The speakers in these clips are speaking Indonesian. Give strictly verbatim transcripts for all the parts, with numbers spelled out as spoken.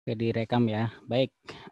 Oke, direkam ya. Baik.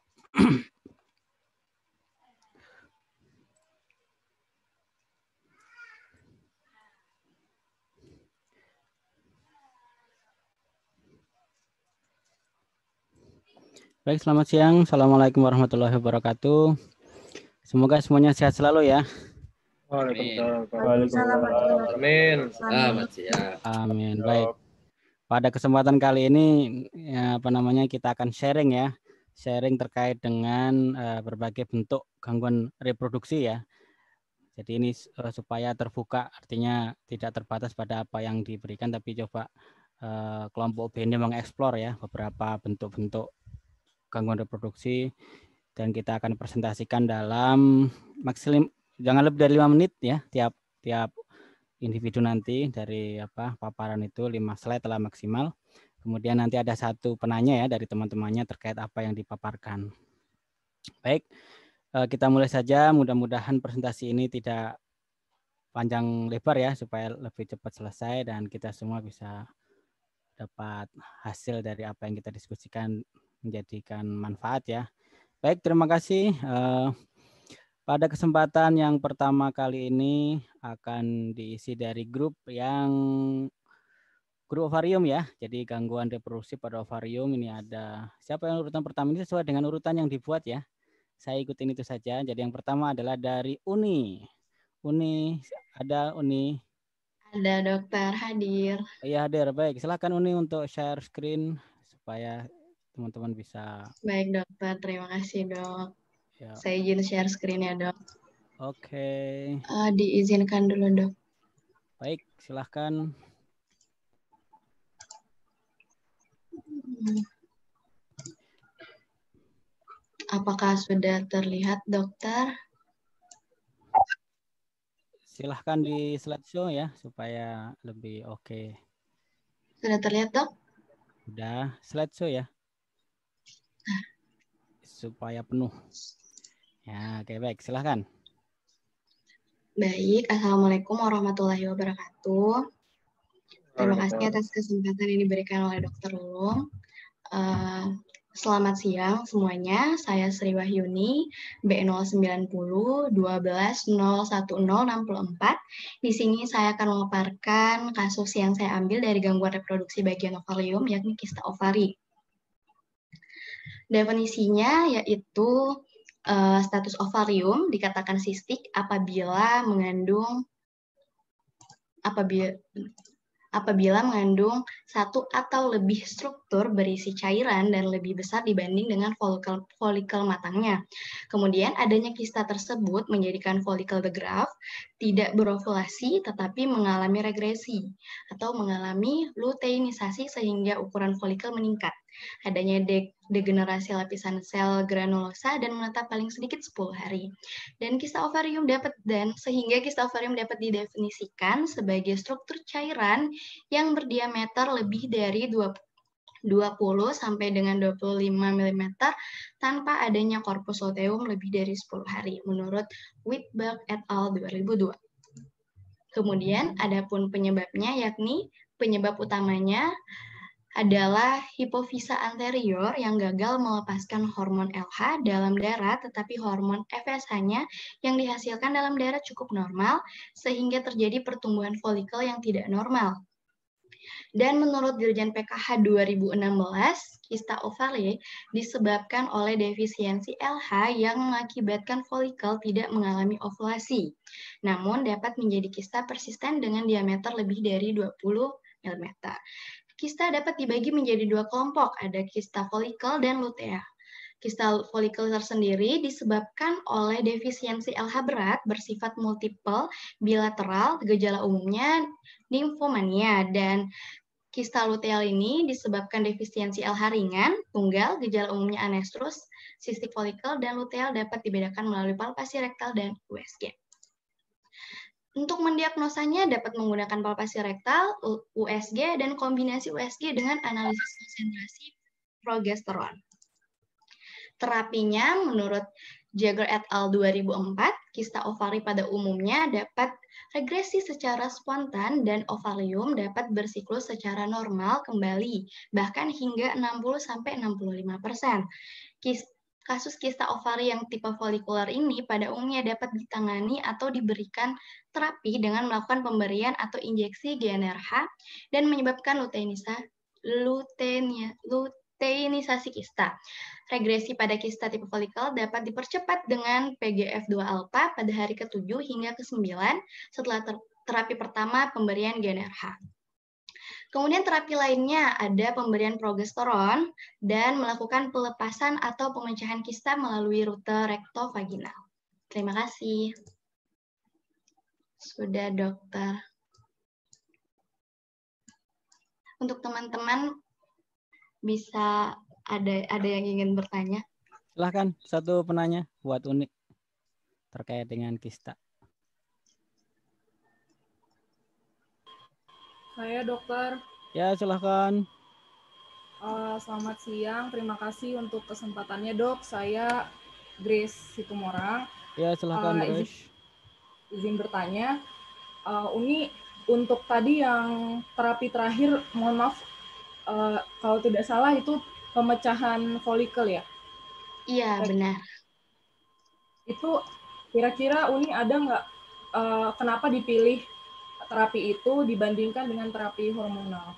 Baik, selamat siang. Assalamualaikum warahmatullahi wabarakatuh. Semoga semuanya sehat selalu ya. Waalaikumsalam. Amin. Selamat siang. Amin. Baik. Pada kesempatan kali ini ya, apa namanya kita akan sharing ya, sharing terkait dengan uh, berbagai bentuk gangguan reproduksi ya. Jadi ini uh, supaya terbuka, artinya tidak terbatas pada apa yang diberikan, tapi coba uh, kelompok B ini mengeksplor ya beberapa bentuk-bentuk gangguan reproduksi, dan kita akan presentasikan dalam maksimum jangan lebih dari lima menit ya tiap tiap individu nanti dari apa paparan itu lima slide telah maksimal. Kemudian nanti ada satu penanya ya dari teman-temannya terkait apa yang dipaparkan. Baik, kita mulai saja. Mudah-mudahan presentasi ini tidak panjang lebar ya supaya lebih cepat selesai dan kita semua bisa dapat hasil dari apa yang kita diskusikan menjadikan manfaat ya. Baik, terima kasih. Pada kesempatan yang pertama kali ini akan diisi dari grup yang grup ovarium ya. Jadi gangguan reproduksi pada ovarium ini ada siapa yang urutan pertama ini sesuai dengan urutan yang dibuat ya. Saya ikutin itu saja. Jadi yang pertama adalah dari Uni. Uni, ada Uni? Ada dokter hadir. Iya hadir. Baik, silakan Uni untuk share screen supaya teman-teman bisa. Baik dokter, terima kasih dok. Ya. Saya izin share screen ya dok. Oke. Uh, diizinkan dulu dok. Baik, silahkan. Hmm. Apakah sudah terlihat dokter? Silahkan di slideshow ya supaya lebih oke. Okay. Sudah terlihat dok? Sudah, slideshow ya. Supaya penuh. Ya, oke okay, baik, silahkan. Baik, assalamualaikum warahmatullahi wabarakatuh. Terima kasih atas kesempatan yang diberikan oleh dokter Lulung. Uh, selamat siang semuanya, saya Sri Wahyuni, B nol sembilan nol dua belas nol satu nol enam empat. Di sini saya akan memaparkan kasus yang saya ambil dari gangguan reproduksi bagian ovarium, yakni kista ovari. Definisinya yaitu uh, status ovarium dikatakan sistik apabila mengandung apabila apabila mengandung satu atau lebih struktur berisi cairan dan lebih besar dibanding dengan folikel, folikel matangnya. Kemudian adanya kista tersebut menjadikan folikel the graft tidak berovulasi tetapi mengalami regresi atau mengalami luteinisasi sehingga ukuran folikel meningkat. Adanya de degenerasi lapisan sel granulosa dan menetap paling sedikit sepuluh hari. Dan kista ovarium dapat dan sehingga kista ovarium dapat didefinisikan sebagai struktur cairan yang berdiameter lebih dari dua puluh sampai dengan dua puluh lima milimeter tanpa adanya korpus luteum lebih dari sepuluh hari menurut Whitberg et al. dua ribu dua. Kemudian adapun penyebabnya yakni penyebab utamanya adalah hipofisa anterior yang gagal melepaskan hormon L H dalam darah, tetapi hormon F S H-nya yang dihasilkan dalam darah cukup normal, sehingga terjadi pertumbuhan folikel yang tidak normal. Dan menurut Dirjen P K H dua ribu enam belas, kista ovari disebabkan oleh defisiensi L H yang mengakibatkan folikel tidak mengalami ovulasi, namun dapat menjadi kista persisten dengan diameter lebih dari dua puluh milimeter. Kista dapat dibagi menjadi dua kelompok, ada kista folikel dan lutea. Kista folikel tersendiri disebabkan oleh defisiensi L H berat bersifat multiple bilateral, gejala umumnya nymphomania, dan kista luteal ini disebabkan defisiensi L H ringan, tunggal, gejala umumnya anestrus, cystic folikel, dan luteal dapat dibedakan melalui palpasi rektal dan U S G. Untuk mendiagnosanya dapat menggunakan palpasi rektal, U S G, dan kombinasi U S G dengan analisis konsentrasi progesteron. Terapinya menurut Jagger et al. dua ribu empat, kista ovari pada umumnya dapat regresi secara spontan dan ovarium dapat bersiklus secara normal kembali, bahkan hingga enam puluh sampai enam puluh lima persen. Kasus kista ovari yang tipe folikuler ini pada umumnya dapat ditangani atau diberikan terapi dengan melakukan pemberian atau injeksi G n R H dan menyebabkan luteinisa, luteinia, luteinisasi kista. Regresi pada kista tipe folikel dapat dipercepat dengan P G F dua alpha pada hari ketujuh hingga kesembilan setelah ter terapi pertama pemberian G n R H. Kemudian terapi lainnya ada pemberian progesteron dan melakukan pelepasan atau pemecahan kista melalui rute rektovaginal. Terima kasih. Sudah, dokter. Untuk teman-teman bisa ada ada yang ingin bertanya? Silahkan, satu penanya buat Unik terkait dengan kista. Saya dokter. Ya, silahkan. Uh, selamat siang, terima kasih untuk kesempatannya dok. Saya Grace Situmorang. Ya, silahkan uh, Grace. Izin, izin bertanya, uh, Uni untuk tadi yang terapi terakhir, mohon maaf uh, kalau tidak salah itu pemecahan folikel ya? Iya, benar. Itu kira-kira Uni ada nggak uh, kenapa dipilih terapi itu dibandingkan dengan terapi hormonal?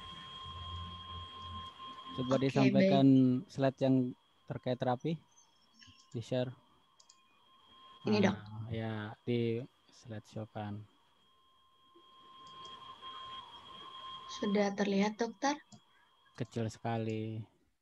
Coba Oke, disampaikan baik. Slide yang terkait terapi, di-share. Ini nah, dok. Ya, di slide show-kan. Sudah terlihat dokter? Kecil sekali.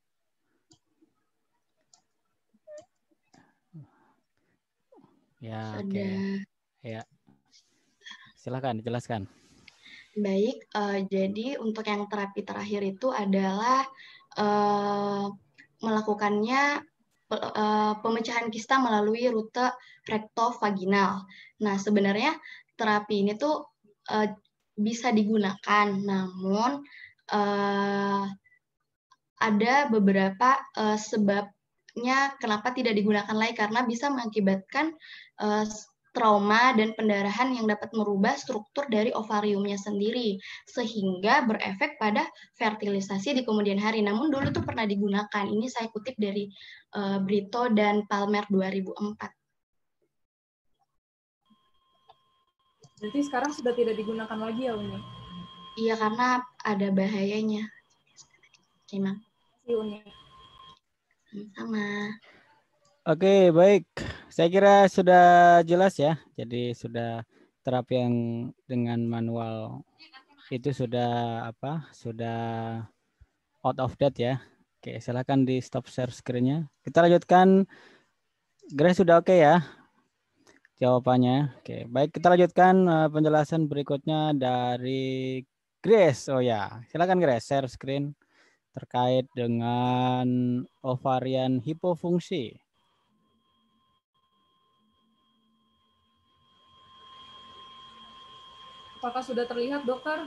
Ya, oke. Okay. Ya. Silakan dijelaskan. Baik, uh, jadi untuk yang terapi terakhir itu adalah uh, melakukannya uh, pemecahan kista melalui rute rektovaginal. Nah, sebenarnya terapi ini tuh uh, bisa digunakan, namun uh, ada beberapa uh, sebabnya kenapa tidak digunakan lagi, karena bisa mengakibatkan uh, trauma dan pendarahan yang dapat merubah struktur dari ovariumnya sendiri, sehingga berefek pada fertilisasi di kemudian hari. Namun dulu tuh pernah digunakan. Ini saya kutip dari uh, Brito dan Palmer dua ribu empat. Berarti sekarang sudah tidak digunakan lagi ya, Uni? Iya, karena ada bahayanya. Terima kasih, Uni. Sama. Oke, baik. Saya kira sudah jelas ya. Jadi sudah terapi yang dengan manual itu sudah apa? Sudah out of date ya. Oke, silakan di stop share screen-nya. Kita lanjutkan. Grace sudah oke ya jawabannya. Oke, baik, kita lanjutkan uh, penjelasan berikutnya dari Grace. Oh ya, silakan Grace share screen terkait dengan ovarian hipofungsi. Apakah sudah terlihat, dokter?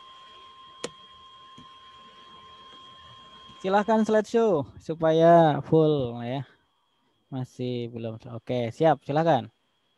Silahkan slideshow supaya full ya. Masih belum. Oke, siap. Silahkan.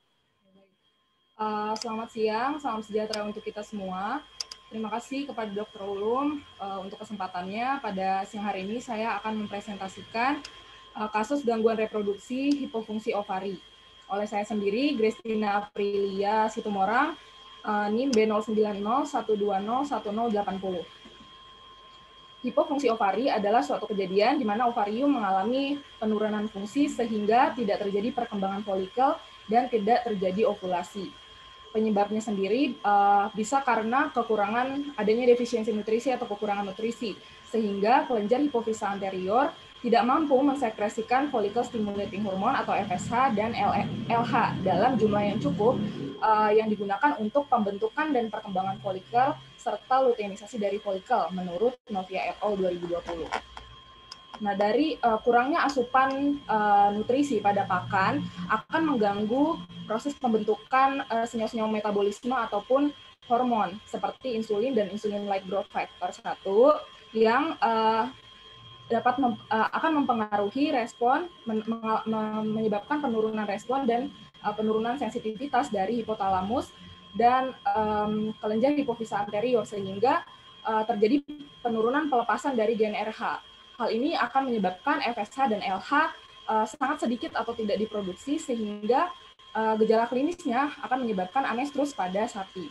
Uh, selamat siang, salam sejahtera untuk kita semua. Terima kasih kepada dokter Ulum uh, untuk kesempatannya. Pada siang hari ini saya akan mempresentasikan uh, kasus gangguan reproduksi hipofungsi ovari. Oleh saya sendiri, Grestina Aprilia Situmorang, uh, N I M B nol sembilan nol satu dua nol satu nol delapan nol. Hipofungsi ovari adalah suatu kejadian di mana ovarium mengalami penurunan fungsi sehingga tidak terjadi perkembangan folikel dan tidak terjadi ovulasi. Penyebabnya sendiri uh, bisa karena kekurangan adanya defisiensi nutrisi atau kekurangan nutrisi, sehingga kelenjar hipofisa anterior tidak mampu mensekresikan follicle stimulating hormone atau F S H dan L H dalam jumlah yang cukup uh, yang digunakan untuk pembentukan dan perkembangan folikel serta luteinisasi dari folikel menurut Novia et al. dua ribu dua puluh. Nah, dari uh, kurangnya asupan uh, nutrisi pada pakan akan mengganggu proses pembentukan uh, senyawa-senyawa metabolisme ataupun hormon seperti insulin dan insulin-like growth factor satu yang uh, dapat mem, uh, akan mempengaruhi respon, men, men, menyebabkan penurunan respon dan uh, penurunan sensitivitas dari hipotalamus dan um, kelenjar hipofisa anterior, sehingga uh, terjadi penurunan pelepasan dari gen R H. Hal ini akan menyebabkan F S H dan L H uh, sangat sedikit atau tidak diproduksi, sehingga uh, gejala klinisnya akan menyebabkan anestrus pada sapi.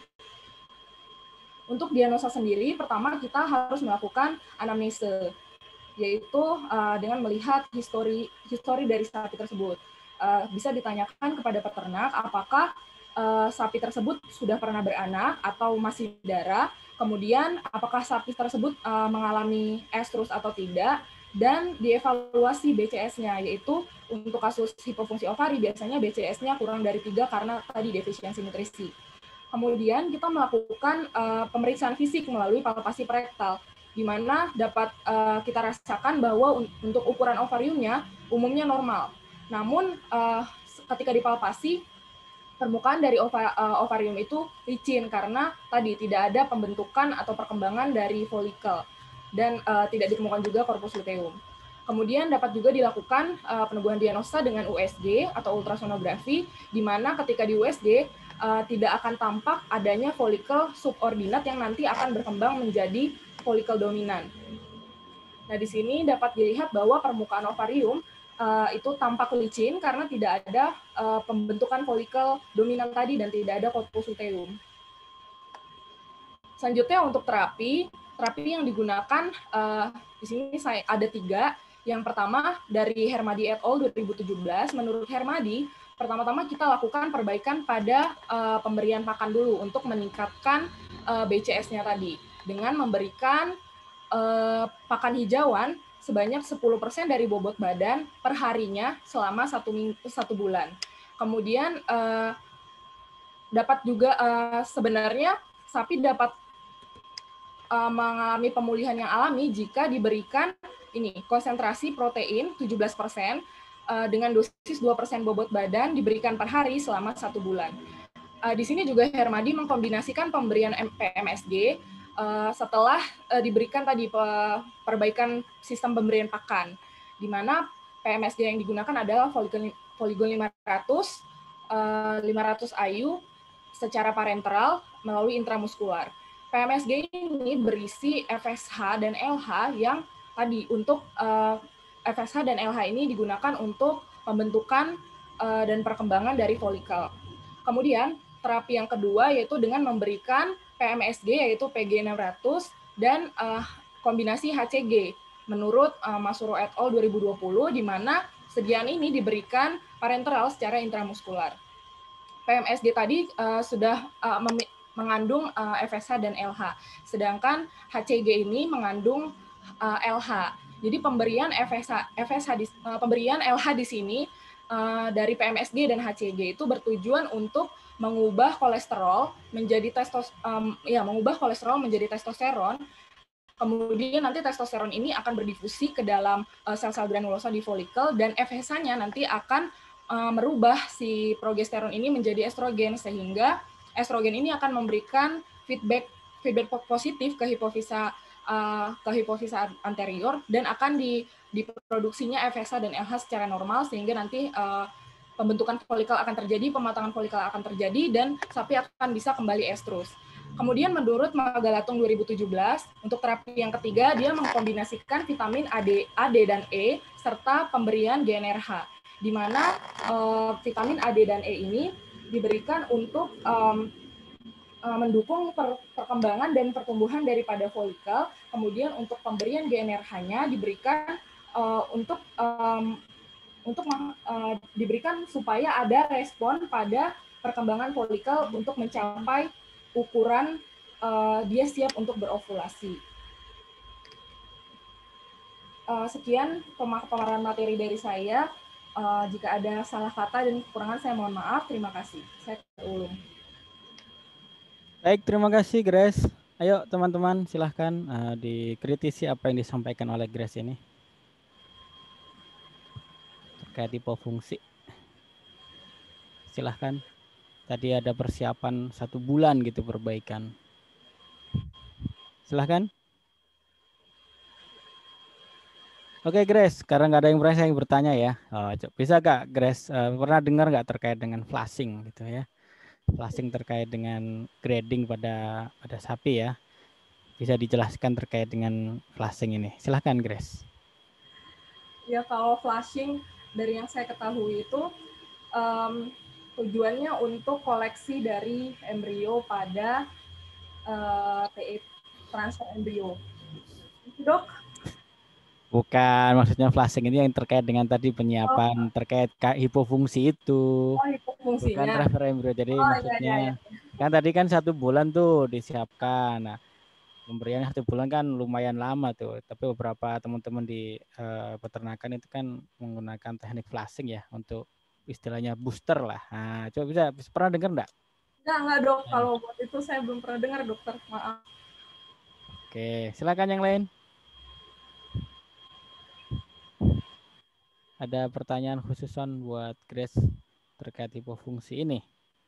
Untuk diagnosa sendiri, pertama kita harus melakukan anamnese, yaitu uh, dengan melihat histori histori dari sapi tersebut. Uh, bisa ditanyakan kepada peternak apakah uh, sapi tersebut sudah pernah beranak atau masih darah, kemudian apakah sapi tersebut uh, mengalami estrus atau tidak, dan dievaluasi B C S-nya, yaitu untuk kasus hipofungsi ovari biasanya B C S-nya kurang dari tiga karena tadi defisiensi nutrisi. Kemudian kita melakukan uh, pemeriksaan fisik melalui palpasi rektal, di mana dapat uh, kita rasakan bahwa un untuk ukuran ovariumnya umumnya normal. Namun uh, ketika dipalpasi, permukaan dari ova uh, ovarium itu licin karena tadi tidak ada pembentukan atau perkembangan dari folikel dan uh, tidak ditemukan juga corpus luteum. Kemudian dapat juga dilakukan uh, peneguhan diagnosa dengan U S G atau ultrasonografi, di mana ketika di U S G uh, tidak akan tampak adanya folikel subordinat yang nanti akan berkembang menjadi folikel dominan. Nah, di sini dapat dilihat bahwa permukaan ovarium uh, itu tampak licin karena tidak ada uh, pembentukan folikel dominan tadi dan tidak ada corpus luteum. Selanjutnya untuk terapi, terapi yang digunakan uh, di sini saya ada tiga. Yang pertama dari Hermadi et al. dua ribu tujuh belas, menurut Hermadi, pertama-tama kita lakukan perbaikan pada uh, pemberian pakan dulu untuk meningkatkan uh, B C S-nya tadi, dengan memberikan uh, pakan hijauan sebanyak sepuluh persen dari bobot badan per harinya selama satu, minggu, satu bulan. Kemudian uh, dapat juga uh, sebenarnya sapi dapat uh, mengalami pemulihan yang alami jika diberikan ini konsentrasi protein tujuh belas persen uh, dengan dosis dua persen bobot badan diberikan per hari selama satu bulan. Uh, di sini juga Hermadi mengkombinasikan pemberian P M S G uh, setelah uh, diberikan tadi pe perbaikan sistem pemberian pakan, di mana P M S G yang digunakan adalah Foligon lima ratus, uh, lima ratus I U secara parenteral melalui intramuskular. P M S G ini berisi F S H dan L H yang tadi untuk uh, F S H dan L H ini digunakan untuk pembentukan uh, dan perkembangan dari folikel. Kemudian terapi yang kedua yaitu dengan memberikan P M S G yaitu P G enam ratus dan uh, kombinasi H C G menurut uh, Masuro et al. dua ribu dua puluh, di mana sediaan ini diberikan parenteral secara intramuskular. P M S G tadi uh, sudah uh, mengandung uh, F S H dan L H, sedangkan H C G ini mengandung uh, L H. Jadi pemberian F S H, F S H di, uh, pemberian L H di sini uh, dari P M S G dan H C G itu bertujuan untuk mengubah kolesterol menjadi testos, um, ya mengubah kolesterol menjadi testosteron. Kemudian nanti testosteron ini akan berdifusi ke dalam uh, sel-sel granulosa di folikel dan F S H-nya nanti akan uh, merubah si progesteron ini menjadi estrogen, sehingga estrogen ini akan memberikan feedback feedback positif ke hipofisa uh, ke hipofisa anterior dan akan di, diproduksinya F S H dan L H secara normal, sehingga nanti uh, pembentukan folikel akan terjadi, pematangan folikel akan terjadi, dan sapi akan bisa kembali estrus. Kemudian menurut Magalatung dua ribu tujuh belas, untuk terapi yang ketiga, dia mengkombinasikan vitamin A D, A D dan E, serta pemberian G N R H, di mana uh, vitamin A D dan E ini diberikan untuk um, uh, mendukung per, perkembangan dan pertumbuhan daripada folikel. Kemudian untuk pemberian G N R H-nya diberikan uh, untuk um, untuk uh, diberikan supaya ada respon pada perkembangan folikel untuk mencapai ukuran uh, dia siap untuk berovulasi. Uh, sekian pemaparan materi dari saya. Uh, jika ada salah kata dan kekurangan saya mohon maaf. Terima kasih. Saya Ulum. Baik, terima kasih Grace. Ayo teman-teman silahkan uh, dikritisi apa yang disampaikan oleh Grace ini terkait hipofungsi. Silahkan. Tadi ada persiapan satu bulan gitu perbaikan. Silahkan. Oke Grace, karena nggak ada yang berani saya yang bertanya ya. Oh, bisa nggak Grace uh, pernah dengar nggak terkait dengan flashing gitu ya? Flashing terkait dengan grading pada pada sapi ya. Bisa dijelaskan terkait dengan flashing ini. Silahkan Grace. Ya kalau flashing dari yang saya ketahui itu um, tujuannya untuk koleksi dari embrio pada uh, T E transfer embrio. Dok? Bukan, maksudnya flashing ini yang terkait dengan tadi penyiapan oh. terkait hipofungsi itu. Oh, hipofungsinya. Bukan transfer embrio. Jadi oh, maksudnya iya, iya, iya. kan tadi kan satu bulan tuh disiapkan. Nah, pemberian satu bulan kan lumayan lama tuh. Tapi beberapa teman-teman di uh, peternakan itu kan menggunakan teknik flashing ya untuk istilahnya booster lah. Nah, coba bisa, bisa pernah dengar enggak? Enggak, enggak dok. Nah. Kalau buat itu saya belum pernah dengar dokter. Maaf. Oke, silakan yang lain. Ada pertanyaan khususan buat Grace terkait hipofungsi ini?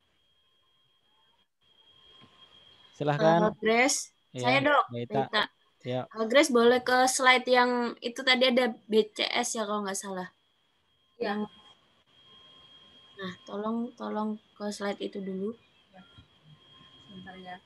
Silahkan. Uh, Grace, ya, saya dok. Baita. Baita. Ya. Uh, Grace boleh ke slide yang itu tadi ada B C S ya kalau nggak salah. Ya. Yang... Nah, tolong tolong ke slide itu dulu. Ya. Sebentar ya.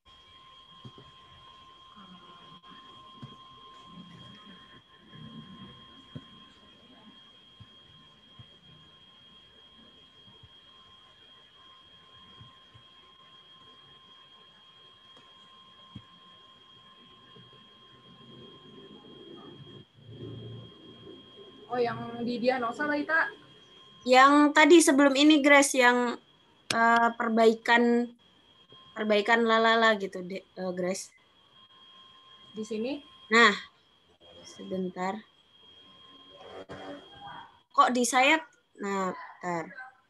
Oh, yang di diagnosa Baita? Yang tadi sebelum ini Grace yang uh, perbaikan perbaikan lalala gitu, de, uh, Grace. Di sini? Nah, sebentar. Kok di saya? Nah, bentar.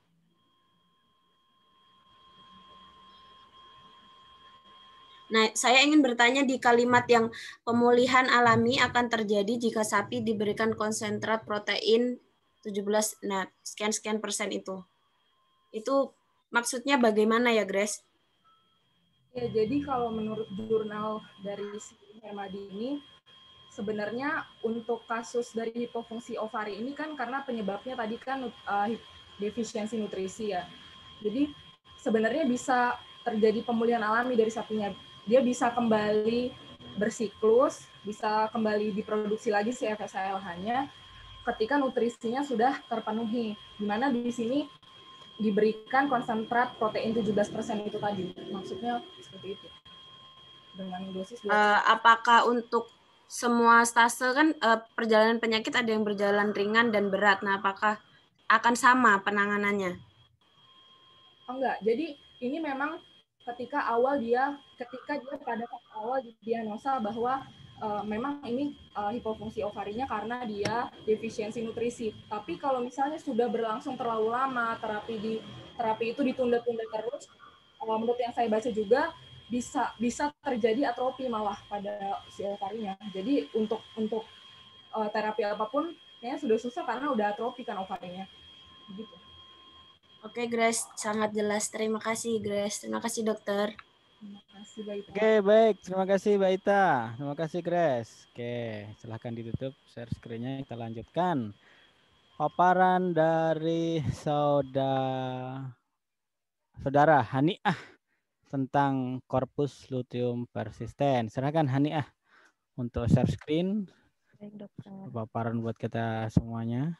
Nah, saya ingin bertanya di kalimat yang pemulihan alami akan terjadi jika sapi diberikan konsentrat protein tujuh belas, nah, sekian-sekian persen itu. Itu maksudnya bagaimana ya, Grace? Ya, jadi kalau menurut jurnal dari si Hermadi ini, sebenarnya untuk kasus dari hipofungsi ovari ini kan karena penyebabnya tadi kan uh, defisiensi nutrisi ya. Jadi sebenarnya bisa terjadi pemulihan alami dari sapinya. Dia bisa kembali bersiklus, bisa kembali diproduksi lagi si F S A L H-nya ketika nutrisinya sudah terpenuhi. Di mana di sini diberikan konsentrat protein tujuh belas persen itu tadi. Maksudnya seperti itu. Dengan dosis uh, apakah untuk semua stase kan uh, perjalanan penyakit ada yang berjalan ringan dan berat. Nah, apakah akan sama penanganannya? Oh, enggak. Jadi ini memang ketika awal dia ketika dia pada awal diagnosa bahwa uh, memang ini uh, hipofungsi ovarinya karena dia defisiensi nutrisi. Tapi kalau misalnya sudah berlangsung terlalu lama, terapi di terapi itu ditunda-tunda terus, uh, menurut yang saya baca juga bisa bisa terjadi atrofi malah pada si ovarinya. Jadi untuk untuk uh, terapi apapun kayaknya sudah susah karena udah atrofi kan ovarinya. Gitu. Oke, Grace, sangat jelas. Terima kasih, Grace. Terima kasih, dokter. Terima kasih, Baita. Oke, baik. Terima kasih, Baita. Terima kasih, Grace. Oke, silahkan ditutup share screen-nya. Kita lanjutkan. Paparan dari saudara, saudara Haniah tentang corpus luteum persisten. Silahkan Haniah untuk share screen. Baik, dokter. Paparan buat kita semuanya.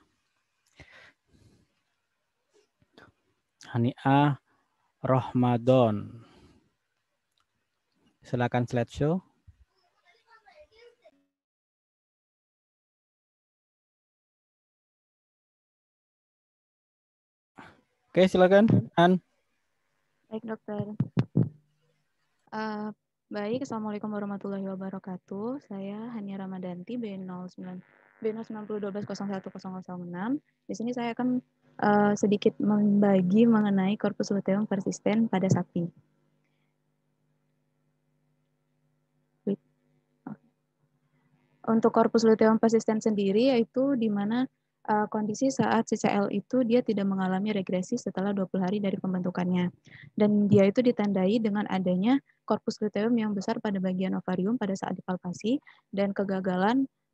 Haniah Rohmadon. Silakan slideshow. Oke, silakan, Han. Baik, dokter. Uh, baik, Assalamualaikum warahmatullahi wabarakatuh. Saya Hania Ramadanti, B nol sembilan B nol sembilan nol satu nol satu nol nol enam. Di sini saya akan uh, sedikit membagi mengenai corpus luteum persisten pada sapi. Untuk corpus luteum persisten sendiri yaitu di mana uh, kondisi saat C C L itu dia tidak mengalami regresi setelah dua puluh hari dari pembentukannya. Dan dia itu ditandai dengan adanya corpus luteum yang besar pada bagian ovarium pada saat dipalpasi dan kegagalan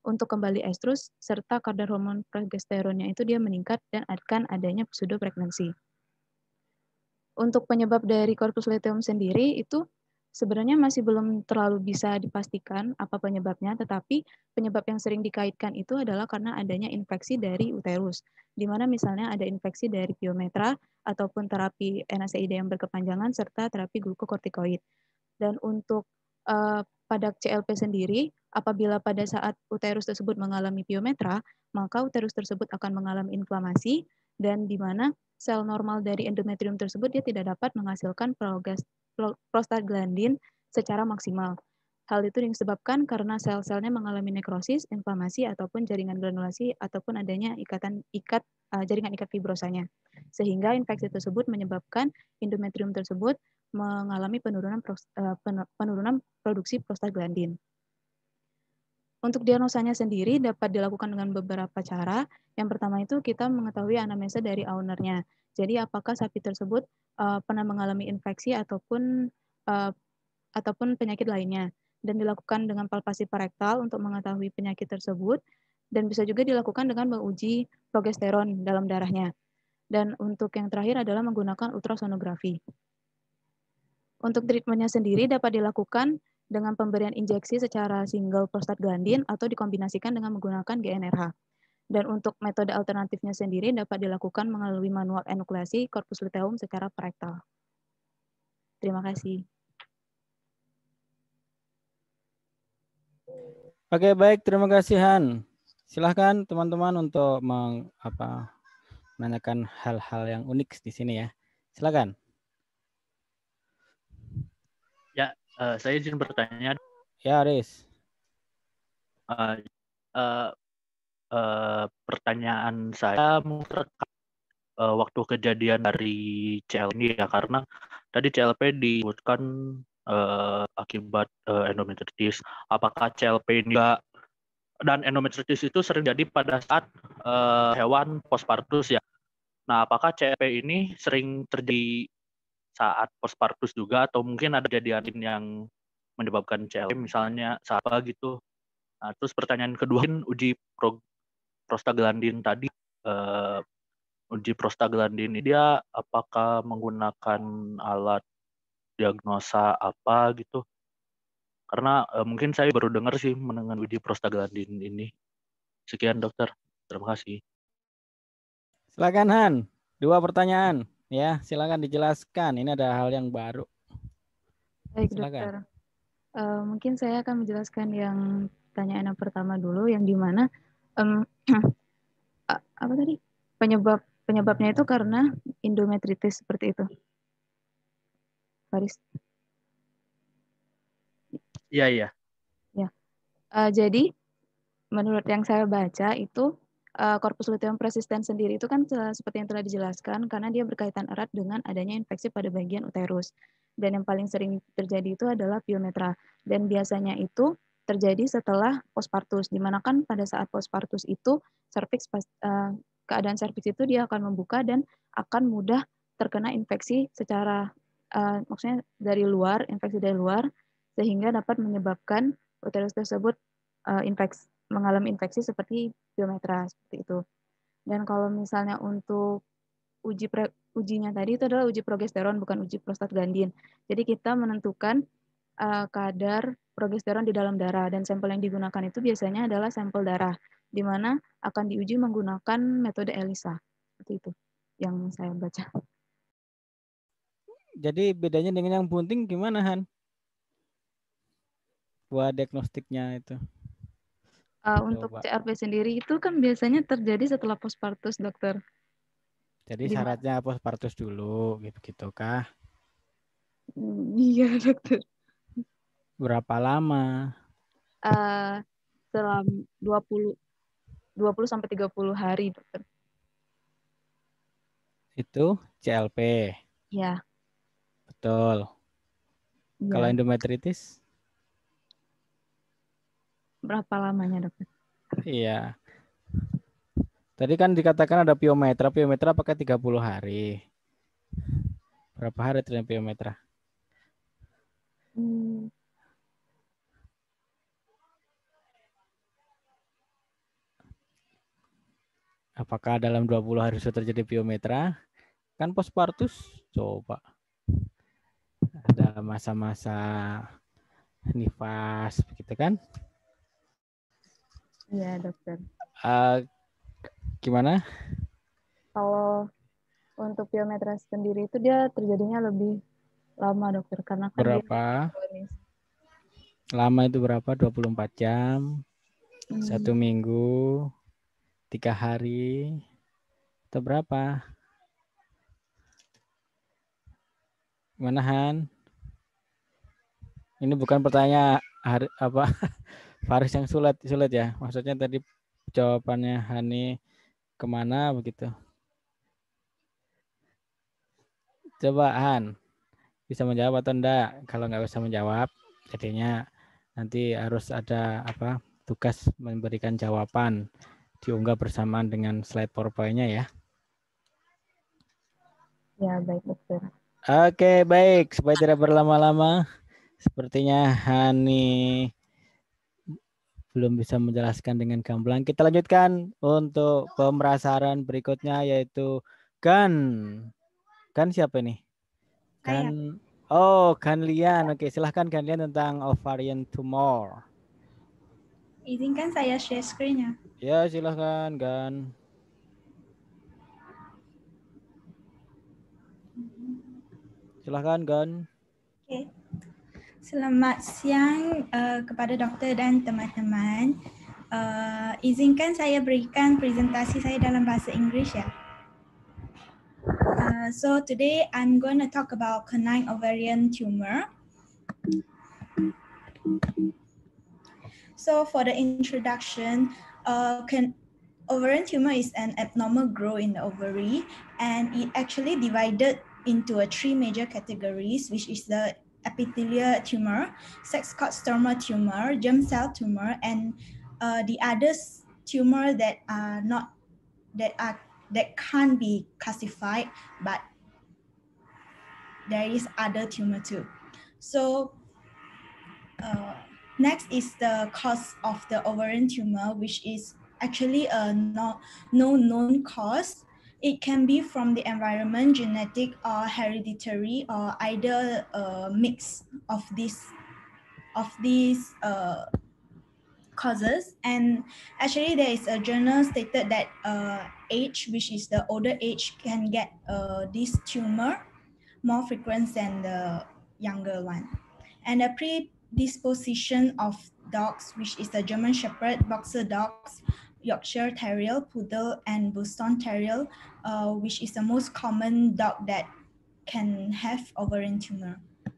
untuk kembali estrus serta kadar hormon progesteronnya itu dia meningkat dan akan adanya pseudo pregnancy. Untuk penyebab dari corpus luteum sendiri itu sebenarnya masih belum terlalu bisa dipastikan apa penyebabnya, tetapi penyebab yang sering dikaitkan itu adalah karena adanya infeksi dari uterus, di mana misalnya ada infeksi dari pyometra ataupun terapi N S A I D yang berkepanjangan serta terapi glukokortikoid. Dan untuk uh, pada C L P sendiri, apabila pada saat uterus tersebut mengalami pyometra, maka uterus tersebut akan mengalami inflamasi dan di mana sel normal dari endometrium tersebut dia tidak dapat menghasilkan prostaglandin secara maksimal. Hal itu disebabkan karena sel-selnya mengalami nekrosis, inflamasi ataupun jaringan granulasi ataupun adanya ikatan ikat uh, jaringan ikat fibrosanya. Sehingga infeksi tersebut menyebabkan endometrium tersebut mengalami penurunan uh, penurunan produksi prostaglandin. Untuk diagnosanya sendiri dapat dilakukan dengan beberapa cara. Yang pertama itu kita mengetahui anamnesa dari ownernya. Jadi apakah sapi tersebut uh, pernah mengalami infeksi ataupun uh, ataupun penyakit lainnya. Dan dilakukan dengan palpasi parektal untuk mengetahui penyakit tersebut. Dan bisa juga dilakukan dengan menguji progesteron dalam darahnya. Dan untuk yang terakhir adalah menggunakan ultrasonografi. Untuk treatmentnya sendiri dapat dilakukan dengan pemberian injeksi secara single prostaglandin atau dikombinasikan dengan menggunakan G N R H. Dan untuk metode alternatifnya sendiri dapat dilakukan melalui manual enukleasi corpus luteum secara parektal. Terima kasih. Oke, baik, terima kasih Han. Silahkan teman-teman untuk meng, apa, menanyakan hal-hal yang unik di sini ya. Silakan. Ya, uh, saya izin bertanya. Ya, Riz. Uh, uh, uh, pertanyaan saya uh, waktu kejadian dari C L P ini ya, karena tadi C L P disebutkan uh, akibat uh, endometritis. Apakah C L P ini juga, dan endometritis itu sering jadi pada saat uh, hewan postpartus ya. Nah, apakah C L P ini sering terjadi saat postpartus juga, atau mungkin ada kejadian yang menyebabkan C L P misalnya saat apa gitu. Nah, terus pertanyaan kedua, uji pro, prostaglandin tadi, uh, uji prostaglandin ini dia apakah menggunakan alat diagnosa apa gitu? Karena uh, mungkin saya baru dengar sih mengenai uji prostaglandin ini. Sekian dokter, terima kasih. Silakan Han, dua pertanyaan ya, silakan dijelaskan. Ini ada hal yang baru. Baik silakan. Dokter, uh, mungkin saya akan menjelaskan yang pertanyaan yang pertama dulu, yang dimana um, apa tadi penyebab penyebabnya itu karena endometritis seperti itu, Faris. Iya iya. Ya, uh, jadi menurut yang saya baca itu uh, corpus luteum persisten sendiri itu kan uh, seperti yang telah dijelaskan karena dia berkaitan erat dengan adanya infeksi pada bagian uterus. Dan yang paling sering terjadi itu adalah pyometra. Dan biasanya itu terjadi setelah postpartus, di mana kan pada saat postpartus itu serviks uh, keadaan serviks itu dia akan membuka dan akan mudah terkena infeksi secara uh, maksudnya dari luar, infeksi dari luar, sehingga dapat menyebabkan uterus tersebut uh, infeksi mengalami infeksi seperti pyometra seperti itu. Dan kalau misalnya untuk uji pre, ujinya tadi itu adalah uji progesteron bukan uji prostaglandin. Jadi kita menentukan uh, kadar progesteron di dalam darah dan sampel yang digunakan itu biasanya adalah sampel darah di mana akan diuji menggunakan metode ELISA. Seperti itu yang saya baca. Jadi bedanya dengan yang bunting gimana Han? Buat diagnostiknya itu. Uh, untuk C R P sendiri itu kan biasanya terjadi setelah postpartus, dokter. Jadi Dimana? syaratnya postpartus dulu, gitu-gitu kah? Iya, dokter. Berapa lama? Uh, selama dua puluh sampai tiga puluh hari, dokter. Itu C L P. Ya. Betul. Ya. Kalau endometritis? Berapa lamanya, dokter? Iya. Tadi kan dikatakan ada pyometra. Pyometra pakai tiga puluh hari. Berapa hari terjadi pyometra? Hmm. Apakah dalam dua puluh hari sudah terjadi piometra? Kan postpartus, coba. Ada masa-masa nifas, begitu kan? Iya, dokter. Uh, gimana? Kalau untuk piometra sendiri itu dia terjadinya lebih lama, dokter, karena kan berapa? Dia lama itu berapa? dua puluh empat jam, hmm. satu minggu, tiga hari, atau berapa? Gimana, Han? Ini bukan pertanyaan hari, apa Faris yang sulit sulit ya. Maksudnya tadi jawabannya Hani kemana begitu? Coba Han bisa menjawab atau enggak? Kalau nggak bisa menjawab, jadinya nanti harus ada apa tugas memberikan jawaban, diunggah bersamaan dengan slide PowerPoint-nya ya. Ya, baik dokter. Oke, baik. Supaya tidak berlama-lama, sepertinya Hani belum bisa menjelaskan dengan gamblang. Kita lanjutkan untuk pemerasaran berikutnya, yaitu Gan. Gan siapa nih? Gan. Oh, Gan Lian. Oke, silahkan Gan Lian tentang ovarian tumor. Izinkan saya share screen-nya. Ya, silahkan Gan. Silahkan Gan. Oke. Selamat siang uh, kepada dokter dan teman-teman. Uh, izinkan saya berikan presentasi saya dalam bahasa Inggeris ya. Uh, so today I'm going to talk about canine ovarian tumor. So for the introduction, uh, can, ovarian tumor is an abnormal growth in the ovary, and it actually divided into a three major categories, which is the epithelial tumor, sex-cord-stromal tumor, germ cell tumor, and uh, the others tumor that are not that are that can't be classified, but there is other tumor too. So uh, next is the cause of the ovarian tumor, which is actually a no, no known cause. It can be from the environment, genetic or hereditary, or either a mix of these of these uh, causes. And actually, there is a journal stated that uh, age, which is the older age, can get uh, this tumor more frequent than the younger one. And the predisposition of dogs, which is the German Shepherd, Boxer dogs, Yorkshire Terrier, Poodle, and Boston Terrier, uh, which is the most common dog that can have ovarian tumor.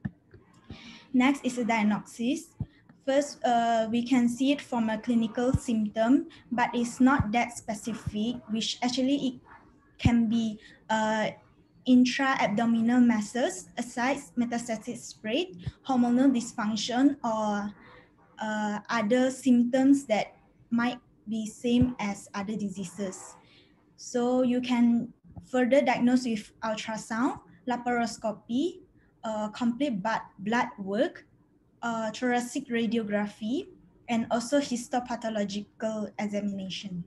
Next is the diagnosis. First, uh, we can see it from a clinical symptom, but it's not that specific, which actually it can be uh, intra-abdominal masses, ascites, metastatic spread, hormonal dysfunction, or uh, other symptoms that might be same as other diseases. So you can further diagnose with ultrasound, laparoscopy, uh, complete blood, blood work, uh, thoracic radiography, and also histopathological examination.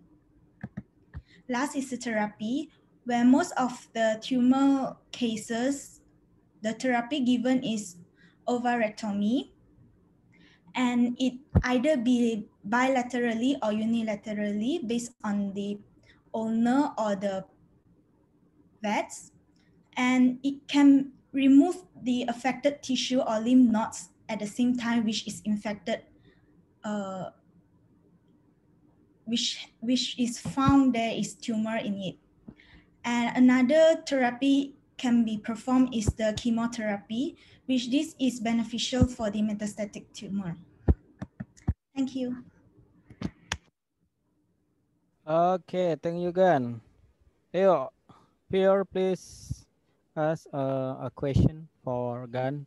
Last is the therapy, where most of the tumor cases, the therapy given is ovarectomy, and it either be bilaterally or unilaterally based on the ulnar or the vats, and it can remove the affected tissue or lymph nodes at the same time which is infected, uh, which, which is found there is tumor in it. And another therapy can be performed is the chemotherapy, which this is beneficial for the metastatic tumor. Thank you. Okay, thank you, Gan. Yo, Pierre, please ask uh, a question for Gan.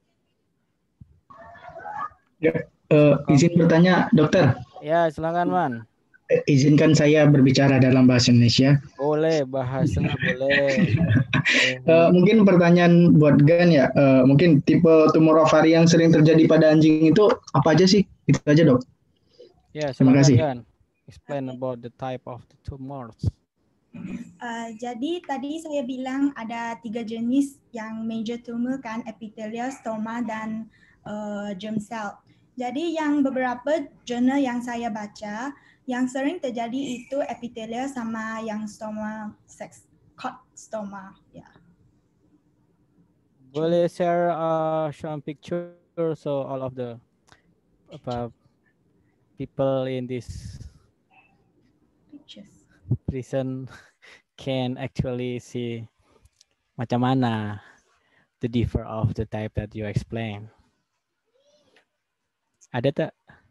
Ya, uh, izin bertanya, dokter. Ya, silakan, Man. Izinkan saya berbicara dalam bahasa Indonesia. Boleh, bahasa boleh. uh, mungkin pertanyaan buat Gan ya. Uh, mungkin tipe tumor ovari yang sering terjadi pada anjing itu apa aja sih? Itu aja, Dok. Ya, terima kasih. Gan. Explain about the type of the tumors. Uh, jadi tadi saya bilang ada tiga jenis yang major tumor kan, epithelial, stoma, dan uh, germ cell. Jadi yang beberapa jurnal yang saya baca, yang sering terjadi itu epithelial sama yang stoma, sex, cord stoma. Ya. Boleh share uh, some picture so all of the apa, people in this Pictures. prison can actually see macam mana the differ of the type that you explain. Ada tak?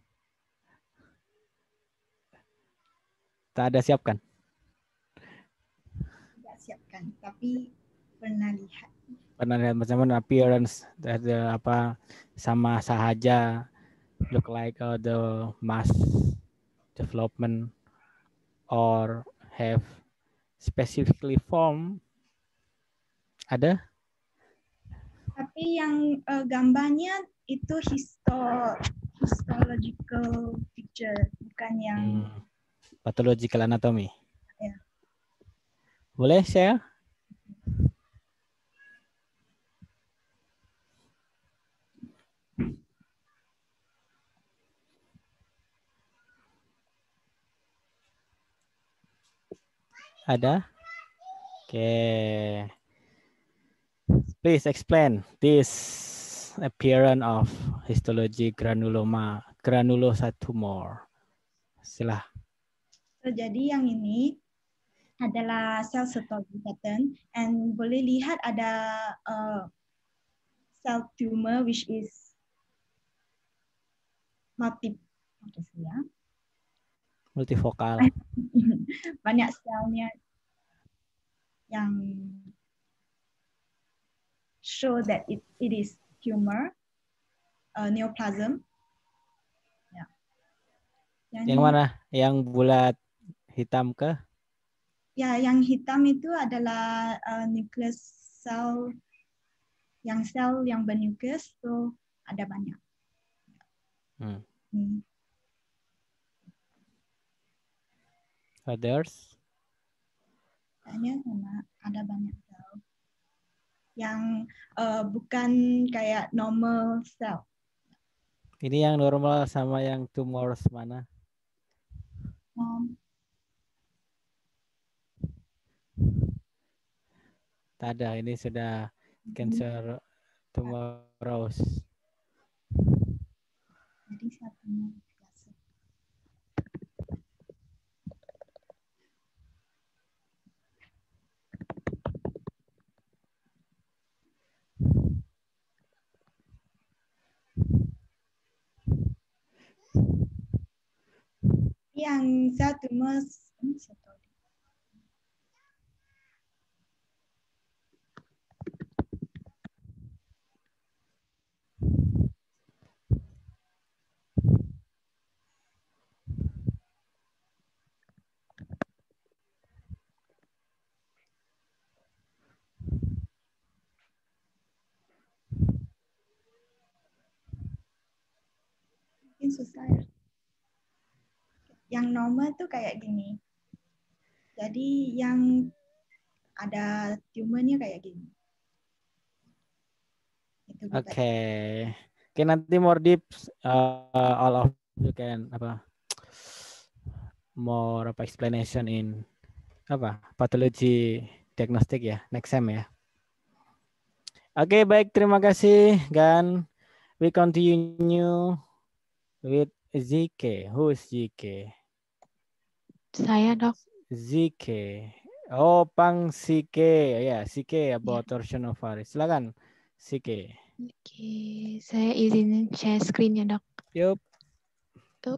Tak ada siapkan? Tidak siapkan, tapi pernah lihat. Pernah lihat macam mana appearance ada apa sama sahaja look like uh, the mass development or have specifically form, ada? Tapi yang uh, gambarnya itu histo histological picture, bukan yang hmm. pathological anatomy. Ya. Boleh share? Ada? Oke. Okay. Please explain this appearance of histology granuloma, granulosa tumor. Silah. So, jadi yang ini adalah cell cytology pattern, and boleh lihat ada uh, cell tumor which is multi ya. Multifokal. Banyak selnya yang show that it, it is tumor, uh, neoplasm. Ya. Yang, yang mana? Yang bulat hitam ke? Ya, yang hitam itu adalah uh, nucleus cell, yang sel yang bernukleus, so ada banyak. Hmm. Hmm. Others? Kayaknya sama, ada banyak sel yang uh, bukan kayak normal cell. Ini yang normal sama yang tumor mana? Um, Tak ada, ini sudah cancer tumorous. Jadi satunya biasa. Yang sel tumor mungkin susah ya. Yang normal tuh kayak gini. Jadi yang ada tumornya kayak gini. Oke, okay. Oke, nanti more deep uh, all of you can apa more apa explanation in apa pathology diagnostic ya next time ya. Oke, okay, baik, terima kasih. Gan, we continue with Z K. Who is Z K? Saya, Dok. Z K. Oh, Pang C K. Ya, yeah, C K about torsion ovaries. Silakan, C K. Oke, saya izin share screen ya, Dok. Yup. Yup.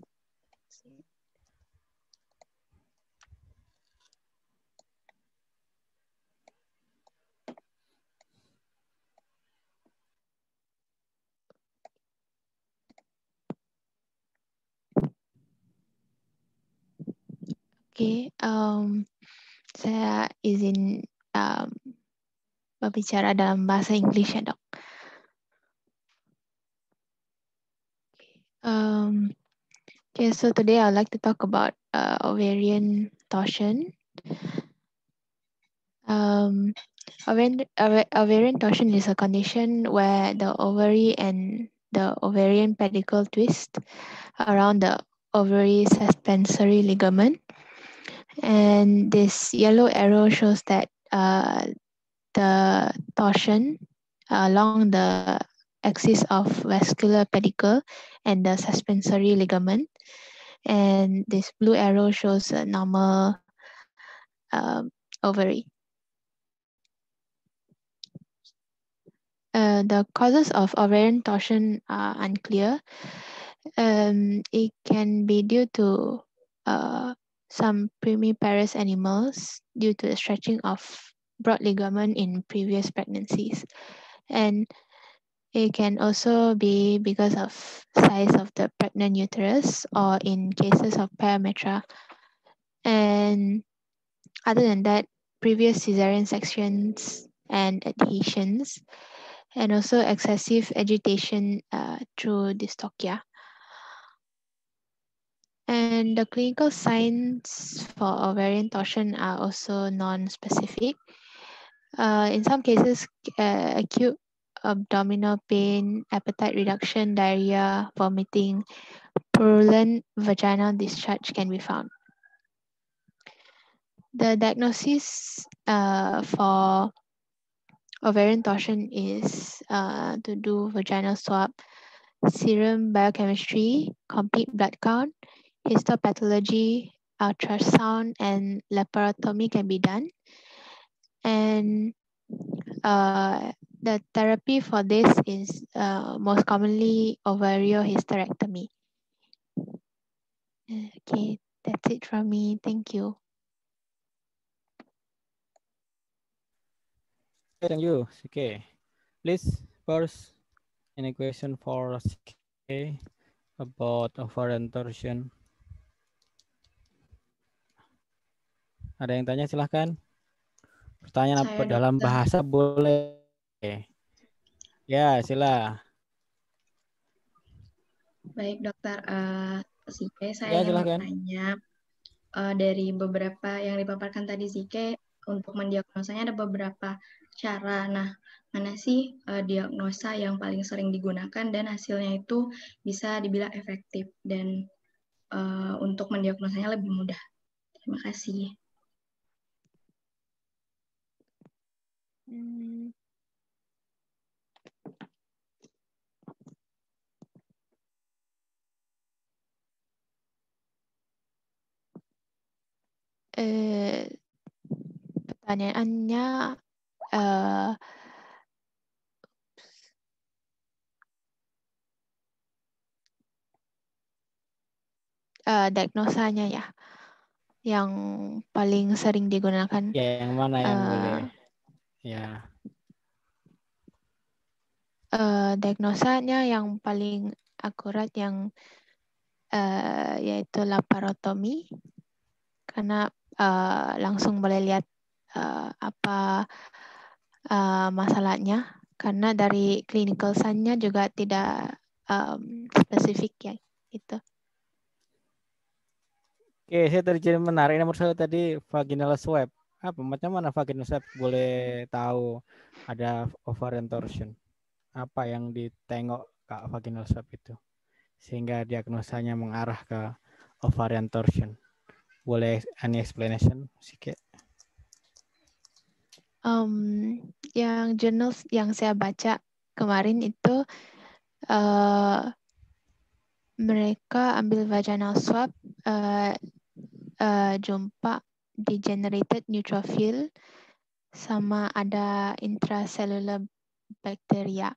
Oke, um, saya izin um, berbicara dalam bahasa Inggris ya, Dok. Um, okay, so today I'd like to talk about uh, ovarian torsion. Um, ovarian, ovarian torsion is a condition where the ovary and the ovarian pedicle twist around the ovary suspensory ligament. And this yellow arrow shows that uh, the torsion along the axis of vascular pedicle and the suspensory ligament. And this blue arrow shows a normal um, ovary. Uh, the causes of ovarian torsion are unclear. Um, it can be due to uh, some primiparous animals due to the stretching of broad ligament in previous pregnancies. And it can also be because of size of the pregnant uterus or in cases of parametra. And other than that, previous cesarean sections and adhesions, and also excessive agitation uh, through dystocia. And the clinical signs for ovarian torsion are also non-specific. Uh, in some cases, uh, acute abdominal pain, appetite reduction, diarrhea, vomiting, purulent vaginal discharge can be found. The diagnosis uh, for ovarian torsion is uh, to do vaginal swab, serum biochemistry, complete blood count, histopathology, ultrasound, and laparotomy can be done. And uh, the therapy for this is uh, most commonly ovariohysterectomy. Okay, that's it from me. Thank you. Thank you, C K. Please, first, any question for C K about ovarian torsion? Ada yang tanya, silahkan. Pertanyaan apa Saya, dalam dokter. bahasa boleh. Ya, sila. Baik, dokter. Uh, Zike, saya Ya, ingin silahkan. bertanya uh, dari beberapa yang dipaparkan tadi Zike, untuk mendiagnosanya ada beberapa cara. Nah, mana sih uh, diagnosa yang paling sering digunakan dan hasilnya itu bisa dibilang efektif dan uh, untuk mendiagnosanya lebih mudah? Terima kasih. Hmm. Eh, pertanyaannya uh, uh, diagnosanya ya, yang paling sering digunakan. Ya, yang mana yang uh, boleh? Ya. Uh, diagnosanya yang paling akurat yang uh, yaitu laparotomi, karena uh, langsung boleh lihat uh, apa uh, masalahnya, karena dari clinical sign-nya juga tidak um, spesifik ya itu. Oke, saya terjadi menarik nomor satu tadi vaginal swab. Apa macam mana vaginal swab boleh tahu ada ovarian torsion? Apa yang ditengok Kak vaginal swab itu sehingga diagnosanya mengarah ke ovarian torsion? Boleh any explanation sedikit? Um, yang jurnal yang saya baca kemarin itu uh, mereka ambil vaginal swab, uh, uh, jumpa degenerated neutrophil sama ada intracellular bacteria.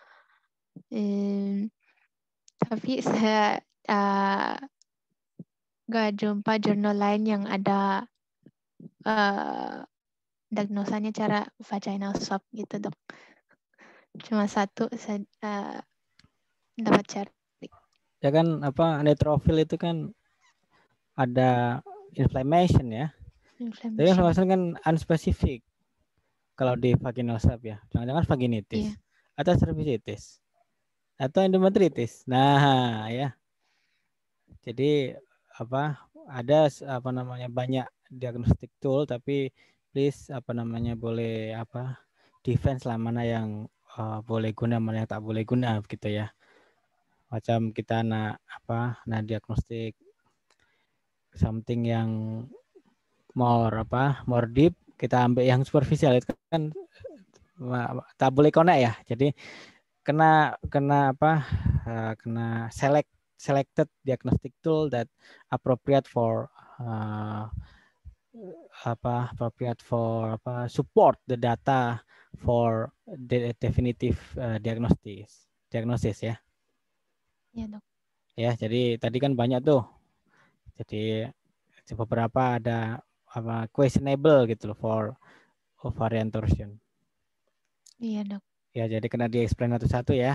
Um, tapi saya uh, gak jumpa jurnal lain yang ada uh, diagnosanya cara vaginal swab gitu, dok. Cuma satu saya uh, dapat cari. Ya kan apa neutrophil itu kan ada inflammation ya. Inflammation. Tapi inflammation kan unspecific kalau di vaginal swab ya. Jangan-jangan vaginitis, yeah, atau cervicitis atau endometritis. Nah, ya. Jadi apa ada apa namanya banyak diagnostic tool, tapi please apa namanya boleh apa defense lah mana yang uh, boleh guna, mana yang tak boleh guna gitu ya. Macam kita nak apa, nak diagnostik something yang more apa, more deep, kita ambil yang superficial itu kan tak boleh connect ya. Jadi kena kena apa, uh, kena select selected diagnostic tool that appropriate for uh, apa appropriate for apa support the data for the definitive uh, diagnosis diagnosis ya. Ya, Dok. Ya, jadi tadi kan banyak tuh. Jadi beberapa ada apa questionable gitu loh for ovarian torsion. Iya, Dok. Ya, jadi kena di-explain satu-satu ya.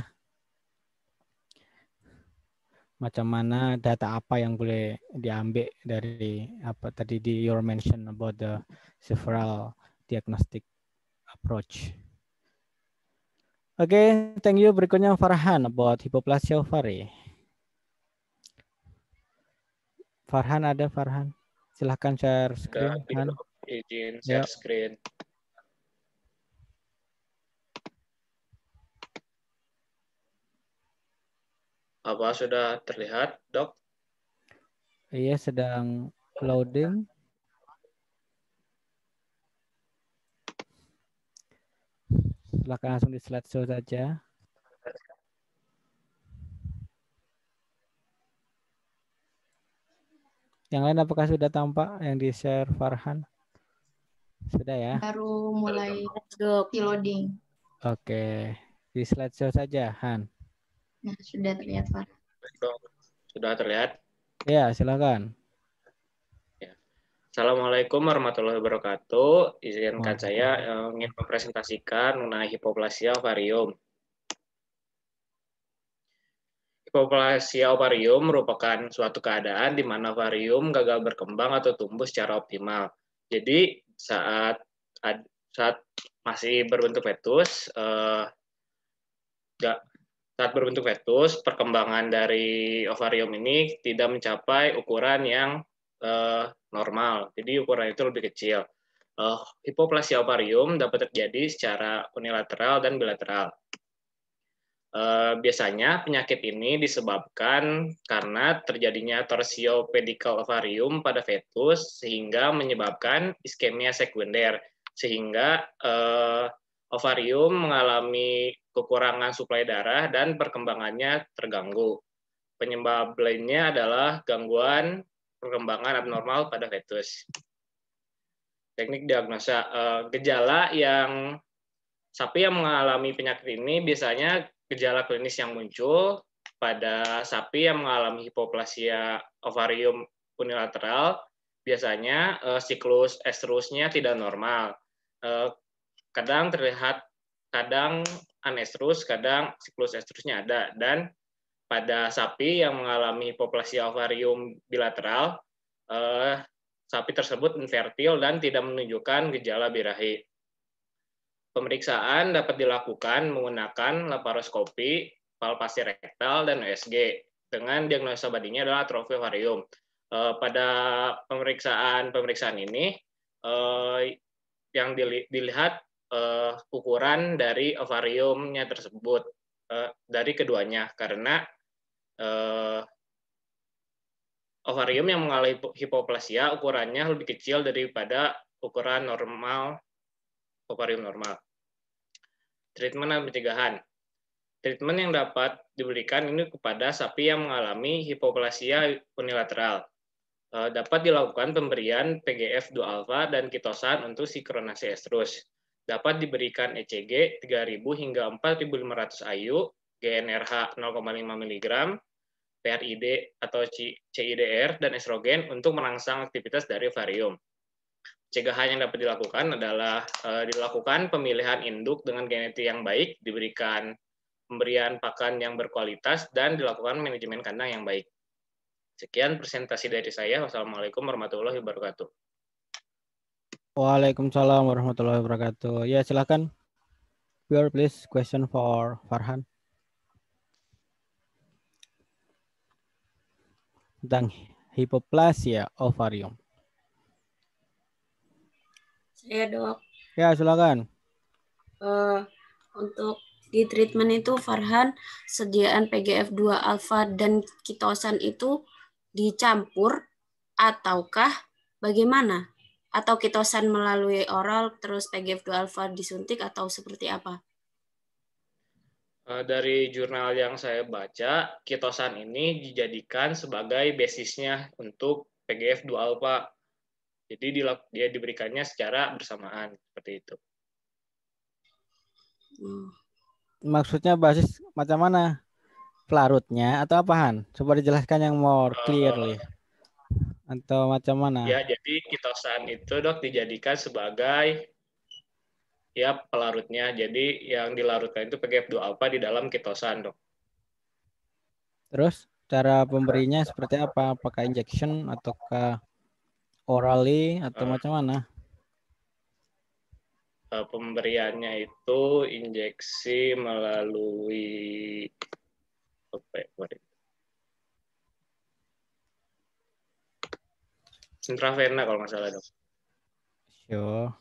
Macam mana data apa yang boleh diambil dari apa tadi di your mention about the several diagnostic approach. Oke, okay, thank you. Berikutnya Farhan about hypoplasia ovari. Farhan ada Farhan? Silahkan share screen. Udah, izin share Yuk. screen. Apa sudah terlihat, Dok? Iya, sedang loading. Silakan langsung di slideshow saja. Yang lain apakah sudah tampak yang di-share Farhan? Sudah ya? Baru mulai loading. Oke, di slideshow saja, Han. Nah, sudah terlihat, Pak. Sudah terlihat? Ya, silakan. Ya. Assalamualaikum warahmatullahi wabarakatuh. Izinkan saya eh, ingin mempresentasikan mengenai hipoplasia ovarium. Hipoplasia ovarium merupakan suatu keadaan di mana ovarium gagal berkembang atau tumbuh secara optimal. Jadi saat saat masih berbentuk fetus, eh, saat berbentuk fetus, perkembangan dari ovarium ini tidak mencapai ukuran yang eh, normal. Jadi ukuran itu lebih kecil. Eh, hipoplasia ovarium dapat terjadi secara unilateral dan bilateral. Uh, biasanya penyakit ini disebabkan karena terjadinya torsio pedikal ovarium pada fetus sehingga menyebabkan iskemia sekunder, sehingga uh, ovarium mengalami kekurangan suplai darah dan perkembangannya terganggu. Penyebab lainnya adalah gangguan perkembangan abnormal pada fetus. Teknik diagnosa, uh, gejala yang sapi yang mengalami penyakit ini biasanya gejala klinis yang muncul pada sapi yang mengalami hipoplasia ovarium unilateral, biasanya eh, siklus estrusnya tidak normal. Eh, kadang terlihat, kadang anestrus, kadang siklus estrusnya ada. Dan pada sapi yang mengalami hipoplasia ovarium bilateral, eh, sapi tersebut infertil dan tidak menunjukkan gejala birahi. Pemeriksaan dapat dilakukan menggunakan laparoskopi, palpasi rektal, dan U S G. Dengan diagnosa badinya adalah atrofi ovarium. Eh, pada pemeriksaan-pemeriksaan ini, eh, yang dilihat eh, ukuran dari ovariumnya tersebut, eh, dari keduanya, karena eh, ovarium yang mengalami hipoplasia ukurannya lebih kecil daripada ukuran normal ovarium normal. Treatment dan pencegahan. Treatment yang dapat diberikan ini kepada sapi yang mengalami hipoplasia unilateral. E, dapat dilakukan pemberian P G F dua alfa dan kitosan untuk sinkronasi estrus. Dapat diberikan E C G tiga ribu hingga empat ribu lima ratus I U, G N R H nol koma lima miligram, P R I D atau C I D R, dan estrogen untuk merangsang aktivitas dari ovarium. Pencegahan yang dapat dilakukan adalah uh, dilakukan pemilihan induk dengan genetik yang baik, diberikan pemberian pakan yang berkualitas, dan dilakukan manajemen kandang yang baik. Sekian presentasi dari saya. Wassalamualaikum warahmatullahi wabarakatuh. Waalaikumsalam warahmatullahi wabarakatuh. Ya, silakan. Your please question for Farhan. Tentang hipoplasia ovarium. Ya dok. Ya, silakan. Uh, untuk di treatment itu Farhan, sediaan P G F dua alfa dan kitosan itu dicampur ataukah bagaimana? Atau kitosan melalui oral terus P G F dua alfa disuntik atau seperti apa? Uh, dari jurnal yang saya baca, kitosan ini dijadikan sebagai basisnya untuk P G F dua alfa. Jadi dia diberikannya secara bersamaan seperti itu. Hmm. Maksudnya basis macam mana? Pelarutnya atau apaan? Coba dijelaskan yang more clearly. Atau macam mana? Ya, jadi kitosan itu dok dijadikan sebagai ya pelarutnya. Jadi yang dilarutkan itu P G F dua alfa di dalam kitosan dok. Terus cara pemberinya seperti apa? Apakah injection ataukah orally atau uh, macam mana? Pemberiannya itu injeksi melalui apa ya, intravena kalau nggak salah dok. Sure.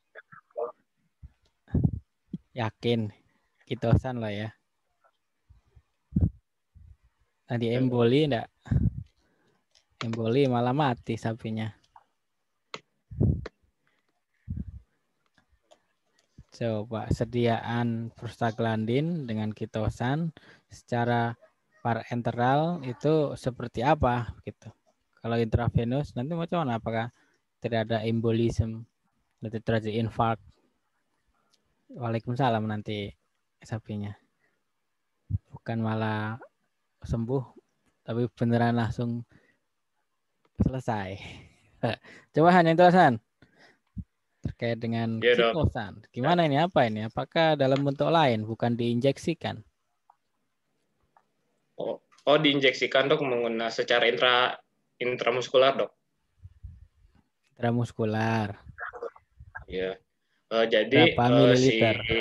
Yakin kitosan lah ya. Tadi emboli enggak? Emboli malah mati sapinya. Coba sediaan prostaglandin dengan kitosan secara parenteral itu seperti apa gitu. Kalau intravenous nanti macam mana? Apakah tidak ada embolisme, nanti terjadi infark? Waalaikumsalam nanti sapinya. Bukan malah sembuh, tapi beneran langsung selesai. Coba hanya itu Hasan. Terkait dengan ya, kitosan. Gimana ini? Apa ini? Apakah dalam bentuk lain, bukan diinjeksikan? Oh, oh diinjeksikan dok menggunakan secara intra intramuskular dok. Intramuskular. Ya. Uh, jadi berapa mililiter? Uh, si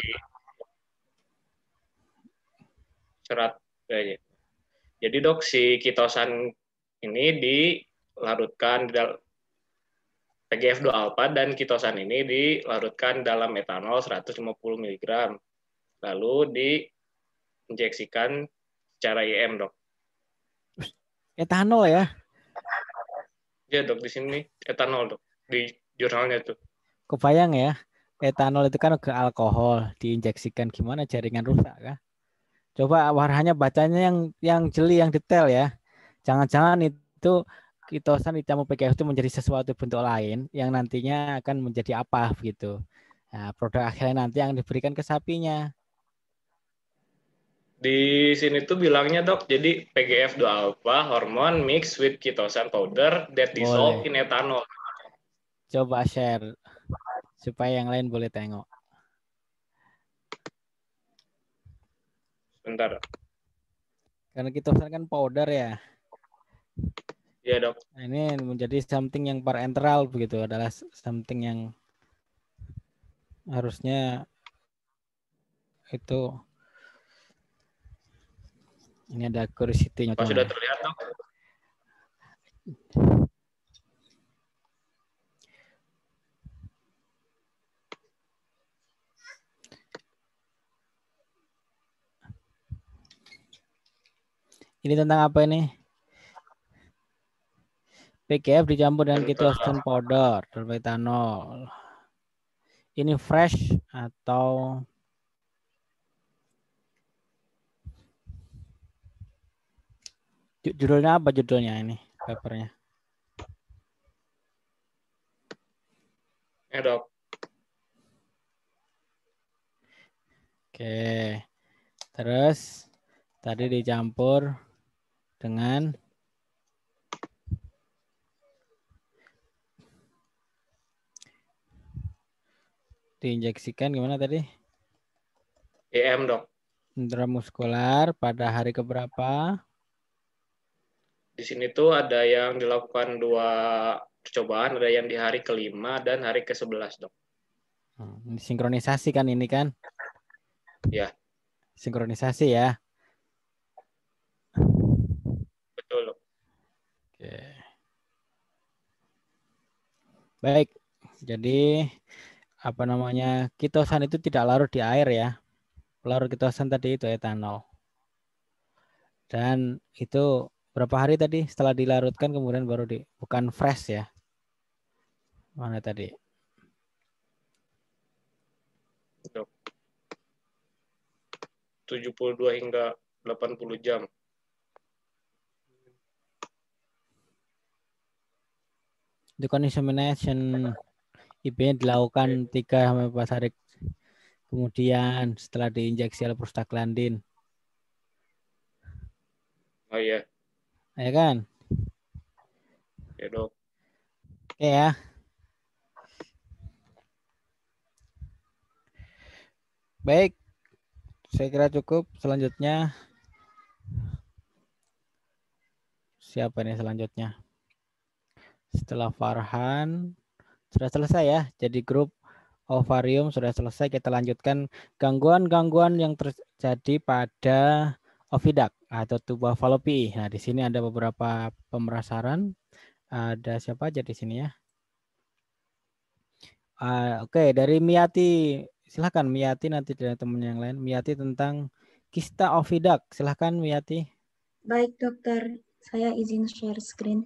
serat. Ya, ya. Jadi dok si kitosan ini dilarutkan di dalam P G F dua alfa dan kitosan ini dilarutkan dalam etanol seratus lima puluh miligram. Lalu diinjeksikan secara I M, dok. Etanol ya? Ya, dok. Di sini etanol, dok. Di jurnalnya itu. Kebayang ya, etanol itu kan ke alkohol, diinjeksikan gimana jaringan rusak kah? Coba warnanya bacanya yang yang jeli, yang detail ya. Jangan-jangan itu kitosan dicampur P G F itu menjadi sesuatu bentuk lain yang nantinya akan menjadi apa gitu. Nah, produk akhirnya nanti yang diberikan ke sapinya. Di sini tuh bilangnya dok, jadi P G F dua alfa hormone mixed with kitosan powder that dissolve in ethanol. Coba share supaya yang lain boleh tengok. Bentar. Karena kitosan kan powder ya. Iya dok. Nah, ini menjadi something yang parenteral begitu, adalah something yang harusnya itu. Ini ada curiosity-nya. Oh, sudah terlihat dok. Ini tentang apa ini? P G F dicampur dengan kitosan powder dan etanol. Ini fresh atau judulnya apa judulnya ini papernya? Ya dok. Oke. Terus tadi dicampur dengan diinjeksikan gimana tadi? I M dok. Intramuskular pada hari keberapa? Di sini tuh ada yang dilakukan dua percobaan, ada yang di hari kelima dan hari ke sebelas dok. Hmm, sinkronisasi kan ini kan? Ya. Sinkronisasi ya. Betul dok. Oke. Baik, jadi apa namanya kitosan itu tidak larut di air ya. Pelarut kitosan tadi itu etanol. Dan itu berapa hari tadi setelah dilarutkan kemudian baru di bukan fresh ya. Mana tadi? tujuh puluh dua hingga delapan puluh jam. Itu contamination I B-nya dilakukan tiga sampai empat hari kemudian setelah diinjeksi oleh prostaglandin. Oh iya. Ya kan? Ya dok. Oke ya. Baik. Saya kira cukup. Selanjutnya. Siapa nih selanjutnya? Setelah Farhan. Sudah selesai ya. Jadi grup ovarium sudah selesai. Kita lanjutkan gangguan-gangguan yang terjadi pada oviduct atau tuba falopi. Nah, di sini ada beberapa pemerasaran. Ada siapa aja di sini ya? Uh, Oke, okay. Dari Miyati. Silahkan Miyati, nanti dari teman yang lain. Miyati tentang kista oviduct. Silahkan Miyati. Baik dokter, saya izin share screen.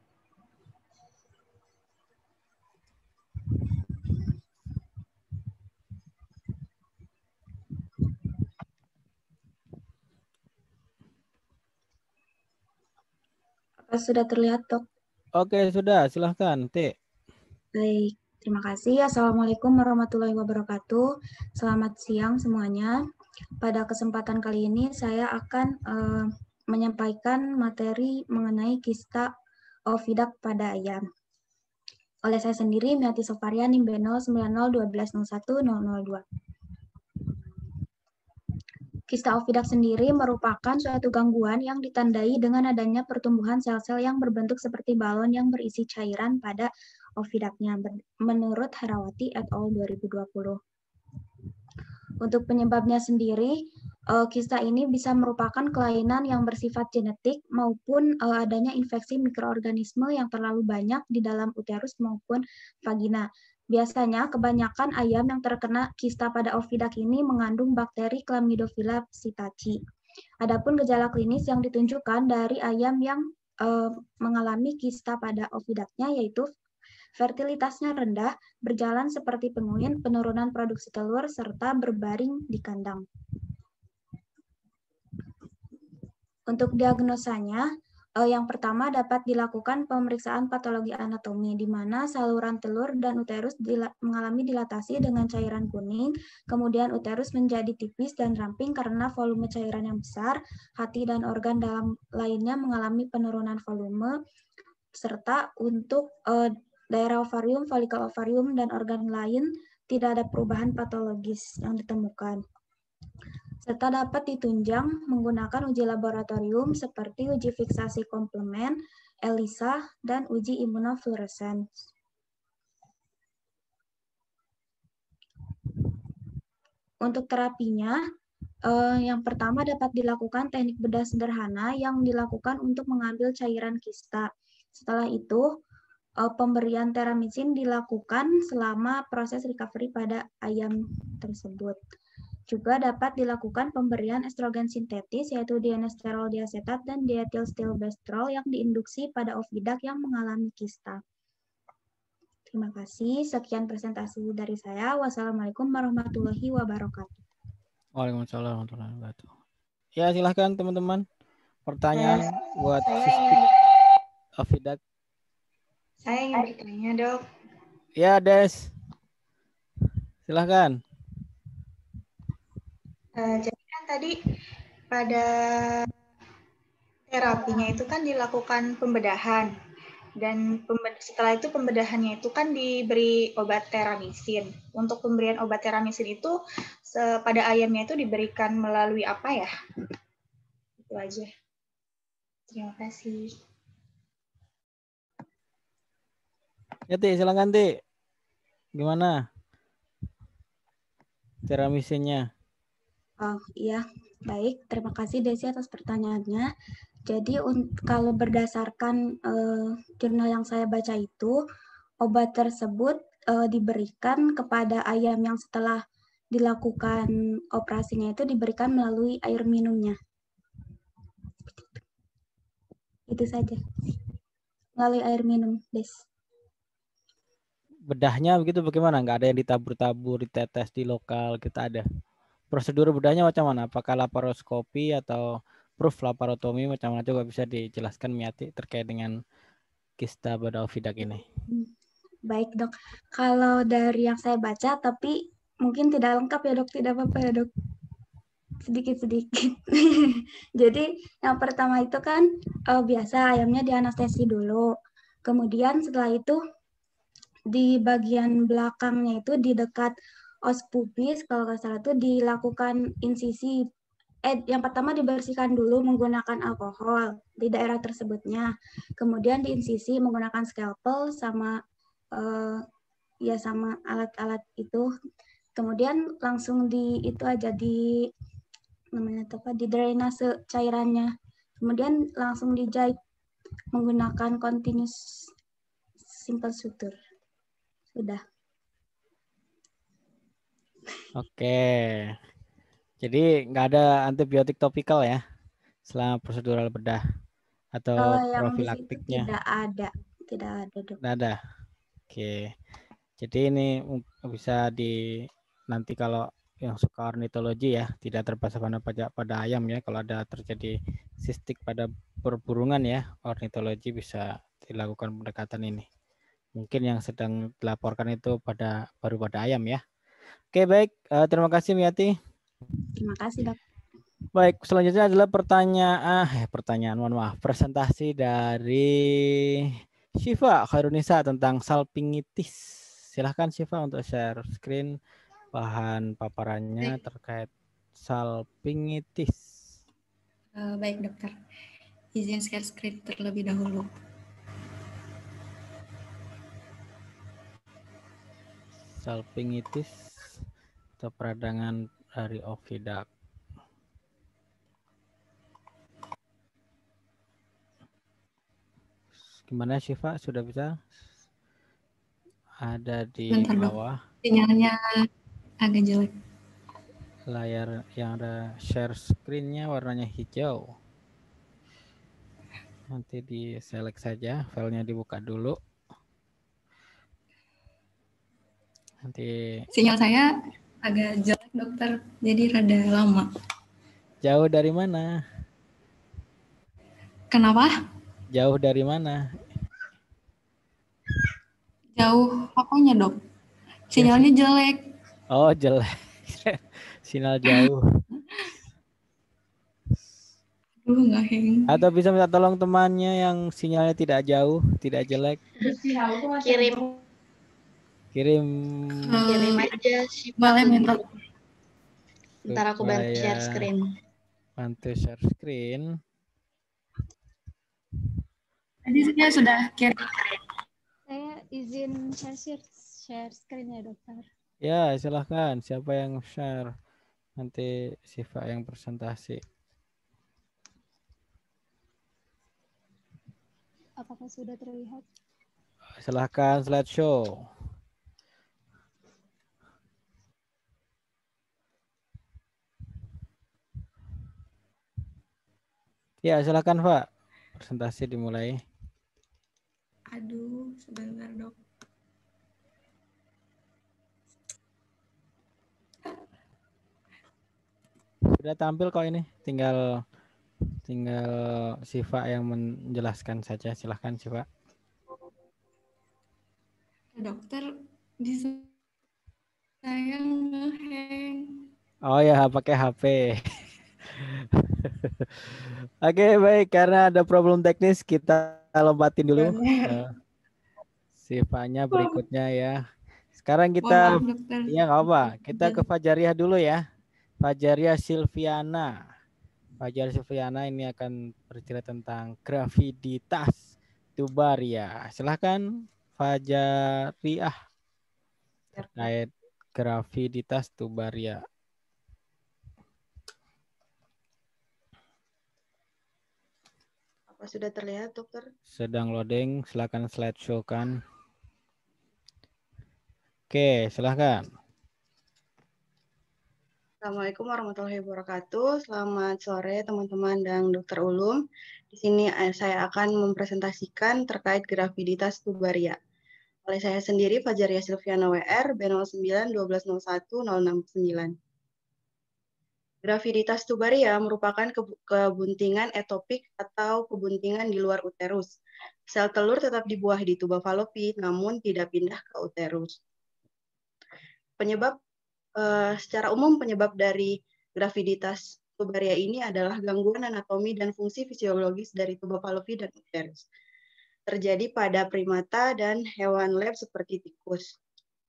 Apa sudah terlihat dok? Oke, sudah. Silahkan T. Baik. Terima kasih. Assalamualaikum warahmatullahi wabarakatuh. Selamat siang semuanya. Pada kesempatan kali ini saya akan uh, menyampaikan materi mengenai kista oviduct pada ayam. Oleh saya sendiri, Miyati Sofaria, NIM B nol sembilan nol satu dua nol satu nol nol dua. Kista oviduct sendiri merupakan suatu gangguan yang ditandai dengan adanya pertumbuhan sel-sel yang berbentuk seperti balon yang berisi cairan pada oviductnya, menurut Herawati et al. dua ribu dua puluh. Untuk penyebabnya sendiri, kista ini bisa merupakan kelainan yang bersifat genetik maupun adanya infeksi mikroorganisme yang terlalu banyak di dalam uterus maupun vagina. Biasanya kebanyakan ayam yang terkena kista pada oviduct ini mengandung bakteri Chlamydophila psittaci. Adapun gejala klinis yang ditunjukkan dari ayam yang uh, mengalami kista pada oviductnya yaitu fertilitasnya rendah, berjalan seperti penguin, penurunan produksi telur, serta berbaring di kandang. Untuk diagnosanya, eh, yang pertama dapat dilakukan pemeriksaan patologi anatomi, di mana saluran telur dan uterus dila mengalami dilatasi dengan cairan kuning, kemudian uterus menjadi tipis dan ramping karena volume cairan yang besar, hati dan organ dalam lainnya mengalami penurunan volume, serta untuk eh, daerah ovarium, folikel ovarium, dan organ lain tidak ada perubahan patologis yang ditemukan. Serta dapat ditunjang menggunakan uji laboratorium seperti uji fiksasi komplement, ELISA, dan uji imunofluorescence. Untuk terapinya, eh, yang pertama dapat dilakukan teknik bedah sederhana yang dilakukan untuk mengambil cairan kista. Setelah itu, pemberian teramisin dilakukan selama proses recovery pada ayam tersebut. Juga dapat dilakukan pemberian estrogen sintetis yaitu dienestrol diasetat dan dietilstilbestrol yang diinduksi pada oviduct yang mengalami kista. Terima kasih. Sekian presentasi dari saya. Wassalamualaikum warahmatullahi wabarakatuh. Waalaikumsalam warahmatullahi wabarakatuh. Ya, silahkan teman-teman. Pertanyaan saya, buat saya sistem oviduct. Saya ingin bertanya, dok. Ya, Des. Silahkan. Uh, jadi kan tadi pada terapinya itu kan dilakukan pembedahan. Dan setelah itu pembedahannya itu kan diberi obat teramisin. Untuk pemberian obat teramisin itu pada ayamnya itu diberikan melalui apa ya? Itu aja. Terima kasih. Ya, Ti, silakan, Ti. Gimana teramisinnya? Oh iya, baik. Terima kasih Desi atas pertanyaannya. Jadi kalau berdasarkan uh, jurnal yang saya baca itu, obat tersebut uh, diberikan kepada ayam yang setelah dilakukan operasinya itu diberikan melalui air minumnya. Itu saja. Melalui air minum, Des. Bedahnya begitu bagaimana? Nggak ada yang ditabur-tabur, ditetes di lokal, kita ada. Prosedur bedahnya macam mana? Apakah laparoskopi atau proof laparotomi macam mana? Coba bisa dijelaskan Miati terkait dengan kista pada oviduct ini. Baik dok, kalau dari yang saya baca, tapi mungkin tidak lengkap ya dok, tidak apa-apa ya dok. Sedikit-sedikit. Jadi yang pertama itu kan uh, biasa ayamnya dianestesi dulu. Kemudian setelah itu di bagian belakangnya itu di dekat os pubis kalau nggak salah itu dilakukan insisi. Eh, yang pertama dibersihkan dulu menggunakan alkohol di daerah tersebutnya. Kemudian diinsisi menggunakan scalpel sama uh, ya sama alat-alat itu. Kemudian langsung di itu aja di namanya apa di drainase cairannya. Kemudian langsung dijahit menggunakan continuous simple suture. Sudah. Oke. Jadi nggak ada antibiotik topikal ya selama prosedural bedah atau Kalau yang profilaktiknya? tidak ada, tidak ada dok. Tidak ada. Oke. Jadi ini bisa di nanti kalau yang suka ornitologi ya, tidak terbatas pada pajak pada ayam ya. Kalau ada terjadi sistik pada perburungan ya, ornitologi bisa dilakukan pendekatan ini. Mungkin yang sedang dilaporkan itu pada baru pada ayam ya. Oke baik, uh, terima kasih Miati. Terima kasih dok. Baik, selanjutnya adalah pertanyaan, eh pertanyaan, mohon maaf, presentasi dari Syifa Khairunisa tentang salpingitis. Silahkan Syifa untuk share screen bahan paparannya terkait salpingitis. Uh, baik dokter, izin share screen terlebih dahulu. Salpingitis atau peradangan dari oviduct. Gimana Syifa, sudah bisa? Ada di Bentar, bawah. Dok. Sinyalnya agak jelek. Layar yang ada share screen-nya warnanya hijau. Nanti di select saja, filenya dibuka dulu. Nanti sinyal saya agak jelek dokter, jadi rada lama. Jauh dari mana? Kenapa? Jauh dari mana? Jauh apanya dok? Sinyalnya jelek. Oh jelek. Sinyal jauh. Aduh nggak heng. Atau bisa minta tolong temannya yang sinyalnya tidak jauh, tidak jelek. Kirim. Kirim. Uh, Kirim aja sih. Boleh minta. Ntar aku bantu share screen. Bantu share screen. Tadi saya sudah kirim. Saya izin share share screen ya dokter. Ya silahkan. Siapa yang share? Nanti Syifa yang presentasi. Apakah sudah terlihat? Silahkan slideshow. Ya silahkan Pak. Presentasi dimulai. Aduh, sebentar dok. Sudah tampil kok ini, tinggal tinggal Syifa yang menjelaskan saja. Silahkan Syifa. Dokter, di saya ngeheng. Oh ya, pakai H P. Oke baik, karena ada problem teknis kita lompatin dulu. Uh, Syifanya berikutnya ya. Sekarang kita, oh, maaf, ya nggak apa, kita ke Fajariah dulu ya. Fajariah Silviana. Fajariah Silviana ini akan bercerita tentang graviditas tubaria. Silahkan Fajariah terkait graviditas tubaria. Apa sudah terlihat dokter? Sedang loading, silakan slideshow kan. Oke, silahkan. Assalamualaikum warahmatullahi wabarakatuh. Selamat sore teman-teman dan Dokter Ulum. Di sini saya akan mempresentasikan terkait graviditas tubaria. Oleh saya sendiri, Fajaria Silviana W R, B nol sembilan satu dua nol satu nol enam sembilan. Graviditas tubaria merupakan kebuntingan etopik atau kebuntingan di luar uterus. Sel telur tetap dibuah di tuba falopi, namun tidak pindah ke uterus. Penyebab Uh, secara umum penyebab dari graviditas tubaria ini adalah gangguan anatomi dan fungsi fisiologis dari tuba falopi dan uterus. Terjadi pada primata dan hewan lab seperti tikus.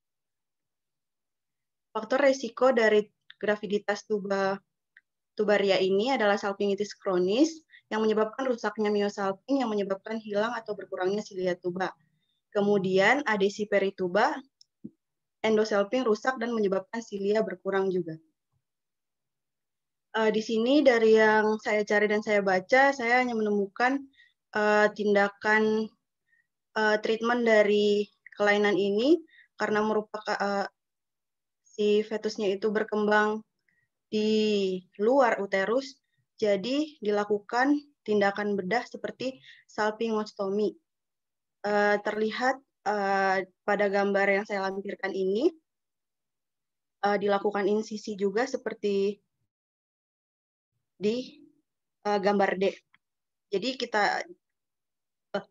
Faktor resiko dari graviditas tuba tubaria ini adalah salpingitis kronis yang menyebabkan rusaknya miosalping yang menyebabkan hilang atau berkurangnya silia tuba. Kemudian adesi perituba, endosalping rusak dan menyebabkan silia berkurang juga. Uh, di sini dari yang saya cari dan saya baca, saya hanya menemukan uh, tindakan uh, treatment dari kelainan ini karena merupakan uh, si fetusnya itu berkembang di luar uterus, jadi dilakukan tindakan bedah seperti salpingostomi. Uh, terlihat Uh, pada gambar yang saya lampirkan ini uh, dilakukan insisi juga seperti di uh, gambar D. Jadi kita uh,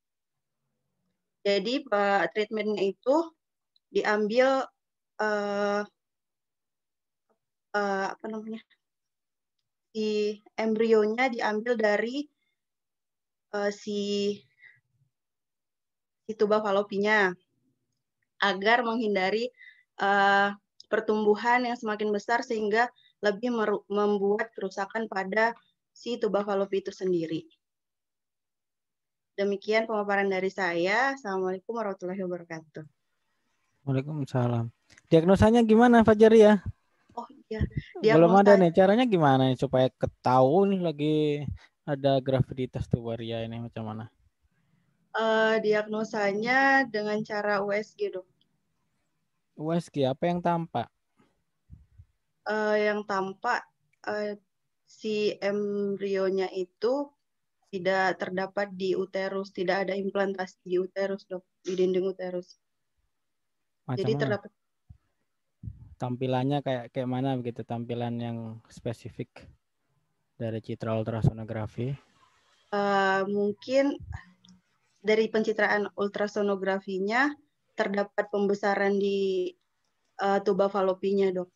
jadi uh, treatmentnya itu diambil uh, uh, apa namanya si embrionya diambil dari uh, si di tuba falopinya agar menghindari uh, pertumbuhan yang semakin besar sehingga lebih membuat kerusakan pada si tuba falopi itu sendiri. Demikian pemaparan dari saya. Assalamualaikum warahmatullahi wabarakatuh. Waalaikumsalam. Diagnosanya gimana Fajaria? Oh iya. Belum ada nih. Caranya gimana nih supaya ketahuan nih lagi ada graviditas tubaria ini macam mana? Uh, diagnosanya dengan cara U S G, dok. U S G apa yang tampak? Uh, yang tampak uh, si embrionya itu tidak terdapat di uterus, tidak ada implantasi di uterus, dok, di dinding uterus. Macam Jadi mana? terdapat tampilannya kayak kayak mana begitu, tampilan yang spesifik dari citra ultrasonografi? Uh, mungkin dari pencitraan ultrasonografinya terdapat pembesaran di uh, tuba falopinya, dok.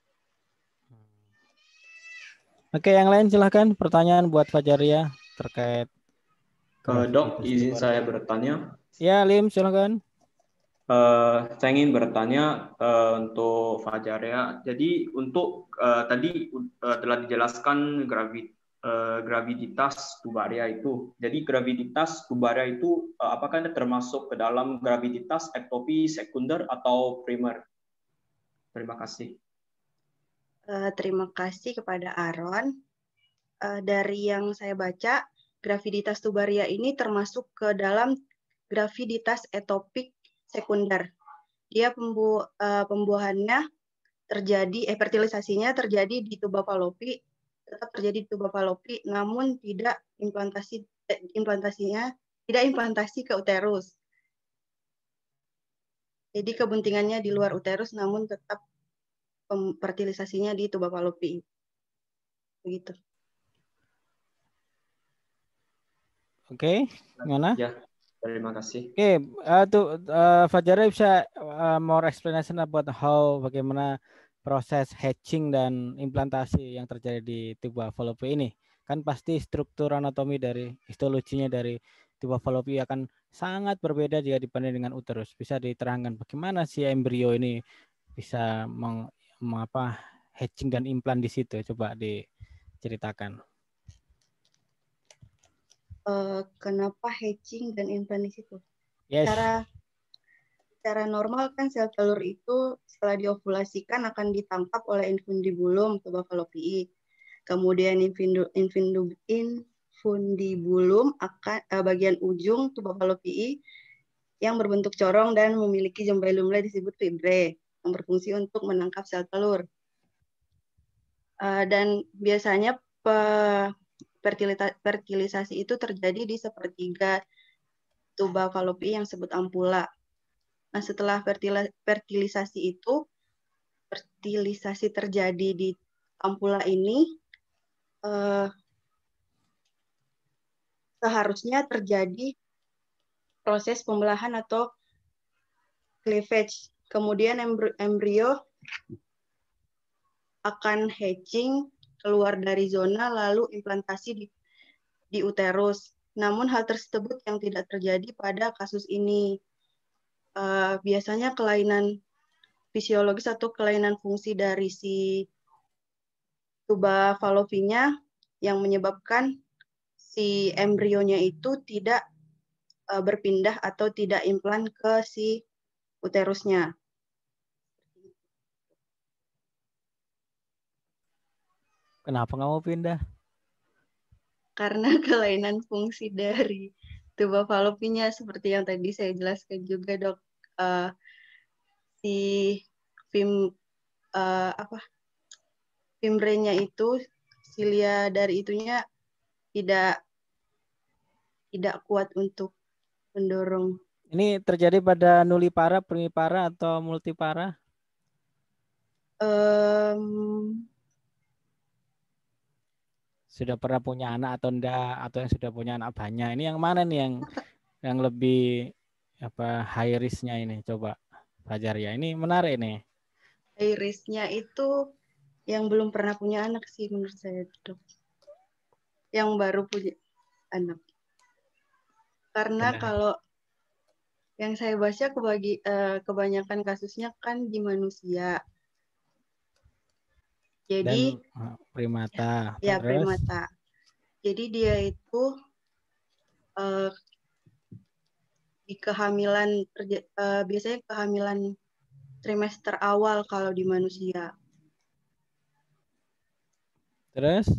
Oke, yang lain silahkan pertanyaan buat Fajaria terkait. Uh, dok, izin saya bertanya. Ya, Lim, silahkan. Uh, saya ingin bertanya uh, untuk Fajaria. Jadi untuk uh, tadi uh, telah dijelaskan gravid Uh, graviditas tubaria itu. Jadi graviditas tubaria itu uh, apakah termasuk ke dalam graviditas ektopi sekunder atau primer? Terima kasih. Uh, terima kasih kepada Aaron. Uh, dari yang saya baca, graviditas tubaria ini termasuk ke dalam graviditas etopik sekunder. Dia pembu uh, pembuahannya terjadi, eh, fertilisasinya terjadi di tuba falopi, tetap terjadi di tuba falopi, namun tidak implantasi eh, implantasinya tidak implantasi ke uterus. Jadi kebuntingannya di luar uterus, namun tetap fertilisasinya di tuba falopi. Begitu. Oke, gimana? Ya, terima kasih. Oke, uh, tuh uh, Fajaria bisa uh, more explanation about how bagaimana proses hatching dan implantasi yang terjadi di tuba falopi ini. Kan pasti struktur anatomi dari histologinya dari tuba falopi akan sangat berbeda jika dibanding dengan uterus. Bisa diterangkan bagaimana si embrio ini bisa meng, apa hatching dan implant di situ? Coba diceritakan. Uh, kenapa hatching dan implant di situ? Yes. Cara Secara normal kan sel telur itu setelah diovulasikan akan ditangkap oleh infundibulum tuba falopii. Kemudian infundibulum akan eh, bagian ujung tuba falopii yang berbentuk corong dan memiliki jumlah-jumlah disebut fibrae yang berfungsi untuk menangkap sel telur. Uh, dan biasanya pe fertilisasi itu terjadi di sepertiga tuba falopi yang disebut ampula. Nah, setelah fertilisasi itu, fertilisasi terjadi di ampula ini, eh, seharusnya terjadi proses pembelahan atau cleavage. Kemudian embrio akan hatching keluar dari zona lalu implantasi di, di uterus. Namun hal tersebut yang tidak terjadi pada kasus ini. Uh, biasanya kelainan fisiologis atau kelainan fungsi dari si tuba falopinya yang menyebabkan si embrionya itu tidak uh, berpindah atau tidak implan ke si uterusnya. Kenapa nggak mau pindah? Karena kelainan fungsi dari tuba falopinya seperti yang tadi saya jelaskan juga, Dok. Uh, si fim uh, apa fimbrenya itu silia dari itunya tidak tidak kuat untuk mendorong. Ini terjadi pada nulipara, primipara, atau multipara? Um, sudah pernah punya anak atau enggak, atau yang sudah punya anak banyak? Ini yang mana nih yang yang lebih apa high risk-nya ini? Coba Fajar ya. Ini menarik nih. High risk-nya itu yang belum pernah punya anak sih menurut saya, Dok. Yang baru punya anak. Karena Benar. Kalau yang saya baca kebagi, eh, kebanyakan kasusnya kan di manusia. Jadi dan primata. Ya, Terus? primata. Jadi dia itu uh, di kehamilan uh, biasanya kehamilan trimester awal kalau di manusia. Terus?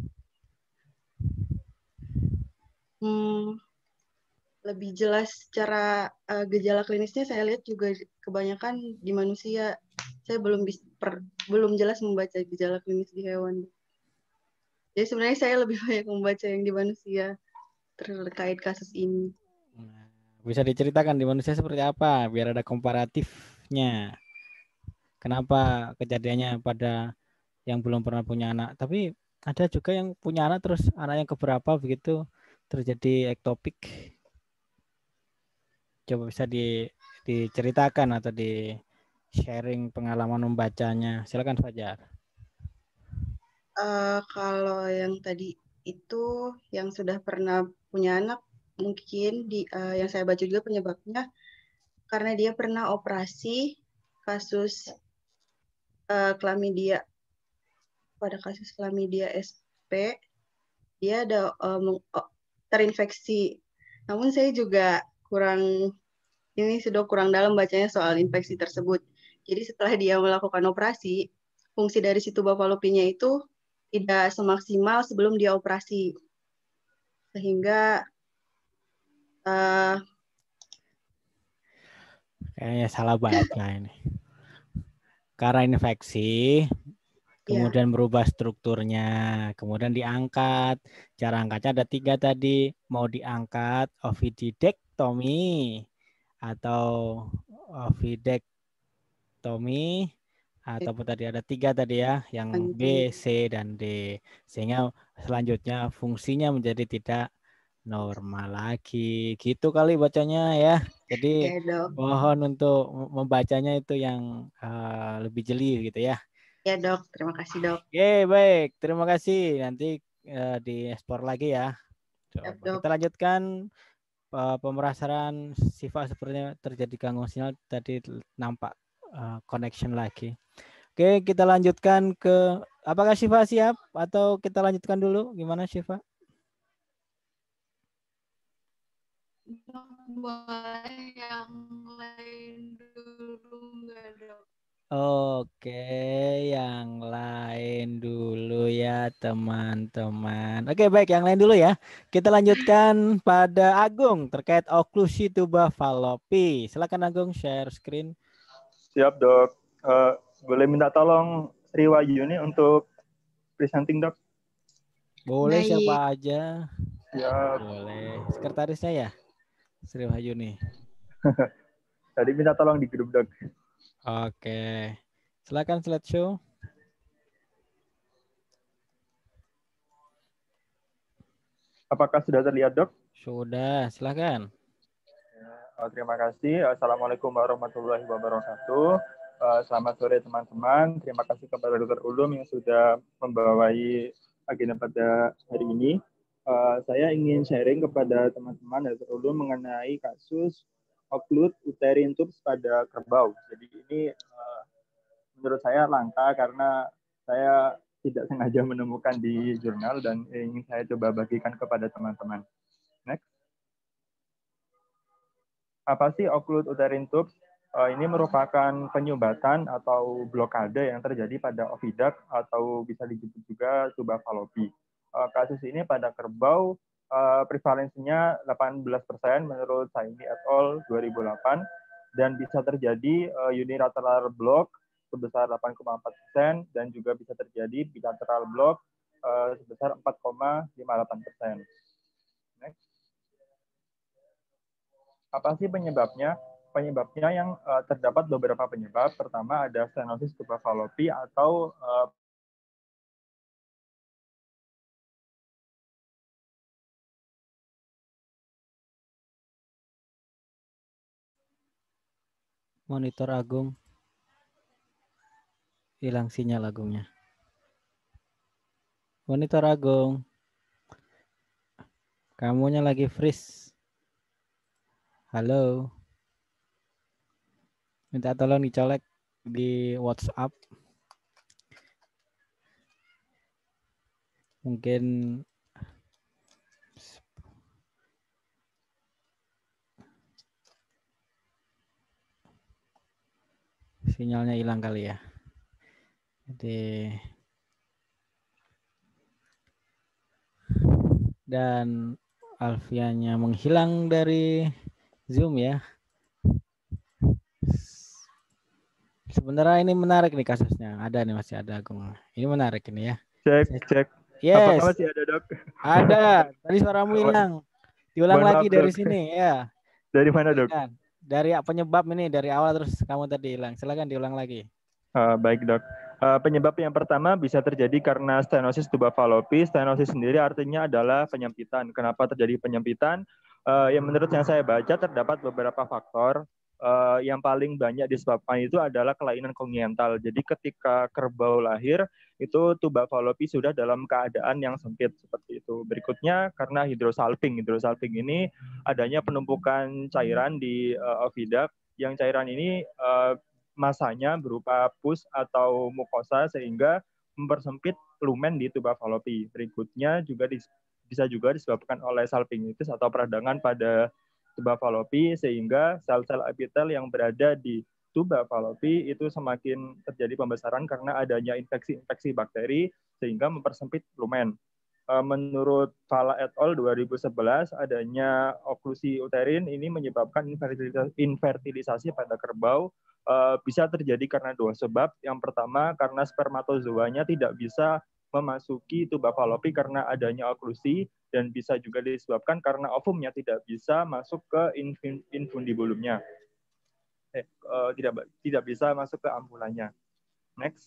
Hmm, lebih jelas secara uh, gejala klinisnya saya lihat juga kebanyakan di manusia. Saya belum bis, per, belum jelas membaca gejala klinis di hewan. Jadi sebenarnya saya lebih banyak membaca yang di manusia terkait kasus ini. Bisa diceritakan di manusia seperti apa biar ada komparatifnya. Kenapa kejadiannya pada yang belum pernah punya anak? Tapi ada juga yang punya anak terus anak yang keberapa begitu terjadi ektopik. Coba bisa di, diceritakan atau di sharing pengalaman membacanya. Silakan Fajar. Uh, kalau yang tadi itu yang sudah pernah punya anak, mungkin di uh, yang saya baca juga penyebabnya karena dia pernah operasi kasus uh, klamidia. Pada kasus klamidia S P, dia ada um, terinfeksi. Namun saya juga kurang ini sudah kurang dalam bacanya soal infeksi tersebut. Jadi setelah dia melakukan operasi, fungsi dari si tuba falopinya itu tidak semaksimal sebelum dia operasi. Sehingga uh, kayaknya salah baca ini. Karena infeksi, kemudian ya. Merubah strukturnya, kemudian diangkat. Cara angkatnya ada tiga tadi. Mau diangkat ovidektomi atau ovidektomi ataupun tadi ada tiga tadi ya, yang B, C, dan D. Sehingga selanjutnya fungsinya menjadi tidak normal lagi. Gitu kali bacanya ya. Jadi ya, mohon untuk membacanya itu yang uh, lebih jeli gitu ya. Ya dok, terima kasih dok. Oke baik, terima kasih. Nanti uh, diekspor lagi ya. Coba ya, kita lanjutkan uh, pemerasaran sifat sepertinya terjadi gangguan sinyal tadi nampak uh, connection lagi. Oke, kita lanjutkan ke apakah Syifa siap atau kita lanjutkan dulu? Gimana Syifa? Boleh yang lain dulu nggak dok? Oke, yang lain dulu ya teman-teman. Oke, baik, yang lain dulu ya. Kita lanjutkan pada Agung terkait oklusi tuba falopi. Silakan Agung share screen. Siap dok. Uh, boleh minta tolong Sri Wahyuni untuk presenting dok? Boleh. Baik. Siapa Baik. aja? Siap. Boleh. Sekretarisnya ya, Sri Wahyuni. Tadi minta tolong di grup dok. Oke, silakan slideshow. Apakah sudah terlihat dok? Sudah, silakan. Oh, terima kasih. Assalamualaikum warahmatullahi wabarakatuh. Uh, selamat sore teman-teman. Terima kasih kepada Dokter Ulum yang sudah membawai agenda pada hari ini. Uh, saya ingin sharing kepada teman-teman Dokter Ulum mengenai kasus occlude uterine tubes pada kerbau. Jadi ini uh, menurut saya langka karena saya tidak sengaja menemukan di jurnal dan ingin saya coba bagikan kepada teman-teman. Next. Apa sih occlude uterine tubes? Uh, ini merupakan penyumbatan atau blokade yang terjadi pada oviduct atau bisa disebut juga tuba falopi. Uh, kasus ini pada kerbau uh, prevalensinya delapan belas persen menurut Saini et al. dua ribu delapan dan bisa terjadi uh, unilateral block sebesar delapan koma empat persen dan juga bisa terjadi bilateral block uh, sebesar empat koma lima delapan persen. Next. Apa sih penyebabnya? Penyebabnya yang uh, terdapat beberapa penyebab. Pertama ada stenosis tuba falopi atau uh, Monitor Agung. Hilang sinyal Agungnya. Monitor Agung. Kamunya lagi freeze. Halo. Minta tolong dicolek di WhatsApp. Mungkin sinyalnya hilang kali ya. Jadi dan Alfianya menghilang dari Zoom ya. Sebenarnya ini menarik nih kasusnya. Ada nih, masih ada Agung. Ini menarik ini ya. Cek, cek. Yes. Apakah masih ada dok? Ada. Tadi suaramu hilang. Diulang Mohon lagi maaf, dari dok. sini ya. Dari mana dok? Dari penyebab ini dari awal terus kamu tadi hilang. Silakan diulang lagi. Uh, baik dok. Uh, penyebab yang pertama bisa terjadi karena stenosis tuba falopi. Stenosis sendiri artinya adalah penyempitan. Kenapa terjadi penyempitan? Uh, yang menurut yang saya baca terdapat beberapa faktor. Uh, yang paling banyak disebabkan itu adalah kelainan kongenital. Jadi ketika kerbau lahir itu tuba falopi sudah dalam keadaan yang sempit seperti itu. Berikutnya karena hidrosalping. Hidrosalping ini adanya penumpukan cairan di uh, oviduct. Yang cairan ini uh, masanya berupa pus atau mukosa sehingga mempersempit lumen di tuba falopi. Berikutnya juga dis, bisa juga disebabkan oleh salpingitis atau peradangan pada tuba falopi sehingga sel-sel epitel yang berada di tuba falopi itu semakin terjadi pembesaran karena adanya infeksi-infeksi bakteri sehingga mempersempit lumen. Menurut Fala et al. dua ribu sebelas, adanya oklusi uterin ini menyebabkan infertilisasi pada kerbau. Uh, bisa terjadi karena dua sebab. Yang pertama karena spermatozoanya tidak bisa memasuki tuba falopi karena adanya oklusi dan bisa juga disebabkan karena ovumnya tidak bisa masuk ke infundibulumnya. Eh, uh, tidak tidak bisa masuk ke ampulannya. Next.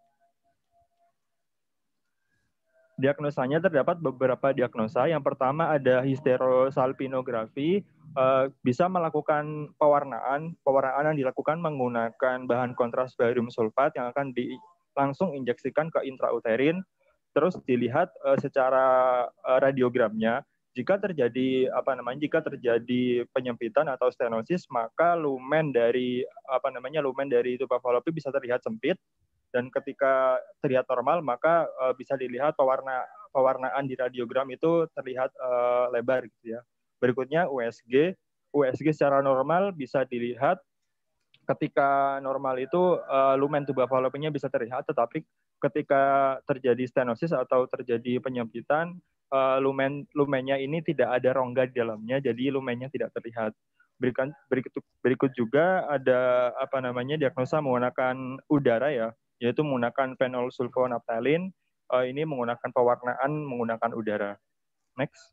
Diagnosanya terdapat beberapa diagnosa. Yang pertama ada histerosalpinografi, uh, bisa melakukan pewarnaan. Pewarnaan yang dilakukan menggunakan bahan kontras barium sulfat yang akan di, langsung injeksikan ke intrauterin. Terus dilihat uh, secara uh, radiogramnya. Jika terjadi apa namanya? Jika terjadi penyempitan atau stenosis, maka lumen dari apa namanya? Lumen dari tuba falopi bisa terlihat sempit. Dan ketika terlihat normal, maka uh, bisa dilihat pewarna pewarnaan di radiogram itu terlihat uh, lebar gitu ya. Berikutnya U S G. U S G secara normal bisa dilihat ketika normal itu uh, lumen tuba falopinya bisa terlihat, tetapi ketika terjadi stenosis atau terjadi penyempitan, uh, lumen lumennya ini tidak ada rongga di dalamnya, jadi lumennya tidak terlihat. Berikan, berikut, berikut juga ada apa namanya diagnosa menggunakan udara ya, yaitu menggunakan phenolsulfonaphthalin. Uh, ini menggunakan pewarnaan menggunakan udara. Next.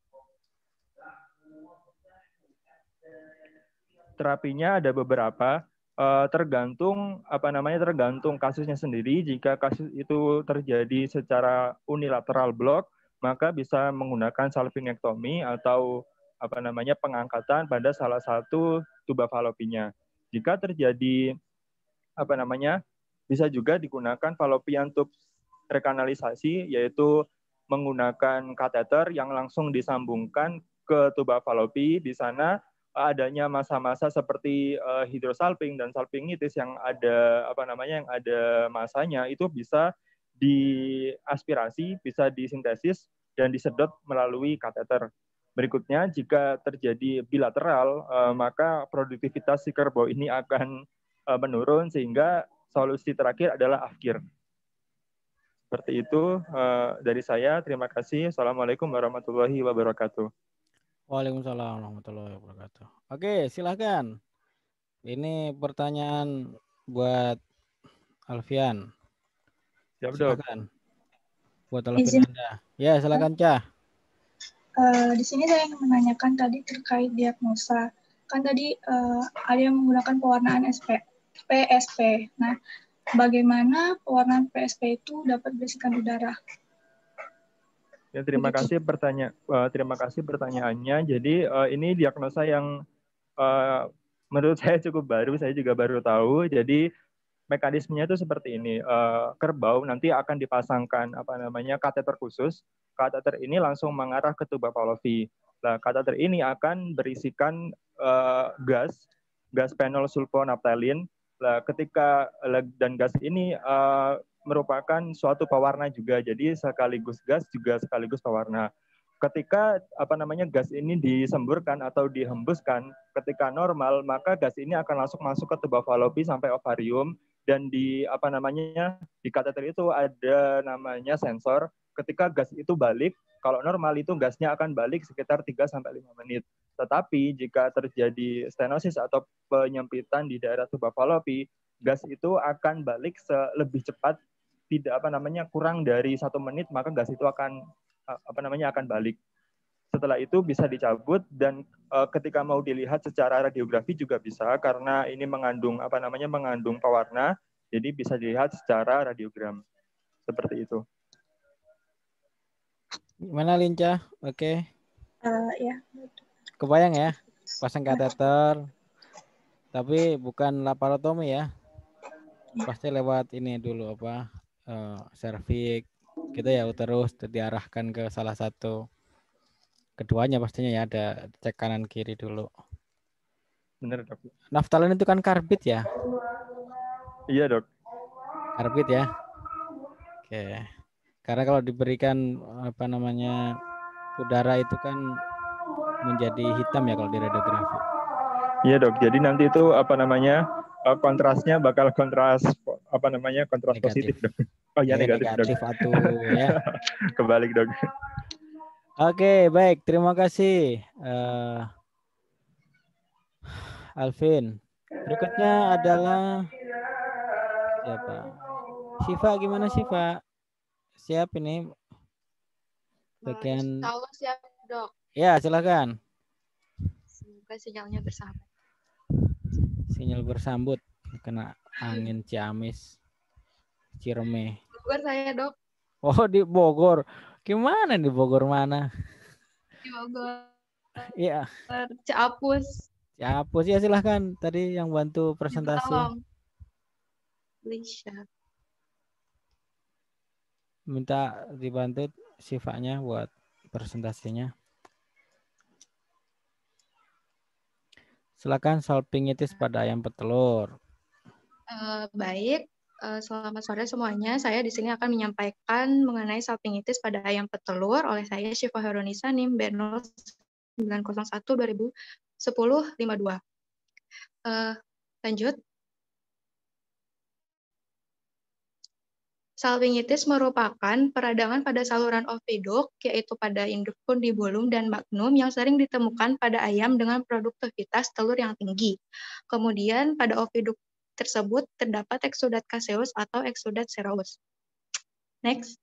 Terapinya ada beberapa, uh, tergantung apa namanya tergantung kasusnya sendiri. Jika kasus itu terjadi secara unilateral block, maka bisa menggunakan salpingektomi atau apa namanya pengangkatan pada salah satu tuba falopinya. Jika terjadi apa namanya bisa juga digunakan fallopian tube rekanalisasi, yaitu menggunakan kateter yang langsung disambungkan ke tuba falopi. Di sana adanya masa-masa seperti uh, hidrosalping dan salpingitis yang ada apa namanya yang ada masanya, itu bisa diaspirasi, bisa disintesis dan disedot melalui kateter. Berikutnya, jika terjadi bilateral, uh, maka produktivitas si kerbau ini akan uh, menurun, sehingga solusi terakhir adalah afkir. Seperti itu uh, dari saya. Terima kasih. Assalamualaikum warahmatullahi wabarakatuh. Waalaikumsalam warahmatullahi wabarakatuh. Oke, silahkan. Ini pertanyaan buat Alfian. Siap, Dok. Silakan. Buat Alfian Anda. Ya, silakan, Cah. Uh, di sini saya ingin menanyakan tadi terkait diagnosa. Kan tadi uh, ada yang menggunakan pewarnaan S P, P S P. Nah, bagaimana pewarnaan P S P itu dapat berisikan udara? Ya, terima kasih pertanyaan uh, terima kasih pertanyaannya. Jadi uh, ini diagnosa yang uh, menurut saya cukup baru, saya juga baru tahu. Jadi mekanismenya itu seperti ini. Uh, kerbau nanti akan dipasangkan apa namanya kateter khusus. Kateter ini langsung mengarah ke tuba falopi. Nah, kateter ini akan berisikan uh, gas, gas phenolsulfonaphthalin. Nah, ketika dan gas ini uh, merupakan suatu pewarna juga, jadi sekaligus gas juga sekaligus pewarna. Ketika apa namanya gas ini disemburkan atau dihembuskan, ketika normal maka gas ini akan langsung masuk ke tuba falopi sampai ovarium, dan di apa namanya di kateter itu ada namanya sensor. Ketika gas itu balik, kalau normal itu gasnya akan balik sekitar tiga sampai lima menit. Tetapi jika terjadi stenosis atau penyempitan di daerah tuba falopi, gas itu akan balik lebih cepat, tidak apa namanya kurang dari satu menit, maka gas itu akan apa namanya akan balik. Setelah itu bisa dicabut, dan e, ketika mau dilihat secara radiografi juga bisa, karena ini mengandung apa namanya mengandung pewarna, jadi bisa dilihat secara radiogram. Seperti itu. Gimana, Linca? Oke. Uh, ya. Kebayang ya, pasang kateter, tapi bukan laparotomi ya. Pasti lewat ini dulu apa? Uh, serviks gitu ya, uterus diarahkan ke salah satu, keduanya pastinya ya, ada cek kanan kiri dulu. Benar, Dok. Naftalin itu kan karbit ya? Iya, Dok. Karbit ya. Oke. Karena kalau diberikan apa namanya udara itu kan menjadi hitam ya kalau di radiografi. Iya, Dok. Jadi nanti itu apa namanya kontrasnya bakal kontras apa namanya kontras negatif. Positif, Dok. Oh ya, ya negatif, negatif Dok. Atuh, ya. Kebalik, Dok. Oke, baik, terima kasih uh, Alvin. Berikutnya adalah siapa? Siva, gimana Siva? Siap ini bagian. Halo, siap, Dok. Ya, silakan. Semoga sinyalnya bersahabat. Sinyal bersambut kena angin Ciamis, Cireme. Bogor saya, Dok. Oh, di Bogor. Gimana di Bogor mana? Di Bogor. Iya. Ciapus. Ciapus ya, silahkan. Tadi yang bantu presentasi. Lisha. Minta dibantu sifatnya buat presentasinya. Silakan, salpingitis pada ayam petelur. Uh, baik. Uh, selamat sore semuanya. Saya di sini akan menyampaikan mengenai salpingitis pada ayam petelur oleh saya Syifa Heronisa, N I M B nol sembilan nol satu dua ribu sepuluh lima dua. Uh, Lanjut. Salpingitis merupakan peradangan pada saluran oviduk, yaitu pada infundibulum dan magnum yang sering ditemukan pada ayam dengan produktivitas telur yang tinggi. Kemudian pada oviduk tersebut terdapat exudat caseus atau exudat cereus. Next.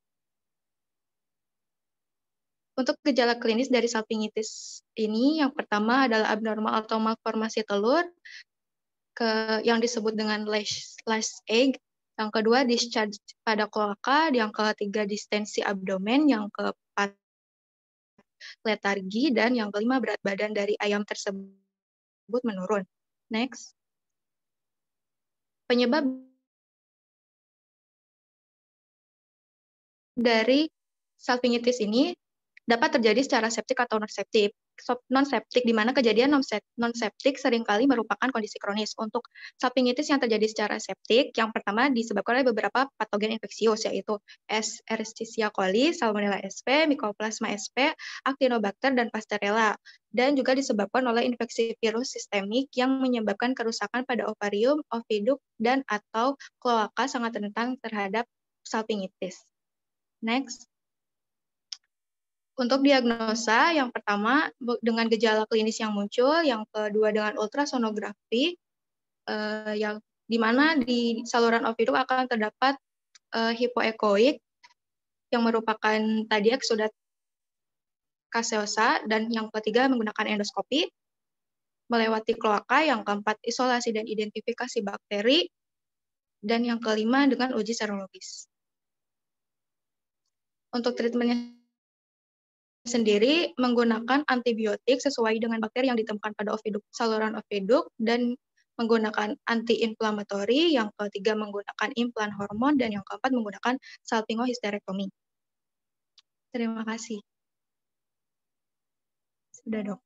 Untuk gejala klinis dari salpingitis ini, yang pertama adalah abnormal atau malformasi telur, ke, yang disebut dengan last, last egg. Yang kedua, discharge pada kloaka. Yang ketiga, distensi abdomen. Yang keempat, letargi. Dan yang kelima, berat badan dari ayam tersebut menurun. Next. Penyebab dari salpingitis ini dapat terjadi secara septik atau non-septik. Non-septik, di mana kejadian non-septik seringkali merupakan kondisi kronis. Untuk salpingitis yang terjadi secara septik, yang pertama disebabkan oleh beberapa patogen infeksius, yaitu Escherichia coli, Salmonella S P, Mycoplasma S P, Actinobacter, dan Pasteurella. Dan juga disebabkan oleh infeksi virus sistemik yang menyebabkan kerusakan pada ovarium, oviduk, dan atau kloaka sangat rentan terhadap salpingitis. Next. Untuk diagnosa, yang pertama dengan gejala klinis yang muncul, yang kedua dengan ultrasonografi, eh, yang di mana di saluran oviduk akan terdapat eh, hipoekoik, yang merupakan tadi exudat caseosa, dan yang ketiga menggunakan endoskopi, melewati kloaka, yang keempat isolasi dan identifikasi bakteri, dan yang kelima dengan uji serologis. Untuk treatmentnya sendiri menggunakan antibiotik sesuai dengan bakteri yang ditemukan pada oviduk, saluran oviduk, dan menggunakan anti-inflamatori, yang ketiga menggunakan implan hormon, dan yang keempat menggunakan salpingohisterektomi. Terima kasih. Sudah, Dok.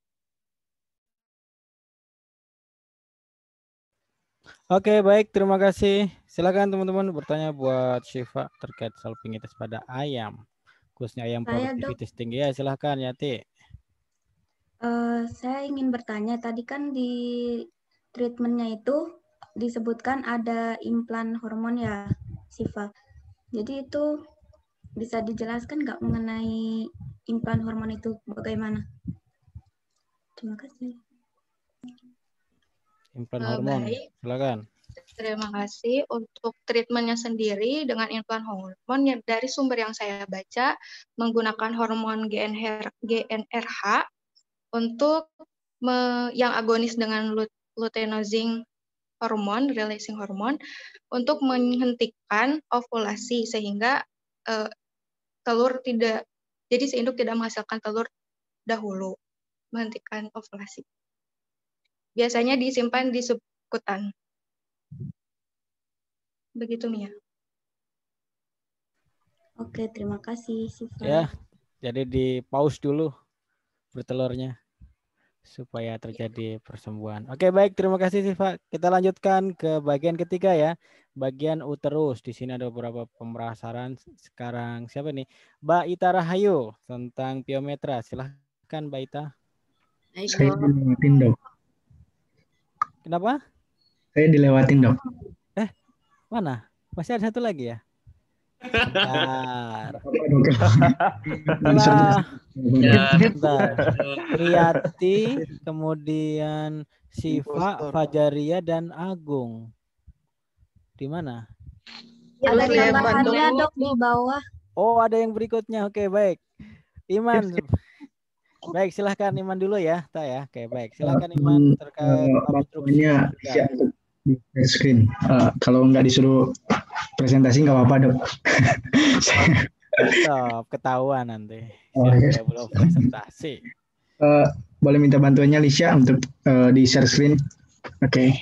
Oke, baik, terima kasih. Silakan teman-teman bertanya buat Syifa terkait salpingitis pada ayam. Khususnya ayam Saya, produktivitas tinggi. Ya, silahkan Yati. Uh, saya ingin bertanya, tadi kan di treatmentnya itu disebutkan ada implan hormon ya, Syifa. Jadi itu bisa dijelaskan nggak mengenai implan hormon itu bagaimana? Terima kasih. Implan Uh, hormon, baik. silakan. Terima kasih. Untuk treatmentnya sendiri dengan implan hormon, yang dari sumber yang saya baca menggunakan hormon G N R H untuk me, yang agonis dengan luteinizing hormon, releasing hormon, untuk menghentikan ovulasi sehingga eh, telur tidak, jadi si induk tidak menghasilkan telur dahulu, menghentikan ovulasi. Biasanya disimpan di subkutan. Begitu, Mia. Oke, terima kasih, Syifa. Ya, jadi di pause dulu bertelurnya supaya terjadi persembuhan. Oke, baik, terima kasih Syifa. Kita lanjutkan ke bagian ketiga ya, bagian uterus. Di sini ada beberapa pemerasaran. Sekarang siapa nih? Mbak Ita Rahayu tentang piometra. Silahkan Mbak Ita. Saya dilewatin, Dok. Kenapa? Saya dilewatin, Dok. Eh, mana? Masih ada satu lagi ya? Bentar. Setelah bentar. Riyati, kemudian Syifa, Fajaria, dan Agung. Di mana? Ada tambahannya, Dok, di bawah. Oh, ada yang berikutnya. Oke, baik. Iman. Baik, silahkan Iman dulu ya, Ta ya. Oke, baik. Silahkan Iman terkait bantuannya siap untuk di screen. Uh, kalau nggak disuruh presentasi nggak apa-apa, Dok. Stop, ketahuan nanti. Oh, Saya belum presentasi. Uh, boleh minta bantuannya Lisha untuk uh, di share screen. Oke. Okay.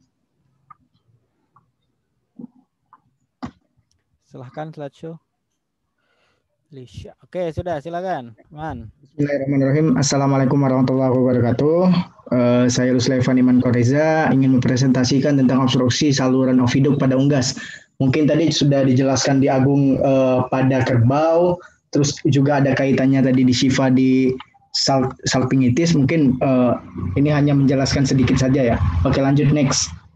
Silahkan slideshow. Lisha. Oke, sudah, silakan. Man. Bismillahirrahmanirrahim. Assalamualaikum warahmatullahi wabarakatuh. Uh, saya Ruslevan Iman Koreza ingin mempresentasikan tentang obstruksi saluran oviduk pada unggas. Mungkin tadi sudah dijelaskan di Agung uh, pada kerbau, terus juga ada kaitannya tadi di Syifa di sal salpingitis. Mungkin uh, ini hanya menjelaskan sedikit saja ya. Oke, lanjut next.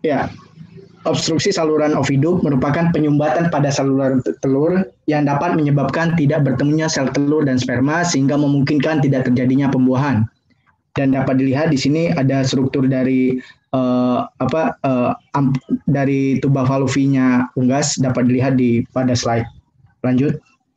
Ya, obstruksi saluran oviduk merupakan penyumbatan pada saluran telur yang dapat menyebabkan tidak bertemunya sel telur dan sperma sehingga memungkinkan tidak terjadinya pembuahan. Dan dapat dilihat di sini ada struktur dari uh, apa uh, amp, dari tuba fallopinya unggas dapat dilihat di pada slide. Lanjut.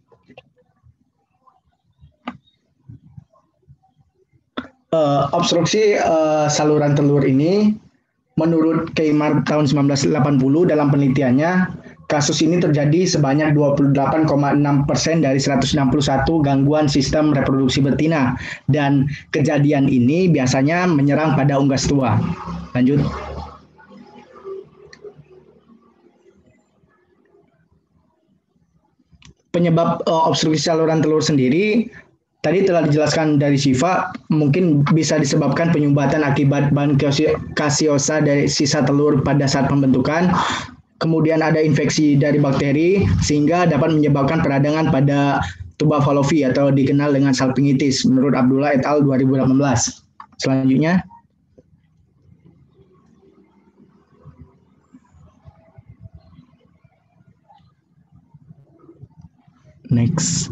Uh, obstruksi uh, saluran telur ini menurut Keimar tahun sembilan belas delapan puluh dalam penelitiannya, kasus ini terjadi sebanyak dua puluh delapan koma enam persen dari seratus enam puluh satu gangguan sistem reproduksi betina. Dan kejadian ini biasanya menyerang pada unggas tua. Lanjut. Penyebab uh, obstruksi saluran telur sendiri tadi telah dijelaskan dari Syifa, mungkin bisa disebabkan penyumbatan akibat bahan kasiosa dari sisa telur pada saat pembentukan. Kemudian ada infeksi dari bakteri sehingga dapat menyebabkan peradangan pada tuba fallopi atau dikenal dengan salpingitis menurut Abdullah et al. dua ribu delapan belas. Selanjutnya. Next.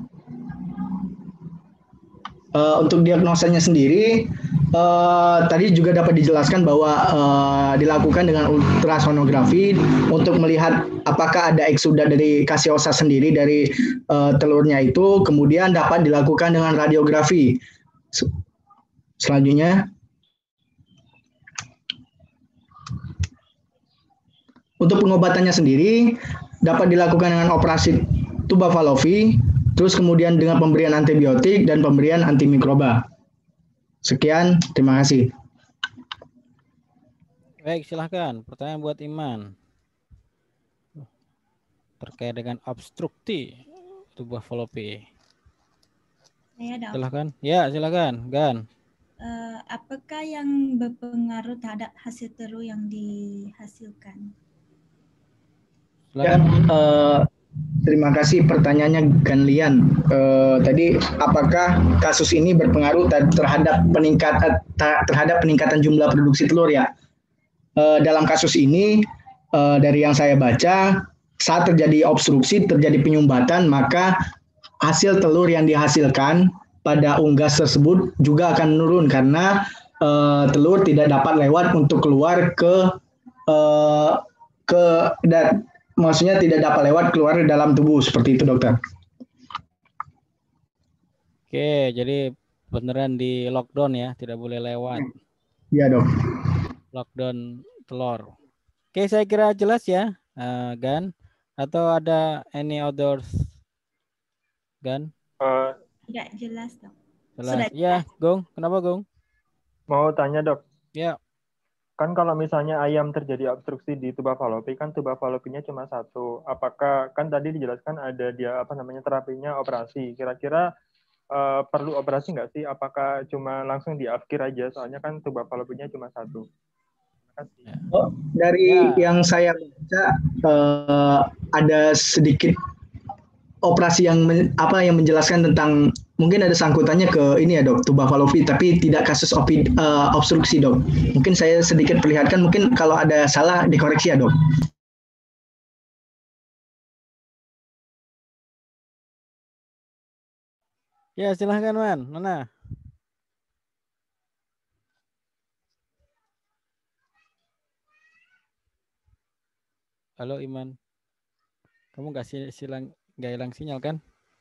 Uh, untuk diagnosanya sendiri, uh, tadi juga dapat dijelaskan bahwa uh, dilakukan dengan ultrasonografi untuk melihat apakah ada eksuda dari kasiosa sendiri dari uh, telurnya itu, kemudian dapat dilakukan dengan radiografi. Selanjutnya, untuk pengobatannya sendiri dapat dilakukan dengan operasi tuba fallopi, terus kemudian dengan pemberian antibiotik dan pemberian antimikroba. Sekian, terima kasih. Baik, silahkan. Pertanyaan buat Iman. Terkait dengan obstruksi tuba fallopi. Saya ada. Silahkan. Ya, silahkan. Gan. Uh, apakah yang berpengaruh terhadap hasil telur yang dihasilkan? Silahkan. Ya, uh, terima kasih pertanyaannya Ganlian. Uh, tadi apakah kasus ini berpengaruh terhadap peningkatan terhadap peningkatan jumlah produksi telur ya? Uh, dalam kasus ini uh, dari yang saya baca, saat terjadi obstruksi, terjadi penyumbatan, maka hasil telur yang dihasilkan pada unggas tersebut juga akan menurun karena uh, telur tidak dapat lewat untuk keluar ke uh, ke dan maksudnya tidak dapat lewat keluar dalam tubuh, seperti itu dokter. Oke, jadi beneran di lockdown ya, tidak boleh lewat. Iya dok. Lockdown telur. Oke, saya kira jelas ya, uh, Gan. Atau ada any others, Gan? Uh, Tidak jelas dok. Jelas. Sudah Ya, jelas. Gong. Kenapa Gong? Mau tanya dok. Ya. Kan kalau misalnya ayam terjadi obstruksi di tuba fallopi, kan tuba fallopinya cuma satu. Apakah kan tadi dijelaskan ada dia apa namanya terapinya operasi. Kira-kira uh, perlu operasi nggak sih? Apakah cuma langsung diafkir aja? Soalnya kan tuba fallopinya cuma satu. Oh, dari ya. Yang saya baca uh, ada sedikit operasi yang men, apa yang menjelaskan tentang mungkin ada sangkutannya ke ini ya dok, tuba fallopi, tapi tidak kasus opi, uh, obstruksi dok. Mungkin saya sedikit perlihatkan, mungkin kalau ada salah dikoreksi ya dok. Ya silahkan Man, Nona. Halo Iman, kamu nggak silang nggak hilang sinyal kan?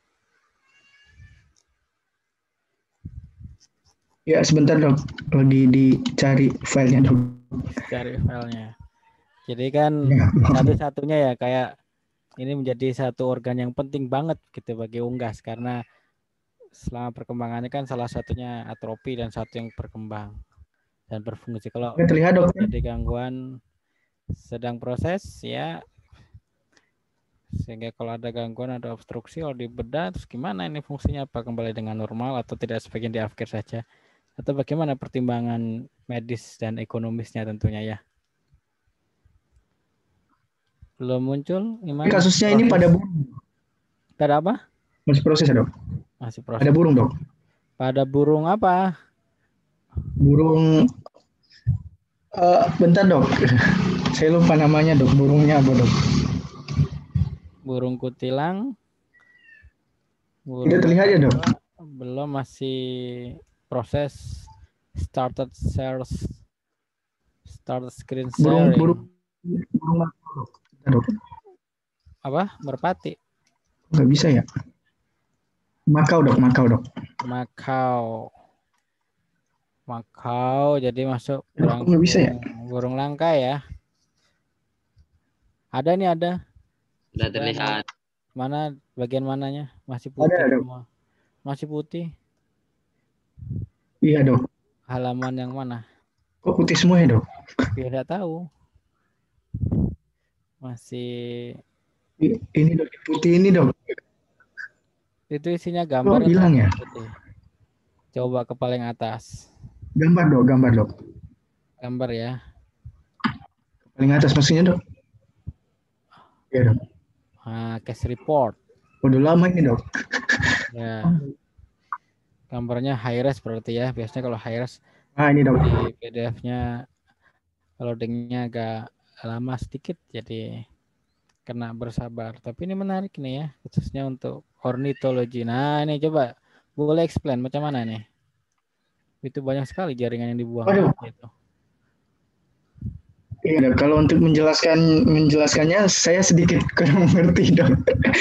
Ya sebentar dok, lagi dicari filenya dok. Cari filenya. Jadi kan ya, satu-satunya ya kayak ini menjadi satu organ yang penting banget gitu bagi unggas karena selama perkembangannya kan salah satunya atrofi dan satu yang berkembang dan berfungsi. Kalau ya, terlihat dok. Jadi gangguan sedang proses ya, sehingga kalau ada gangguan, ada obstruksi, kalau dibedah terus gimana ini fungsinya, apa kembali dengan normal atau tidak sebagian diafkir saja, atau bagaimana pertimbangan medis dan ekonomisnya tentunya ya. Belum muncul Iman? Kasusnya proses. Ini pada burung. Pada apa? Masih proses ya dok. Masih proses. Pada burung dok. Pada burung apa? Burung Uh, bentar dok, saya lupa namanya dok, burungnya apa dok? Burung kutilang. Burung Tidak terlihat ya dok? Belum, masih proses started shares, start screen sharing. Burung, burung, burung apa dok? Apa? Merpati? Nggak bisa ya? Makau dok, Makau dok. Makau. Makau, jadi masuk burung, nggak bisa ya? Burung langka ya. Ada nih, ada. Sudah terlihat. Mana bagian mananya? Masih putih ada, semua. Masih putih. Iya dok. Halaman yang mana? Kok putih semua ya dok? Tidak tahu. Masih. Ini dok, putih ini dok. Itu isinya gambar. Oh, hilang ya? Putih. Coba ke paling atas. Gambar dok, gambar dok. Gambar ya. Paling atas maksudnya dok? Iya dok. Nah, case report. Udah lama ini dok. Ya. Gambarnya high res berarti ya. Biasanya kalau high res nah, ini dok. Di P D F-nya loadingnya agak lama sedikit, jadi kena bersabar. Tapi ini menarik nih ya, khususnya untuk ornitologi. Nah ini coba boleh explain macam mana nih? Itu banyak sekali jaringan yang dibuang. Gitu. Iya, kalau untuk menjelaskan menjelaskannya saya sedikit kurang mengerti dong.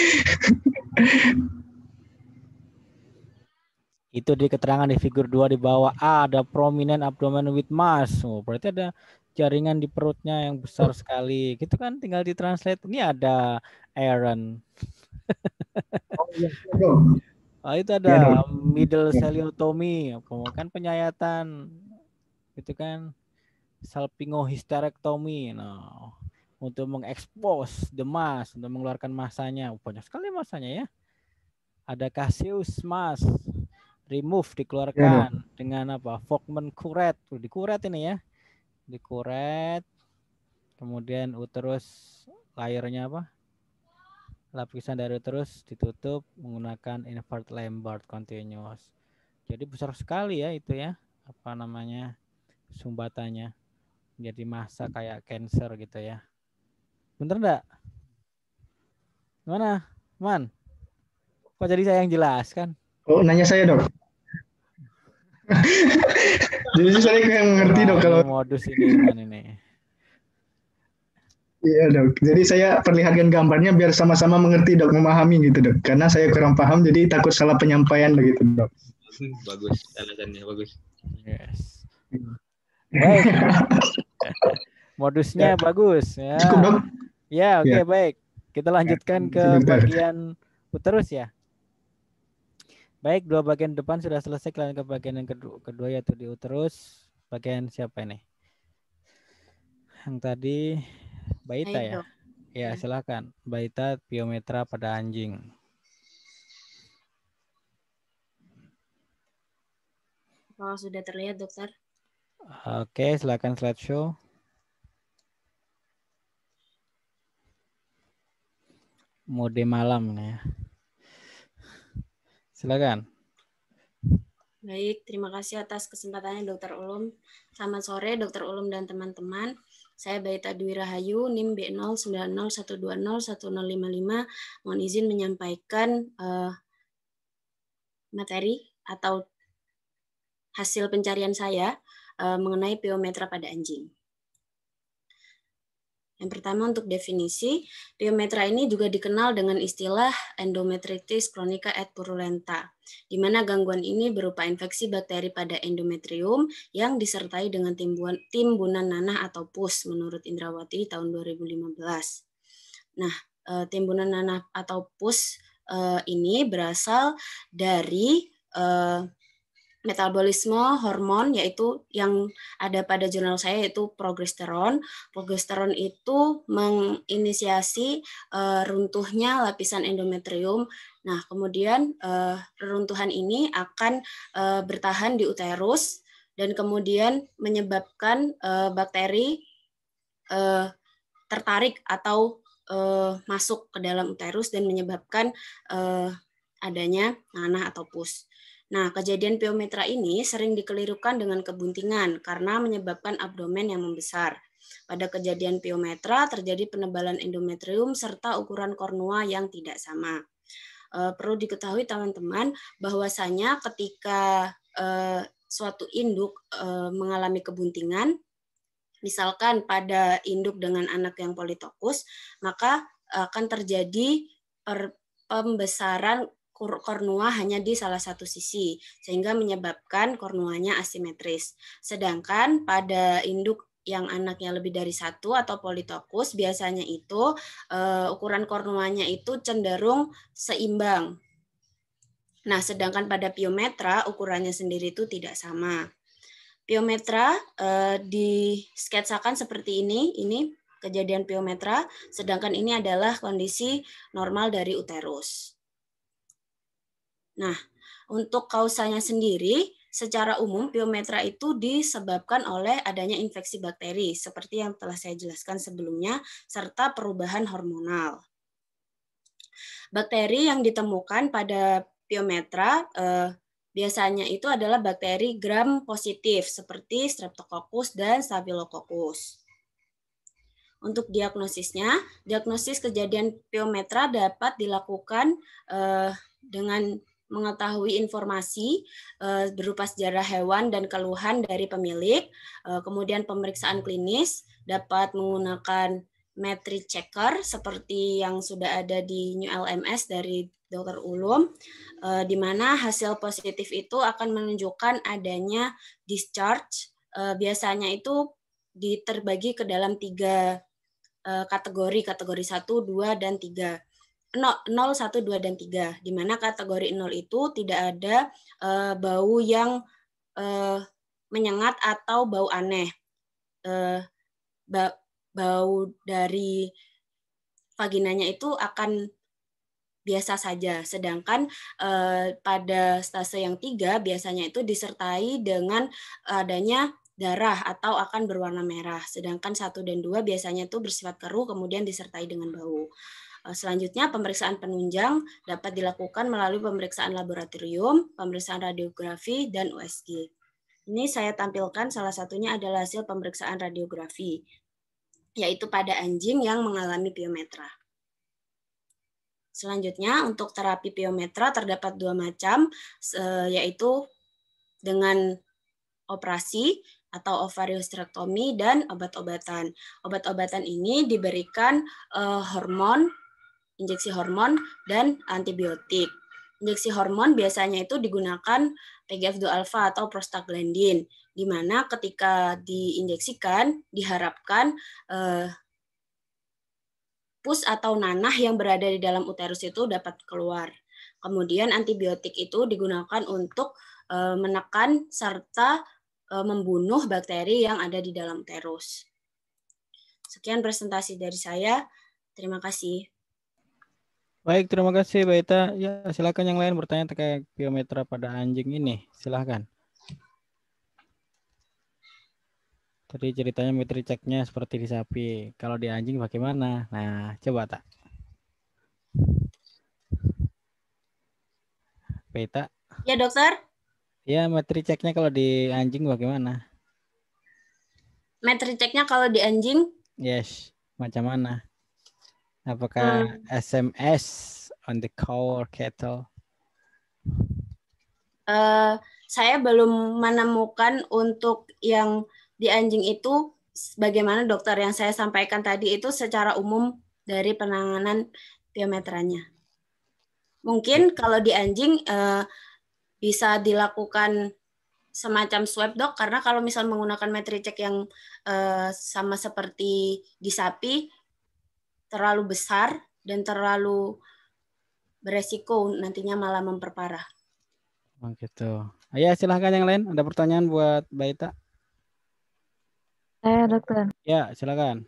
Itu di keterangan di figur dua di bawah A ada prominent abdomen with mass. Oh, berarti ada jaringan di perutnya yang besar sekali. Gitu kan, tinggal ditranslate. Ini ada Aaron. Oh, iya, oh, itu ada ya, middle celiotomy, kan penyayatan. Gitu kan. Salpingohysterectomy. Nah, untuk mengekspos the mass, untuk mengeluarkan masanya. Banyak sekali masanya ya. Ada caseous mass. Remove dikeluarkan ya, dengan apa? Volkmann kuret. Dikuret ini ya. Dikuret. Kemudian uterus layernya apa? Lapisan dari uterus ditutup menggunakan invert Lambert continuous. Jadi besar sekali ya itu ya. Apa namanya? Sumbatannya. Jadi massa kayak cancer gitu ya. Bener enggak? Gimana? Man? Kok jadi saya yang jelaskan? Oh, nanya saya dok. Jadi saya kayak mengerti dok kalau modus ini man ini. Iya dok. Jadi saya perlihatkan gambarnya biar sama-sama mengerti dok, memahami gitu dok. Karena saya kurang paham jadi takut salah penyampaian begitu dok. Bagus alasannya, bagus. Yes. Baik. Modusnya ya, bagus ya. Cukup dok. Ya oke okay, ya. Baik. Kita lanjutkan ya, ke bagian uterus ya. Baik, dua bagian depan sudah selesai, kalian ke bagian yang kedua, kedua yaitu di uterus. Bagian siapa ini? Yang tadi Baita ya? Ya, silakan. Baita piometra pada anjing. Apakah sudah terlihat, dokter? Oke, silakan slideshow. Mode malam nih ya. Silakan. Baik, terima kasih atas kesempatannya Dokter Ulum. Selamat sore Dokter Ulum dan teman-teman. Saya Baita Dwi Rahayu, N I M B nol sembilan nol satu dua nol satu nol lima lima. Mohon izin menyampaikan uh, materi atau hasil pencarian saya uh, mengenai piometra pada anjing. Yang pertama untuk definisi, piometra ini juga dikenal dengan istilah endometritis chronica et purulenta, di mana gangguan ini berupa infeksi bakteri pada endometrium yang disertai dengan timbunan, timbunan nanah atau pus menurut Indrawati tahun dua ribu lima belas. Nah, timbunan nanah atau pus ini berasal dari metabolisme hormon yaitu yang ada pada jurnal saya yaitu progesteron. Progesteron itu menginisiasi uh, runtuhnya lapisan endometrium. Nah, kemudian uh, reruntuhan ini akan uh, bertahan di uterus dan kemudian menyebabkan uh, bakteri uh, tertarik atau uh, masuk ke dalam uterus dan menyebabkan uh, adanya nanah atau pus. Nah, kejadian piometra ini sering dikelirukan dengan kebuntingan karena menyebabkan abdomen yang membesar. Pada kejadian piometra terjadi penebalan endometrium serta ukuran kornua yang tidak sama. E, perlu diketahui teman-teman bahwasanya ketika e, suatu induk e, mengalami kebuntingan, misalkan pada induk dengan anak yang politokus, maka akan terjadi per, pembesaran kornua hanya di salah satu sisi, sehingga menyebabkan kornuanya asimetris. Sedangkan pada induk yang anaknya lebih dari satu atau politokus, biasanya itu uh, ukuran kornuanya itu cenderung seimbang. Nah, sedangkan pada piometra ukurannya sendiri itu tidak sama. Piometra uh, disketsakan seperti ini, ini kejadian piometra, sedangkan ini adalah kondisi normal dari uterus. Nah, untuk kausanya sendiri, secara umum piometra itu disebabkan oleh adanya infeksi bakteri, seperti yang telah saya jelaskan sebelumnya, serta perubahan hormonal. Bakteri yang ditemukan pada piometra eh, biasanya itu adalah bakteri gram positif, seperti Streptococcus dan Staphylococcus. Untuk diagnosisnya, diagnosis kejadian piometra dapat dilakukan eh, dengan mengetahui informasi e, berupa sejarah hewan dan keluhan dari pemilik, e, kemudian pemeriksaan klinis dapat menggunakan metric checker seperti yang sudah ada di New L M S dari Dokter Ulum, e, di mana hasil positif itu akan menunjukkan adanya discharge, e, biasanya itu diterbagi ke dalam tiga e, kategori, kategori satu, dua, dan tiga. nol, satu, dua, dan tiga, di mana kategori nol itu tidak ada e, bau yang e, menyengat atau bau aneh. E, ba, bau dari vaginanya itu akan biasa saja, sedangkan e, pada stase yang tiga biasanya itu disertai dengan adanya darah atau akan berwarna merah, sedangkan satu dan dua biasanya itu bersifat keruh kemudian disertai dengan bau. Selanjutnya, pemeriksaan penunjang dapat dilakukan melalui pemeriksaan laboratorium, pemeriksaan radiografi, dan U S G. Ini saya tampilkan salah satunya adalah hasil pemeriksaan radiografi, yaitu pada anjing yang mengalami piometra. Selanjutnya, untuk terapi piometra terdapat dua macam, yaitu dengan operasi atau ovariostrektomi dan obat-obatan. Obat-obatan ini diberikan uh, hormon, injeksi hormon, dan antibiotik. Injeksi hormon biasanya itu digunakan P G F dua alfa atau prostaglandin, di mana ketika diinjeksikan diharapkan eh, pus atau nanah yang berada di dalam uterus itu dapat keluar. Kemudian antibiotik itu digunakan untuk eh, menekan serta eh, membunuh bakteri yang ada di dalam uterus. Sekian presentasi dari saya. Terima kasih. Baik, terima kasih Mbak Ita. Ya, silakan yang lain bertanya terkait piometra pada anjing ini. Silakan. Tadi ceritanya metri ceknya seperti di sapi. Kalau di anjing bagaimana? Nah, coba tak. Mbak Ita. Ya, dokter. Ya, metri ceknya kalau di anjing bagaimana? Metri ceknya kalau di anjing? Yes, macam mana? Apakah hmm. S M S on the cow or cattle? Uh, saya belum menemukan untuk yang di anjing itu bagaimana dokter yang saya sampaikan tadi itu secara umum dari penanganan piometranya. Mungkin kalau di anjing uh, bisa dilakukan semacam swab dok, karena kalau misal menggunakan metri cek yang uh, sama seperti di sapi, terlalu besar dan terlalu beresiko nantinya malah memperparah. Oh gitu. Ayo silahkan yang lain. Ada pertanyaan buat Mbak Ita? Saya dokter. Ya silakan.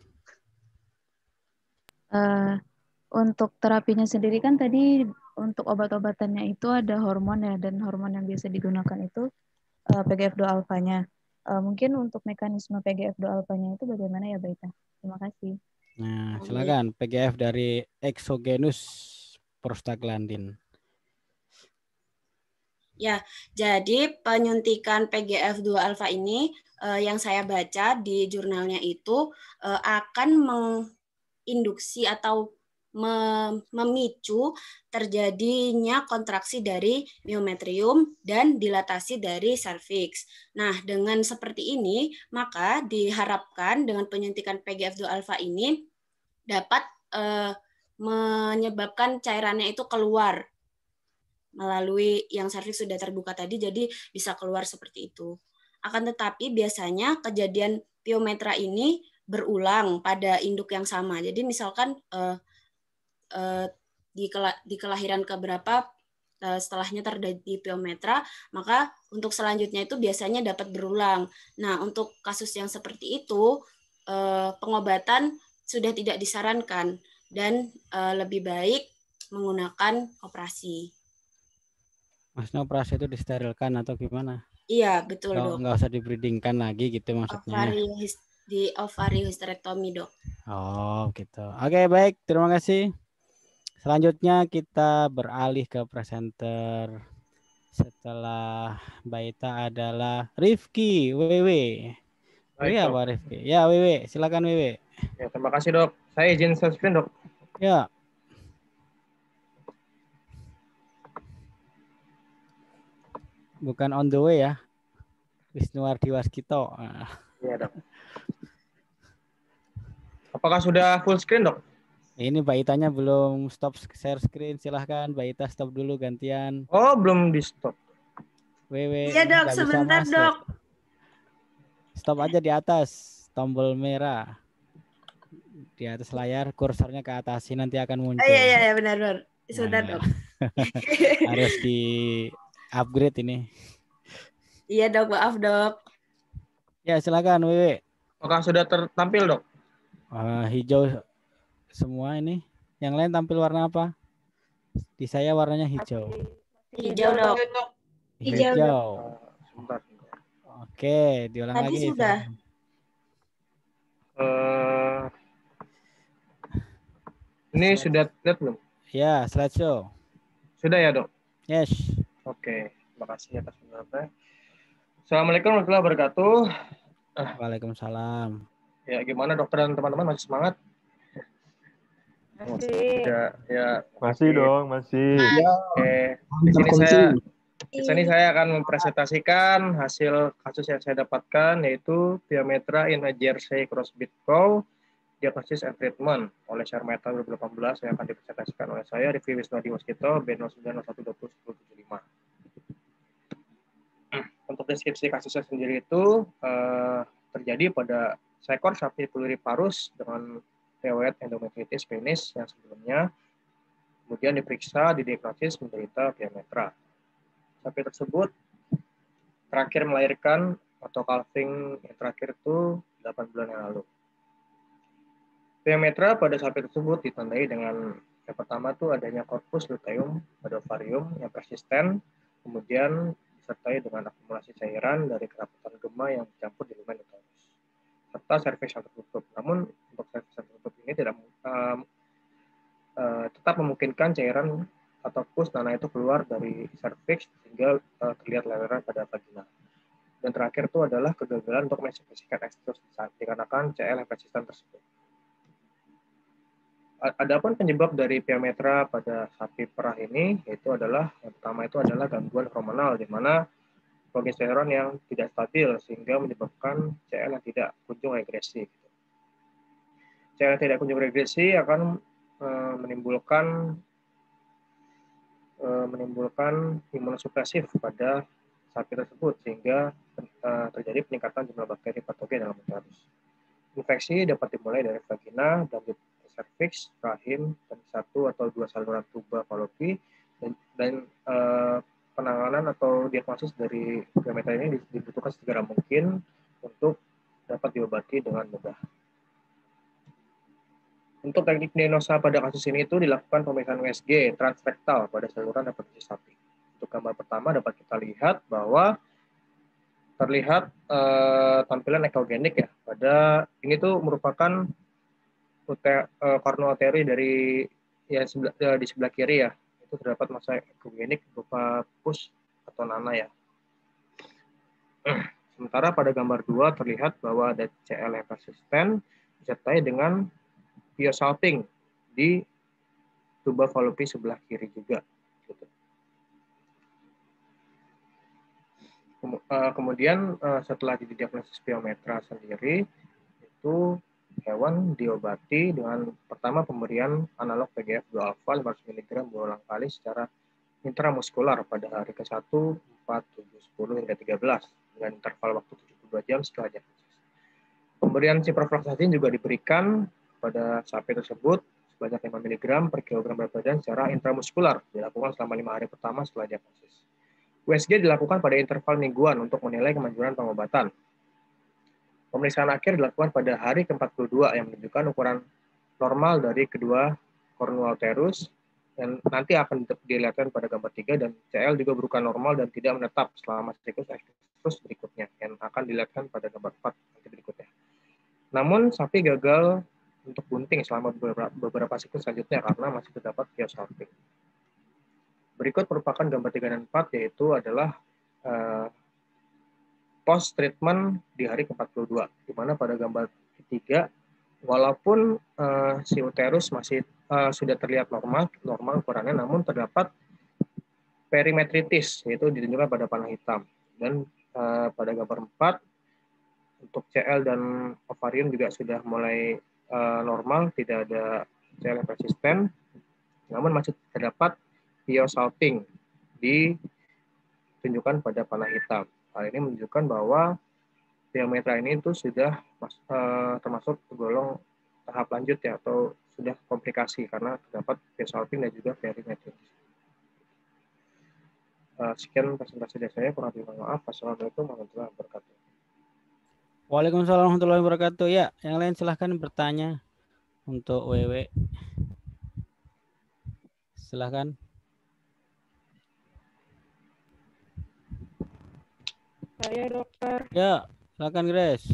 Uh, untuk terapinya sendiri kan tadi untuk obat-obatannya itu ada hormon ya, dan hormon yang biasa digunakan itu uh, P G F dua alfanya. Uh, mungkin untuk mekanisme P G F dua alfanya itu bagaimana ya Mbak Ita? Terima kasih. Nah, silakan P G F dari exogenous prostaglandin. Ya, jadi penyuntikan P G F dua alfa ini eh, yang saya baca di jurnalnya itu eh, akan menginduksi atau memicu terjadinya kontraksi dari myometrium dan dilatasi dari serviks. Nah, dengan seperti ini, maka diharapkan dengan penyuntikan P G F dua alfa ini dapat eh, menyebabkan cairannya itu keluar melalui yang serviks sudah terbuka tadi, jadi bisa keluar seperti itu. Akan tetapi biasanya kejadian piometra ini berulang pada induk yang sama. Jadi misalkan eh, eh, di, kela di kelahiran keberapa eh, setelahnya terjadi piometra, maka untuk selanjutnya itu biasanya dapat berulang. Nah, untuk kasus yang seperti itu, eh, pengobatan sudah tidak disarankan dan eh, lebih baik menggunakan operasi. Maksudnya operasi itu disterilkan atau gimana? Iya, betul, Nggak, Dok. nggak usah dibreedingkan lagi gitu maksudnya. Ovari, di ovariohysterektomi, Dok. Oh, gitu. Oke, baik. Terima kasih. Selanjutnya kita beralih ke presenter. Setelah Baita adalah Rifki, W W. Baik, Iya, Dok. Pak Rifki. Ya, W W. Silakan W W. Ya, terima kasih, Dok. Saya izin share screen, Dok. Ya. Bukan on the way ya. Wisnuwardi Waskito. Iya, Dok. Apakah sudah full screen, Dok? Ini Baitanya belum stop share screen. Silahkan Baita stop dulu gantian. Oh, belum di stop. W W. Iya, Dok. Sebentar, Dok. Stop aja di atas. Tombol merah. Di atas layar, kursornya ke atas. Nanti akan muncul. Iya, iya, iya, benar-benar. Sebentar, Nah. Dok. Harus di upgrade ini. Iya, Dok. Maaf, Dok. Ya, silakan W W. Apakah sudah tertampil, Dok? Uh, hijau semua ini. Yang lain tampil warna apa? Di saya warnanya hijau. Hijau, Dok. Hijau. hijau. Sebentar. Oke, diulang Tadi lagi. sudah. Uh, ini sudah lihat belum? Ya, slideshow. Sudah ya, Dok? Yes. Oke, terima kasih atas penjelasannya. Assalamualaikum warahmatullahi wabarakatuh. Waalaikumsalam. Ya, gimana dokter dan teman-teman, masih semangat? Masih. Ya, ya. Masih dong, masih. Ya, oke. Di sini saya di sini saya akan mempresentasikan hasil kasus yang saya dapatkan, yaitu piometra in a jersey crossbreed cow, diagnosis and treatment oleh Sharmeta dua ribu delapan belas yang akan dipresentasikan oleh saya, Rifki Wisnuwardi Waskito, B nol sembilan nol satu dua nol sepuluh tujuh lima. Untuk deskripsi kasusnya sendiri itu eh, terjadi pada seekor sapi pluriparus dengan riwayat endometritis penis yang sebelumnya, kemudian diperiksa, didiagnosis menderita piometra. Sapi tersebut terakhir melahirkan atau calving yang terakhir itu delapan bulan yang lalu. Piometra pada sapi tersebut ditandai dengan yang pertama itu adanya korpus luteum pada ovarium yang persisten, kemudian disertai dengan akumulasi cairan dari kerapatan gema yang dicampur di lumen uterus, serta serviks yang tertutup. Namun untuk serviks yang tertutup ini tidak uh, uh, tetap memungkinkan cairan atau pus nanah itu keluar dari serviks sehingga uh, terlihat leleran pada vagina. Dan terakhir itu adalah kegagalan untuk mensekresikan estrus dikarenakan C L yang persisten tersebut. Adapun penyebab dari piometra pada sapi perah ini yaitu adalah yang pertama itu adalah gangguan hormonal di mana progesteron yang tidak stabil sehingga menyebabkan C L yang tidak kunjung regresi. C L yang tidak kunjung regresi akan e, menimbulkan e, menimbulkan imunosupresif pada sapi tersebut sehingga e, terjadi peningkatan jumlah bakteri patogen dalam uterus. Infeksi dapat dimulai dari vagina dan serviks, rahim, dan satu atau dua saluran tuba falopi, dan, dan uh, penanganan atau diagnosis dari piometra ini dibutuhkan segera mungkin untuk dapat diobati dengan mudah. Untuk teknik diagnosa pada kasus ini itu dilakukan pemeriksaan U S G transrektal pada saluran reproduksi sapi. Untuk gambar pertama dapat kita lihat bahwa terlihat uh, tampilan ekogenik ya. Pada ini tuh merupakan kornoarteri dari ya sebelah, di sebelah kiri ya, itu terdapat massa ekogenik berupa pus atau Nana ya. Sementara pada gambar dua terlihat bahwa ada C L yang persisten disertai dengan piosalping di tuba falopi sebelah kiri juga. Gitu. Kemudian setelah didiagnosis piometra sendiri, itu hewan diobati dengan pertama pemberian analog P G F dua alfa lima ratus miligram berulang kali secara intramuskular pada hari ke satu, empat, tujuh, sepuluh, hingga tiga belas dengan interval waktu tujuh puluh dua jam setelah diagnosis. Pemberian ciprofloxacin juga diberikan pada sapi tersebut sebanyak lima miligram per kilogram berat badan secara intramuskular, dilakukan selama lima hari pertama setelah diagnosis. U S G dilakukan pada interval mingguan untuk menilai kemanjuran pengobatan. Pemeriksaan akhir dilakukan pada hari ke empat puluh dua yang menunjukkan ukuran normal dari kedua cornual terus, dan nanti akan dilihatkan pada gambar tiga, dan C L juga berukuran normal dan tidak menetap selama siklus terus berikutnya yang akan dilihatkan pada gambar empat nanti berikutnya. Namun sapi gagal untuk bunting selama beberapa, beberapa siklus selanjutnya karena masih terdapat piosalping. Berikut merupakan gambar tiga dan empat, yaitu adalah uh, post treatment di hari ke empat puluh dua, di mana pada gambar ketiga walaupun uh, si uterus masih uh, sudah terlihat normal normal ukurannya, namun terdapat perimetritis, yaitu ditunjukkan pada panah hitam. Dan uh, pada gambar empat untuk C L dan ovarium juga sudah mulai uh, normal, tidak ada C L yang persisten, namun masih terdapat piosalping ditunjukkan pada panah hitam. Hal ini menunjukkan bahwa piometra ini itu sudah mas, uh, termasuk tergolong tahap lanjut ya, atau sudah komplikasi karena terdapat piosalping dan juga perimetritis. Uh, sekian presentasi dari saya, kurang lebih mohon maaf. Wassalamualaikum warahmatullahi wabarakatuh. Waalaikumsalam warahmatullahi wabarakatuh. Ya, yang lain silahkan bertanya untuk W W. Silahkan. Saya dokter. Ya, silakan Grace.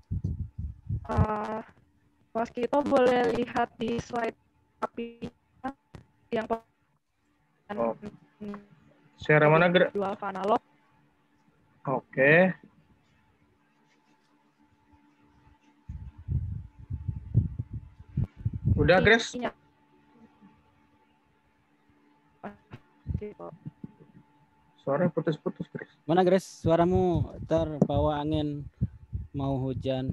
Uh, Mas Kito boleh lihat di slide api yang oh. Share mana Grace? Dua analog. Oke. Okay. Udah Grace? Iya. Suara putus-putus Grace. Mana Grace? Suaramu terbawa angin, mau hujan.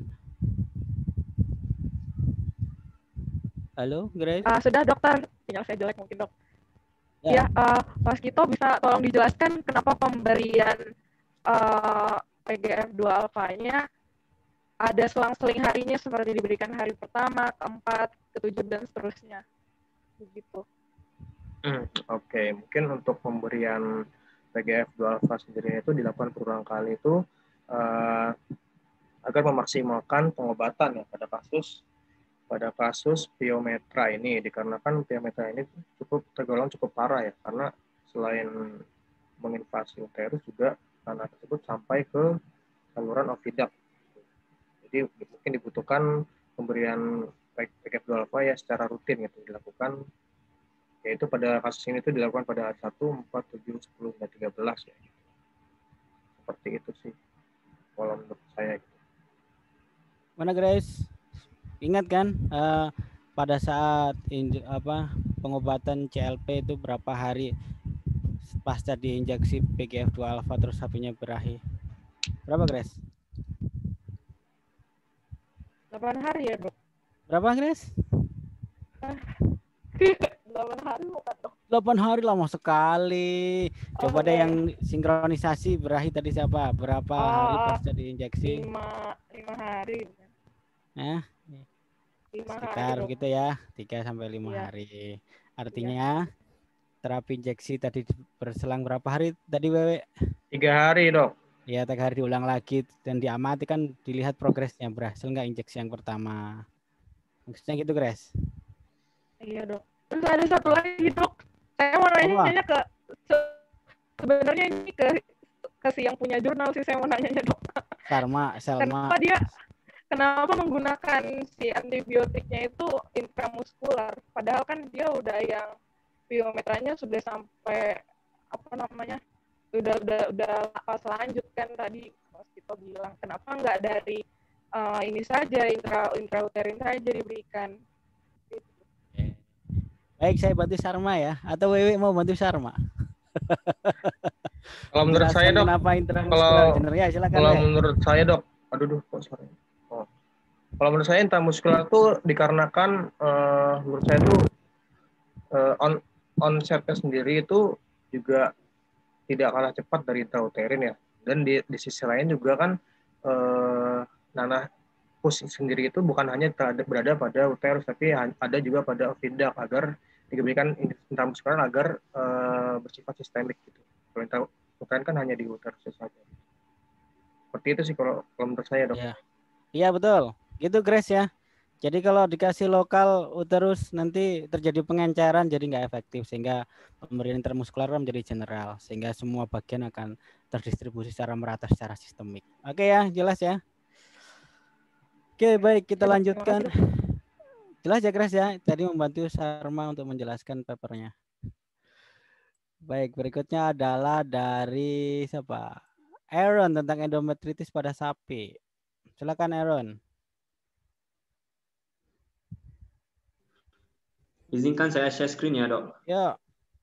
Halo Grace? Uh, sudah dokter, sinyal saya jelek mungkin dok. Ya, ya uh, Mas Kito bisa tolong dijelaskan kenapa pemberian uh, P G F dua alfanya ada selang-seling harinya seperti diberikan hari pertama, keempat, ketujuh, dan seterusnya. Begitu. Hmm, Oke, okay. Mungkin untuk pemberian P G F dua alfa sendiri itu dilakukan berulang kali itu uh, agar memaksimalkan pengobatan ya pada kasus pada kasus piometra ini, dikarenakan piometra ini cukup tergolong cukup parah ya, karena selain menginvasi uterus juga tanah tersebut sampai ke saluran oviduct. Jadi mungkin dibutuhkan pemberian P G F dua alfa ya secara rutin gitu dilakukan, yaitu pada kasus ini itu dilakukan pada hari satu, empat, tujuh, sepuluh, dan tiga belas ya. Seperti itu sih kalau menurut saya gitu. Mana Grace? Ingat kan uh, pada saat inj apa pengobatan C L P itu berapa hari pasca diinjeksi P G F dua alfa terus sapinya berakhir? Berapa Grace? delapan hari ya dok. Berapa Grace? delapan hari bukan dok. delapan hari lama sekali. Coba oh, deh yang sinkronisasi berakhir tadi siapa? Berapa oh, hari pasca diinjeksi? lima hari. Nah, sekitar hari, gitu ya, tiga sampai lima ya. hari. Artinya ya. Terapi injeksi tadi berselang berapa hari tadi Wewe? Tiga hari dok. Ya, tiga hari diulang lagi dan diamati kan dilihat progresnya berhasil nggak injeksi yang pertama. Maksudnya gitu Grace? Iya dok. Terus ada satu lagi dok. Saya mau nanya ke sebenarnya ini ke ke si yang punya jurnal sih saya mau nanya dok. Sarma, Selma. Kenapa dia kenapa menggunakan si antibiotiknya itu intramuskular? Padahal kan dia udah yang piometranya sudah sampai apa namanya udah udah udah pas lanjut kan tadi Mas Tito bilang kenapa nggak dari uh, ini saja intra intrauterin saja diberikan. Baik, saya bantu Sharma ya, atau Wewe mau bantu Sharma? Kalau menurut saya dok, kalau ya, silakan, kalau we. menurut saya dok, aduh duh, kok sorry. Oh. Kalau menurut saya intramuskular itu dikarenakan uh, menurut saya itu uh, on onsetnya sendiri itu juga tidak kalah cepat dari intrauterin ya. Dan di, di sisi lain juga kan uh, nanah pus sendiri itu bukan hanya berada pada uterus, tapi ada juga pada oviduct agar diberikan intramuskular agar uh, bersifat sistemik gitu. Kalau intrauterin kan hanya di uterus saja. Seperti itu sih kalau, kalau menurut saya dok. Iya, ya, betul. Gitu Grace ya. Jadi kalau dikasih lokal uterus nanti terjadi pengenceran jadi nggak efektif sehingga pemberian intramuskular menjadi general sehingga semua bagian akan terdistribusi secara merata secara sistemik. Oke ya, jelas ya. Oke, baik, kita lanjutkan. Jelas ya Grace ya. Tadi membantu Sharma untuk menjelaskan papernya. Baik, berikutnya adalah dari siapa? Aaron tentang endometritis pada sapi. Silakan Aaron. Izinkan saya share screen ya, Dok. Ya.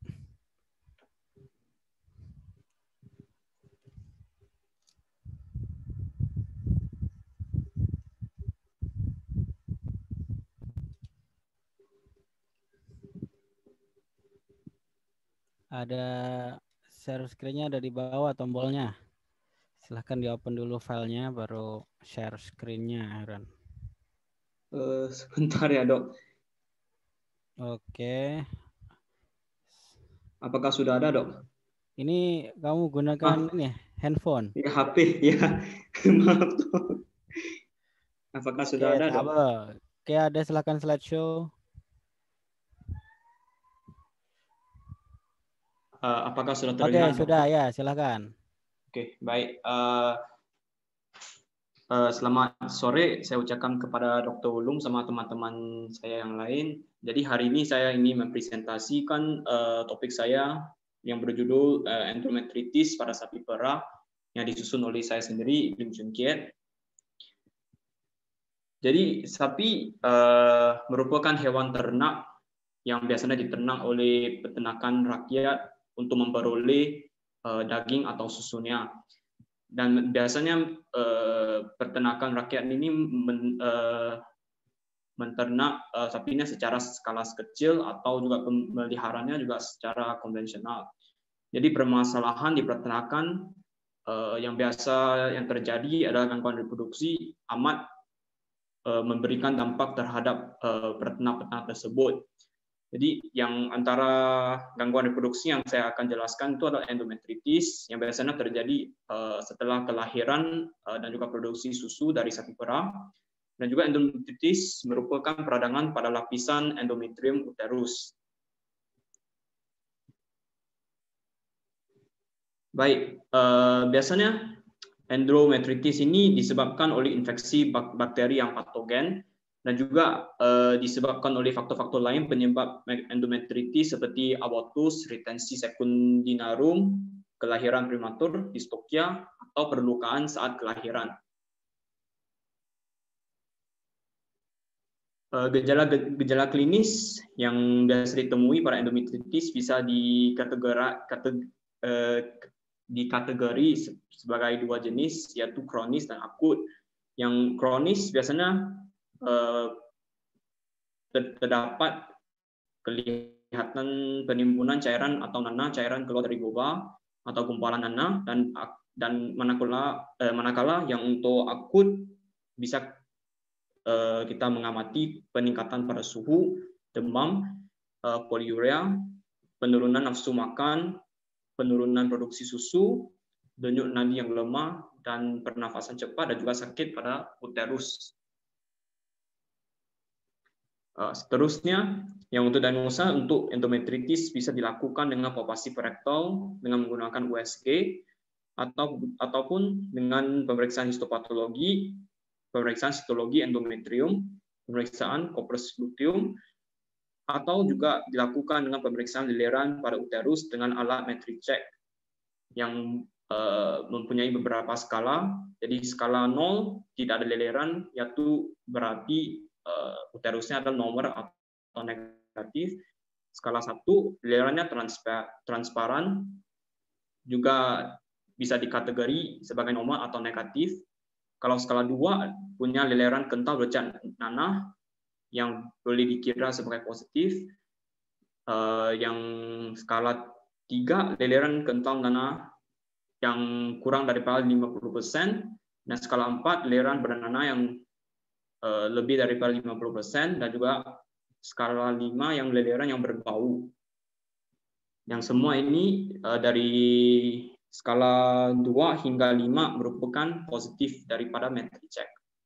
Ada share screen-nya ada di bawah tombolnya. Silahkan di open dulu filenya baru share screen-nya, Aaron. Uh, sebentar ya, Dok. Oke. Apakah sudah ada, Dok? Ini kamu gunakan ah. ini handphone? Ya, H P, ya. Maaf, Dok. Apakah Oke, sudah ada, Dok? Oke, ada, silakan slideshow. Uh, apakah sudah terlihat? Oke, sudah ya, silakan. Oke, baik. Uh, uh, selamat sore, saya ucapkan kepada Doktor Ulum sama teman-teman saya yang lain. Jadi hari ini saya ingin mempresentasikan uh, topik saya yang berjudul uh, endometritis pada sapi perah yang disusun oleh saya sendiri, Lim Chun Kiet. Jadi sapi uh, merupakan hewan ternak yang biasanya diternak oleh peternakan rakyat untuk memperoleh uh, daging atau susunya. Dan biasanya uh, peternakan rakyat ini men, uh, menternak uh, sapinya secara skala kecil atau juga pemeliharanya juga secara konvensional. Jadi permasalahan di peternakan uh, yang biasa yang terjadi adalah gangguan reproduksi amat uh, memberikan dampak terhadap uh, peternak-peternak tersebut. Jadi yang antara gangguan reproduksi yang saya akan jelaskan itu adalah endometritis yang biasanya terjadi uh, setelah kelahiran uh, dan juga produksi susu dari sapi perah. Dan juga endometritis merupakan peradangan pada lapisan endometrium uterus. Baik, uh, biasanya endometritis ini disebabkan oleh infeksi bakteri yang patogen dan juga uh, disebabkan oleh faktor-faktor lain penyebab endometritis seperti abortus, retensi secundinarum, kelahiran prematur, distokia, atau perlukaan saat kelahiran. Gejala-gejala klinis yang biasa ditemui pada endometritis bisa dikategori, kategori, eh, dikategori sebagai dua jenis, yaitu kronis dan akut. Yang kronis biasanya eh, terdapat kelihatan penimbunan cairan atau nanah cairan keluar dari vulva atau gumpalan nanah, dan dan manakala, eh, manakala yang untuk akut bisa kita mengamati peningkatan pada suhu, demam, poliuria, penurunan nafsu makan, penurunan produksi susu, denyut nadi yang lemah, dan pernafasan cepat, dan juga sakit pada uterus. Seterusnya, yang untuk diagnosa untuk endometritis bisa dilakukan dengan palpasi perektal dengan menggunakan U S G atau ataupun dengan pemeriksaan histopatologi, pemeriksaan sitologi endometrium, pemeriksaan Corpus luteum, atau juga dilakukan dengan pemeriksaan liliran pada uterus dengan alat metric check. yang uh, mempunyai beberapa skala. Jadi skala nol tidak ada leleran, yaitu berarti uh, uterusnya adalah nomor atau negatif. Skala satu lelerannya transparan, juga bisa dikategori sebagai nomor atau negatif. Kalau skala dua punya leleran kental bercat nanah yang boleh dikira sebagai positif. Yang skala tiga leleran kental nanah yang kurang daripada lima puluh persen, dan skala empat leleran bernanah yang lebih daripada lima puluh persen, dan juga skala lima yang leleran yang berbau. Yang semua ini dari skala dua hingga lima merupakan positif daripada Metri-Check.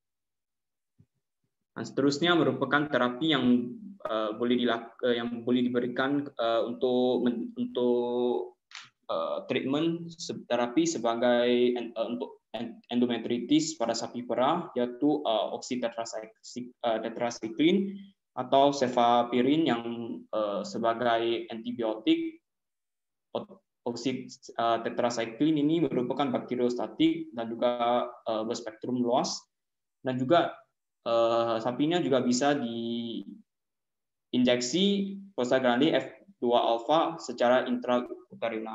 Dan seterusnya merupakan terapi yang uh, boleh dilak uh, yang boleh diberikan uh, untuk untuk uh, treatment terapi sebagai uh, untuk endometritis pada sapi perah, yaitu uh, oxytetracycline uh, atau cefapirin yang uh, sebagai antibiotik. Oxytetracycline ini merupakan bakteriostatik dan juga uh, berspektrum luas, dan juga Uh, sapinya juga bisa diinjeksi prostaglandin F dua alfa secara intrauterina.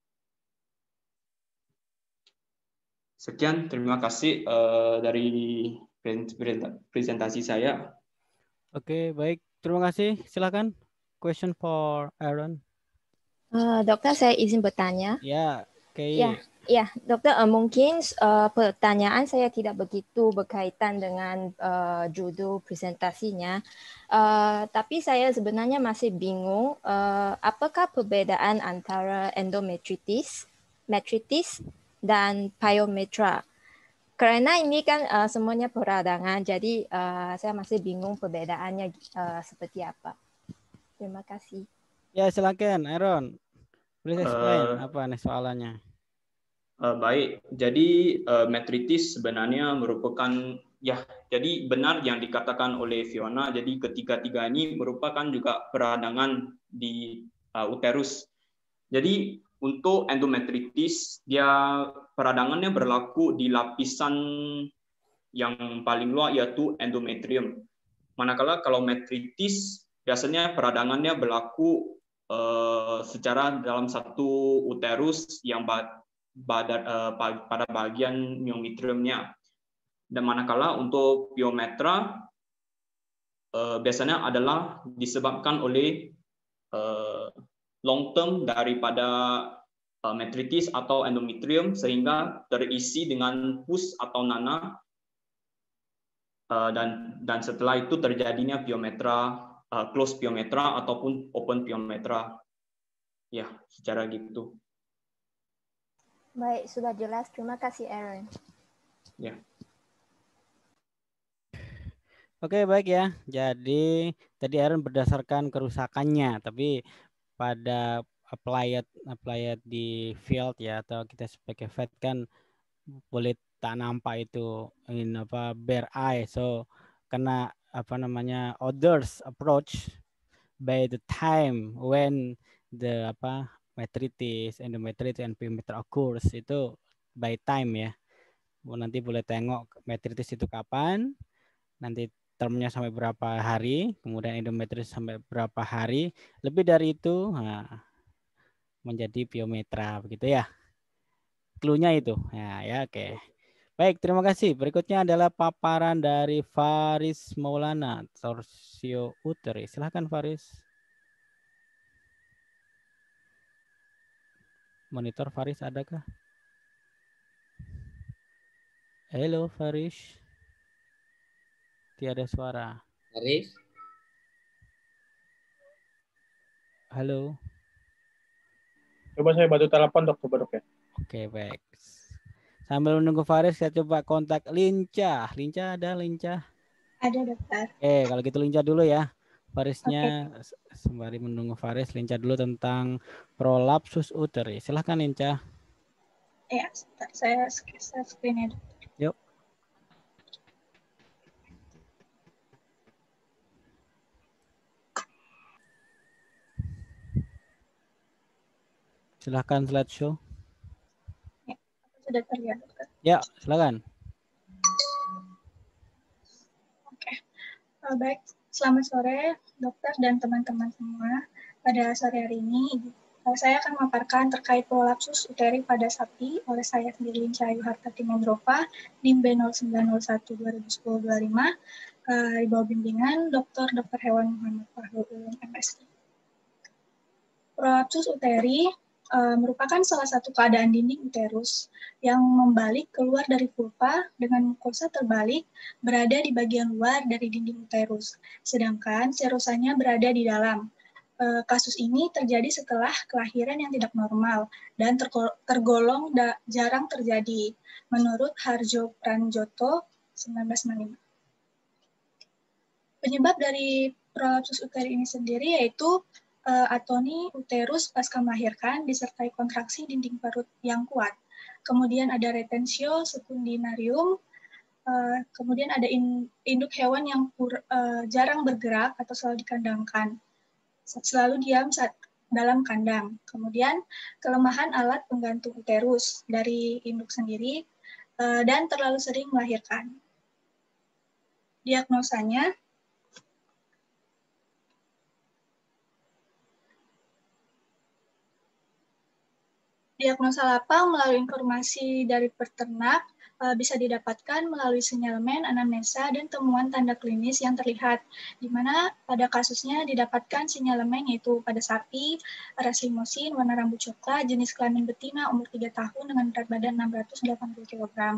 Sekian, terima kasih uh, dari presentasi saya. Oke, baik. Terima kasih. Silakan. Question for Aaron. Uh, dokter, saya izin bertanya. Ya, oke. Okay. Ya. Ya, dokter, uh, mungkin uh, pertanyaan saya tidak begitu berkaitan dengan uh, judul presentasinya, uh, tapi saya sebenarnya masih bingung uh, apakah perbedaan antara endometritis, metritis, dan pyometra. Karena ini kan uh, semuanya peradangan, jadi uh, saya masih bingung perbedaannya uh, seperti apa. Terima kasih. Ya, silakan, Aaron. Please explain Uh, apa nih soalannya. Uh, baik, jadi uh, metritis sebenarnya merupakan, ya, jadi benar yang dikatakan oleh Fiona, jadi ketiga-tiga ini merupakan juga peradangan di uh, uterus. Jadi untuk endometritis, dia peradangannya berlaku di lapisan yang paling luar, yaitu endometrium. Manakala kalau metritis, biasanya peradangannya berlaku uh, secara dalam satu uterus yang pada, pada bagian myometriumnya. Dan manakala untuk pyometra biasanya adalah disebabkan oleh long term daripada metritis atau endometrium sehingga terisi dengan pus atau nanah, dan dan setelah itu terjadinya pyometra, close pyometra ataupun open pyometra. Ya, secara gitu. Baik, sudah jelas. Terima kasih, Aaron. Ya. Oke, baik ya. Jadi tadi Aaron berdasarkan kerusakannya, tapi pada applied applied di field ya, atau kita sebagai vet kan boleh tak nampak itu in apa bare eye. So karena apa namanya others approach by the time when the apa metritis, endometritis, and pyometra occurs itu by time ya. Nanti boleh tengok metritis itu kapan, nanti termnya sampai berapa hari, kemudian endometritis sampai berapa hari, lebih dari itu nah, menjadi pyometra begitu ya. Cluenya itu. Ya, ya oke. Okay. Baik, terima kasih. Berikutnya adalah paparan dari Faris Maulana, torsio uteri. Silahkan Faris. Monitor Faris adakah? Halo Faris. Tiada suara. Faris. Halo. Coba saya bantu telepon dok, coba dok ya. Oke, baik. Sambil menunggu Faris, saya coba kontak Lincah. Lincah ada Lincah? Ada dokter. Oke, kalau gitu Lincah dulu ya. Farisnya okay. Sembari menunggu Faris, Lincah dulu tentang prolapsus uteri. Silahkan Lincah. Ya, saya saya screen ya. Yuk. Silahkan slideshow. sudah terlihat, dokter? Ya, silakan. Oke, uh, baik. Selamat sore, dokter dan teman-teman semua. Pada sore hari ini, uh, saya akan memaparkan terkait prolapsus uteri pada sapi oleh saya sendiri, Linca Ayu Hartati Mendropa, N I M B nol sembilan nol satu dua ribu sepuluh dua puluh lima, uh, di bawah bimbingan Doktor Dokter Hewan Muhammad Fahrul Ulum, M S. Prolapsus uteri Uh, merupakan salah satu keadaan dinding uterus yang membalik keluar dari vulva dengan mukosa terbalik berada di bagian luar dari dinding uterus, sedangkan serosanya berada di dalam. Uh, kasus ini terjadi setelah kelahiran yang tidak normal dan tergolong da- jarang terjadi, menurut Harjo Pranjoto seribu sembilan ratus sembilan puluh lima. Penyebab dari prolapsus uteri ini sendiri yaitu Uh, atoni uterus pasca melahirkan disertai kontraksi dinding perut yang kuat. Kemudian ada retensio secundinarium, uh, kemudian ada in, induk hewan yang pur, uh, jarang bergerak atau selalu dikandangkan, selalu diam saat dalam kandang. Kemudian kelemahan alat penggantung uterus dari induk sendiri, uh, dan terlalu sering melahirkan. Diagnosanya, diagnosa lapang melalui informasi dari peternak uh, bisa didapatkan melalui sinyalemen, anamnesa, dan temuan tanda klinis yang terlihat, di mana pada kasusnya didapatkan sinyalemen yaitu pada sapi, ras limosin, warna rambut coklat, jenis kelamin betina, umur tiga tahun dengan berat badan enam ratus delapan puluh kilogram.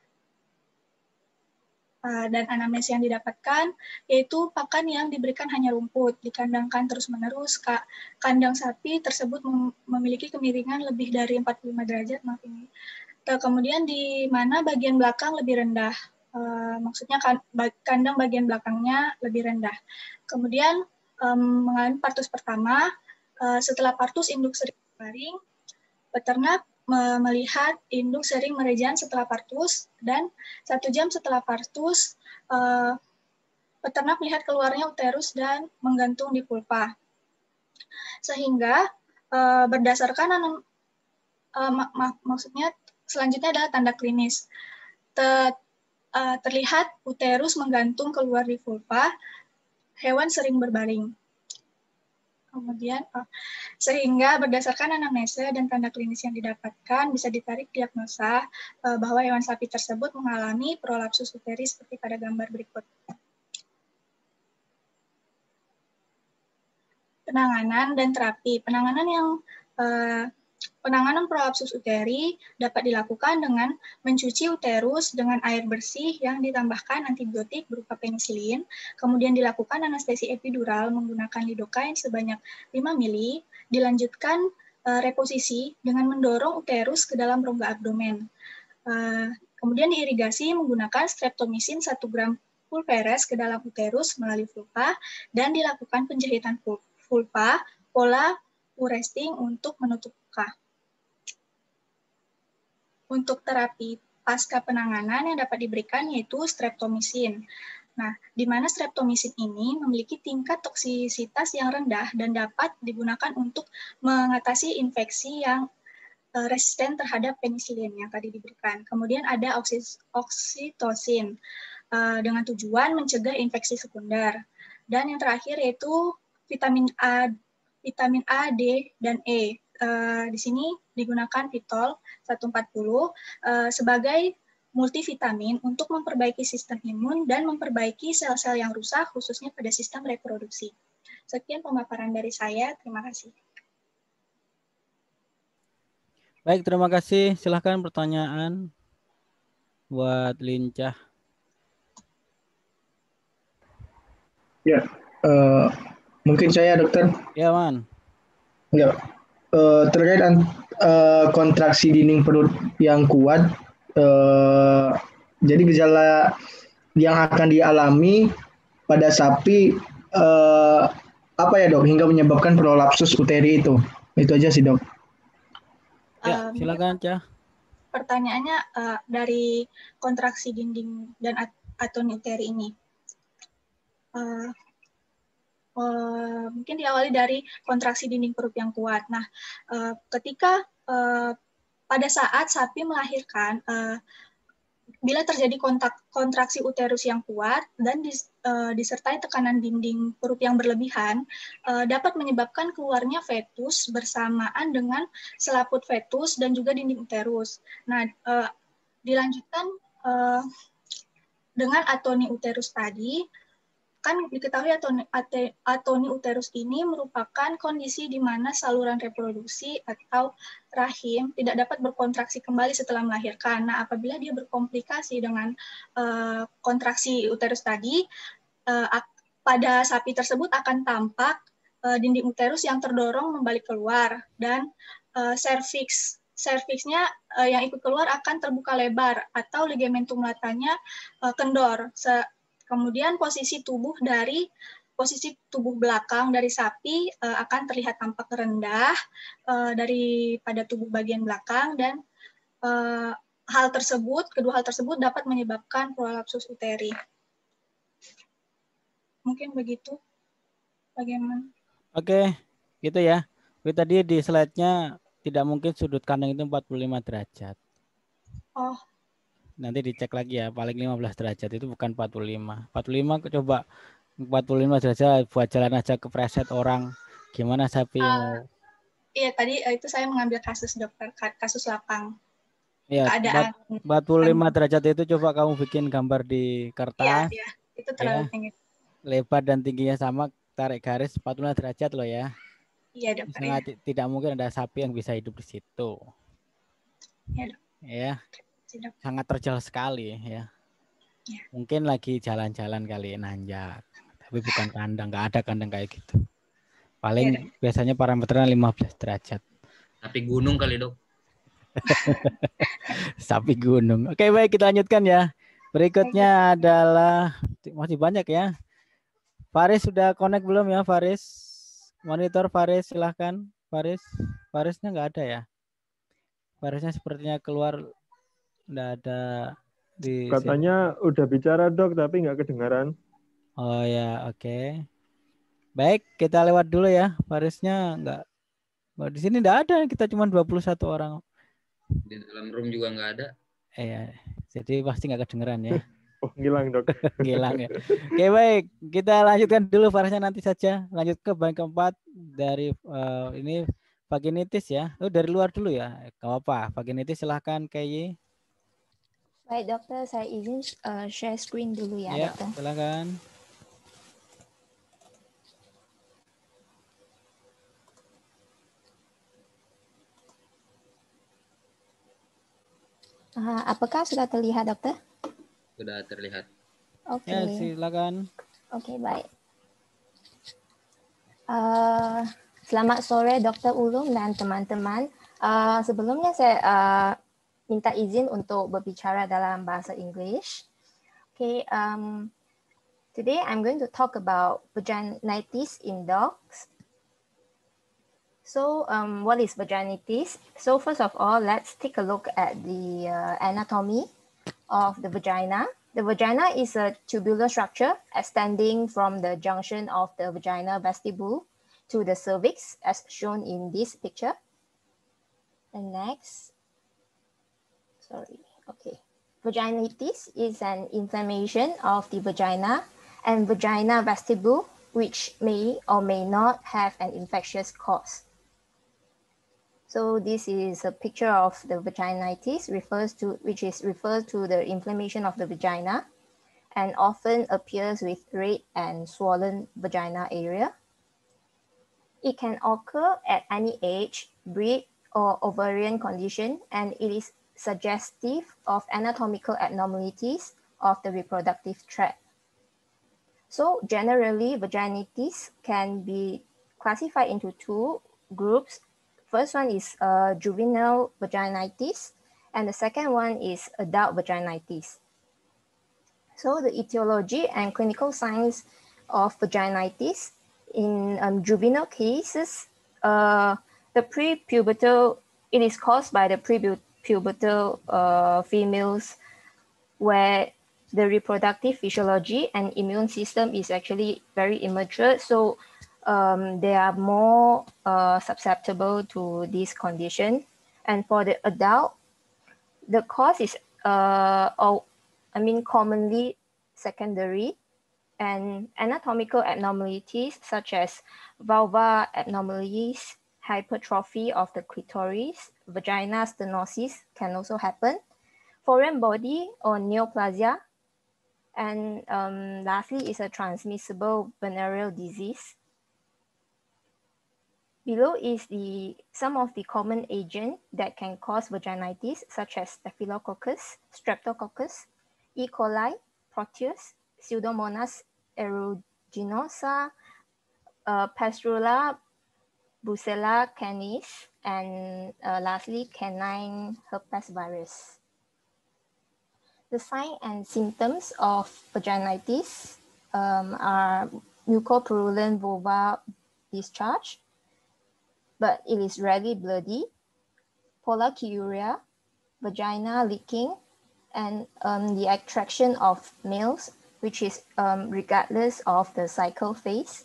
Uh, dan anamnesis yang didapatkan yaitu pakan yang diberikan hanya rumput, dikandangkan terus-menerus. Kandang sapi tersebut mem memiliki kemiringan lebih dari empat puluh lima derajat, maaf ini. Kemudian di mana bagian belakang lebih rendah, uh, maksudnya kan, kandang bagian belakangnya lebih rendah. Kemudian um, mengalami partus pertama, uh, setelah partus induk sering berbaring, peternak melihat induk sering merejan setelah partus, dan satu jam setelah partus, uh, peternak melihat keluarnya uterus dan menggantung di vulva. Sehingga uh, berdasarkan, uh, mak mak maksudnya selanjutnya adalah tanda klinis. Ter, uh, terlihat uterus menggantung keluar di vulva, hewan sering berbaring. Kemudian, oh, sehingga berdasarkan anamnesa dan tanda klinis yang didapatkan, bisa ditarik diagnosa uh, bahwa hewan sapi tersebut mengalami prolapsus uteri seperti pada gambar berikut. Penanganan dan terapi. Penanganan yang uh, penanganan prolapsus uteri dapat dilakukan dengan mencuci uterus dengan air bersih yang ditambahkan antibiotik berupa penisilin, kemudian dilakukan anestesi epidural menggunakan lidocaine sebanyak lima mili, dilanjutkan uh, reposisi dengan mendorong uterus ke dalam rongga abdomen. Uh, kemudian diirigasi menggunakan streptomycin satu gram pulveres ke dalam uterus melalui vulva, dan dilakukan penjahitan vulva pola uresting untuk menutup luka. Untuk terapi pasca penanganan yang dapat diberikan yaitu streptomycin. Nah, di mana streptomycin ini memiliki tingkat toksisitas yang rendah dan dapat digunakan untuk mengatasi infeksi yang uh, resisten terhadap penisilin yang tadi diberikan. Kemudian ada oksis, oksitosin uh, dengan tujuan mencegah infeksi sekunder. Dan yang terakhir yaitu vitamin A, vitamin A, D, dan E. Uh, di sini digunakan Vitol seratus empat puluh uh, sebagai multivitamin untuk memperbaiki sistem imun dan memperbaiki sel-sel yang rusak, khususnya pada sistem reproduksi. Sekian pemaparan dari saya. Terima kasih. Baik, terima kasih. Silahkan pertanyaan buat Lincah. Ya, uh, mungkin saya, dokter. Ya, Man. Ya. Uh, terkait uh, kontraksi dinding perut yang kuat, uh, jadi gejala yang akan dialami pada sapi uh, apa ya dok hingga menyebabkan prolapsus uteri itu? Itu aja sih dok. Ya, silakan Cah. Pertanyaannya uh, dari kontraksi dinding dan atoni uteri ini. Uh, Uh, mungkin diawali dari kontraksi dinding perut yang kuat. Nah, uh, ketika uh, pada saat sapi melahirkan, uh, bila terjadi kontak, kontraksi uterus yang kuat dan dis, uh, disertai tekanan dinding perut yang berlebihan, uh, dapat menyebabkan keluarnya fetus bersamaan dengan selaput fetus dan juga dinding uterus. Nah, uh, dilanjutkan uh, dengan atoni uterus tadi. Kan diketahui atoni, atoni uterus ini merupakan kondisi di mana saluran reproduksi atau rahim tidak dapat berkontraksi kembali setelah melahirkan. Nah, apabila dia berkomplikasi dengan uh, kontraksi uterus tadi, uh, pada sapi tersebut akan tampak uh, dinding uterus yang terdorong membalik keluar dan uh, serviks. Serviksnya uh, yang ikut keluar akan terbuka lebar atau ligamentum latanya uh, kendor. Se Kemudian posisi tubuh dari posisi tubuh belakang dari sapi uh, akan terlihat tampak rendah uh, daripada tubuh bagian belakang dan uh, hal tersebut, kedua hal tersebut dapat menyebabkan prolapsus uteri. Mungkin begitu. Bagaimana? Oke, gitu ya. Tapi tadi di slide-nya tidak mungkin sudut kandang itu empat puluh lima derajat. Oh. Nanti dicek lagi ya, paling lima belas derajat itu bukan empat puluh lima. empat puluh lima coba empat puluh lima derajat buat jalan aja ke preset orang. Gimana sapi uh, mau? Iya, tadi itu saya mengambil kasus dokter, kasus lapang. Iya, keadaan empat puluh lima derajat itu coba kamu bikin gambar di kertas. Iya, iya. Itu terlalu ya, tinggi. Lebar dan tingginya sama, tarik garis empat puluh lima derajat loh ya. Iya, dokter. Sangat Ya. Tidak mungkin ada sapi yang bisa hidup di situ. Iya, dok. Ya. Dok. Sangat terjal sekali ya. Ya. Mungkin lagi jalan-jalan kali nanjak, tapi bukan kandang, nggak ada kandang kayak gitu. Paling ya, biasanya parameternya lima belas derajat. Sapi gunung kali dok. Sapi gunung. Oke baik, kita lanjutkan ya. Berikutnya Oke. adalah masih banyak ya. Faris sudah connect belum ya Faris? Monitor Faris silahkan. Faris, Farisnya nggak ada ya? Farisnya sepertinya keluar. Nggak ada di katanya sini. Udah bicara dok tapi nggak kedengaran. Oh ya, oke. Okay. Baik, kita lewat dulu ya. Farisnya nggak, di sini nggak ada, kita cuma dua puluh satu orang. Di dalam room juga nggak ada. Iya, jadi pasti nggak kedengeran ya. Oh, ngilang dok. Ngilang ya. Oke baik, kita lanjutkan dulu Farisnya nanti saja. Lanjut ke bagian keempat dari uh, ini vaginitis ya. Oh, dari luar dulu ya. Gak apa-apa. Vaginitis silahkan Kay. Baik dokter, saya izin uh, share screen dulu ya, ya dokter. Silakan. Uh, apakah sudah terlihat dokter? Sudah terlihat. Oke. Okay. Ya silakan. Oke okay, baik. Uh, selamat sore dokter Ulum dan teman-teman. Uh, sebelumnya saya uh, minta izin untuk berbicara dalam bahasa Inggris. Okay, um, today I'm going to talk about vaginitis in dogs. So, um, what is vaginitis? So, first of all, let's take a look at the uh, anatomy of the vagina. The vagina is a tubular structure extending from the junction of the vaginal vestibule to the cervix, as shown in this picture. And next. Sorry, okay. Vaginitis is an inflammation of the vagina and vagina vestibule, which may or may not have an infectious cause. So this is a picture of the vaginitis, refers to, which is referred to the inflammation of the vagina and often appears with red and swollen vagina area. It can occur at any age, breed, or ovarian condition, and it is suggestive of anatomical abnormalities of the reproductive tract. So generally, vaginitis can be classified into two groups. First one is uh, juvenile vaginitis, and the second one is adult vaginitis. So the etiology and clinical signs of vaginitis in um, juvenile cases, uh, the prepubertal, it is caused by the prepubertal pubertal uh, females where the reproductive physiology and immune system is actually very immature. So um, they are more uh, susceptible to this condition. And for the adult, the cause is, uh, oh, I mean, commonly secondary, and anatomical abnormalities such as vulvar abnormalities, hypertrophy of the clitoris, vagina stenosis can also happen, foreign body or neoplasia, and um, lastly is a transmissible venereal disease. Below is the some of the common agents that can cause vaginitis, such as Staphylococcus, Streptococcus, E. coli, Proteus, Pseudomonas aeruginosa, uh, Pasteurella, Brucella canis, and uh, lastly, canine herpesvirus. The signs and symptoms of vaginitis um, are mucopurulent vulvar discharge, but it is rarely bloody, pollakiuria, vagina leaking, and um, the attraction of males, which is um, regardless of the cycle phase.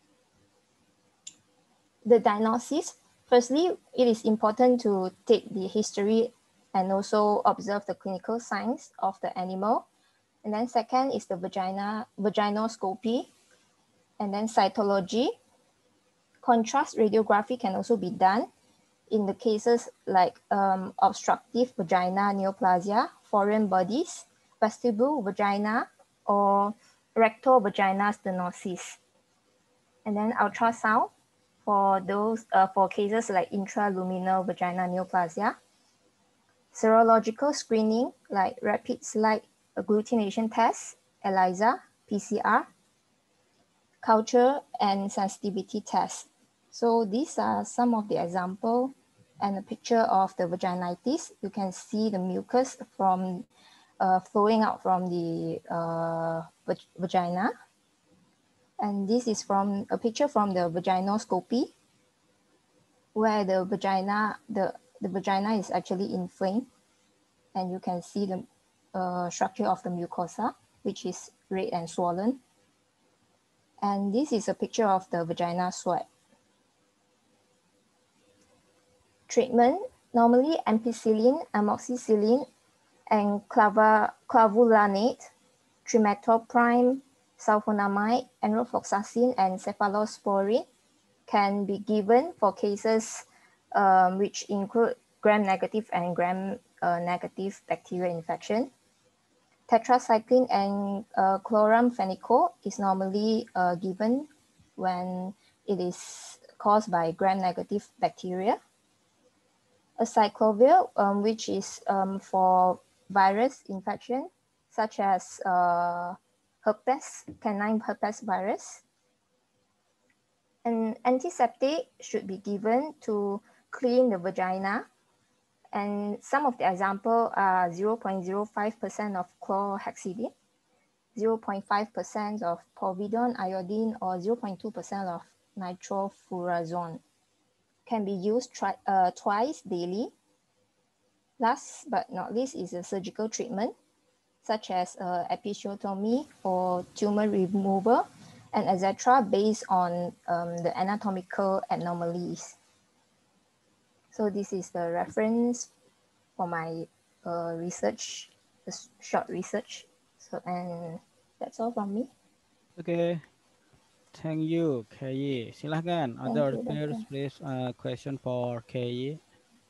The diagnosis, firstly, it is important to take the history and also observe the clinical signs of the animal. And then second is the vagina, vaginoscopy, and then cytology. Contrast radiography can also be done in the cases like um, obstructive vagina neoplasia, foreign bodies, vestibule vagina, or rectal vagina stenosis. And then ultrasound for those uh, for cases like intraluminal vagina neoplasia. Serological screening like rapid slide agglutination test, ELISA, P C R, culture and sensitivity test. So these are some of the example and a picture of the vaginitis. You can see the mucus from uh, flowing out from the uh, vag vagina. And this is from a picture from the vaginoscopy, where the vagina, the, the vagina is actually inflamed, and you can see the uh, structure of the mucosa, which is red and swollen. And this is a picture of the vagina swab. Treatment, normally ampicillin, amoxicillin, and clava, clavulanate, trimethoprim, sulfonamide, enrofloxacin, and cephalosporin can be given for cases um, which include gram-negative and gram-negative uh, bacterial infection. Tetracycline and uh, chloramphenicol is normally uh, given when it is caused by gram-negative bacteria. Acyclovir, um, which is um, for virus infection, such as uh, herpes, canine herpes virus. An antiseptic should be given to clean the vagina. And some of the example are zero point zero five percent of chlorhexidine, zero point five percent of povidone iodine, or zero point two percent of nitrofurazone. Can be used tri uh, twice daily. Last but not least is a surgical treatment, such as uh, episiotomy or tumor removal, and et cetera, based on um, the anatomical anomalies. So this is the reference for my uh, research, this short research. So, and that's all from me. Okay, thank you, Kay. Silahkan, Thank other you, peers, Doctor. please, uh, question for Kay.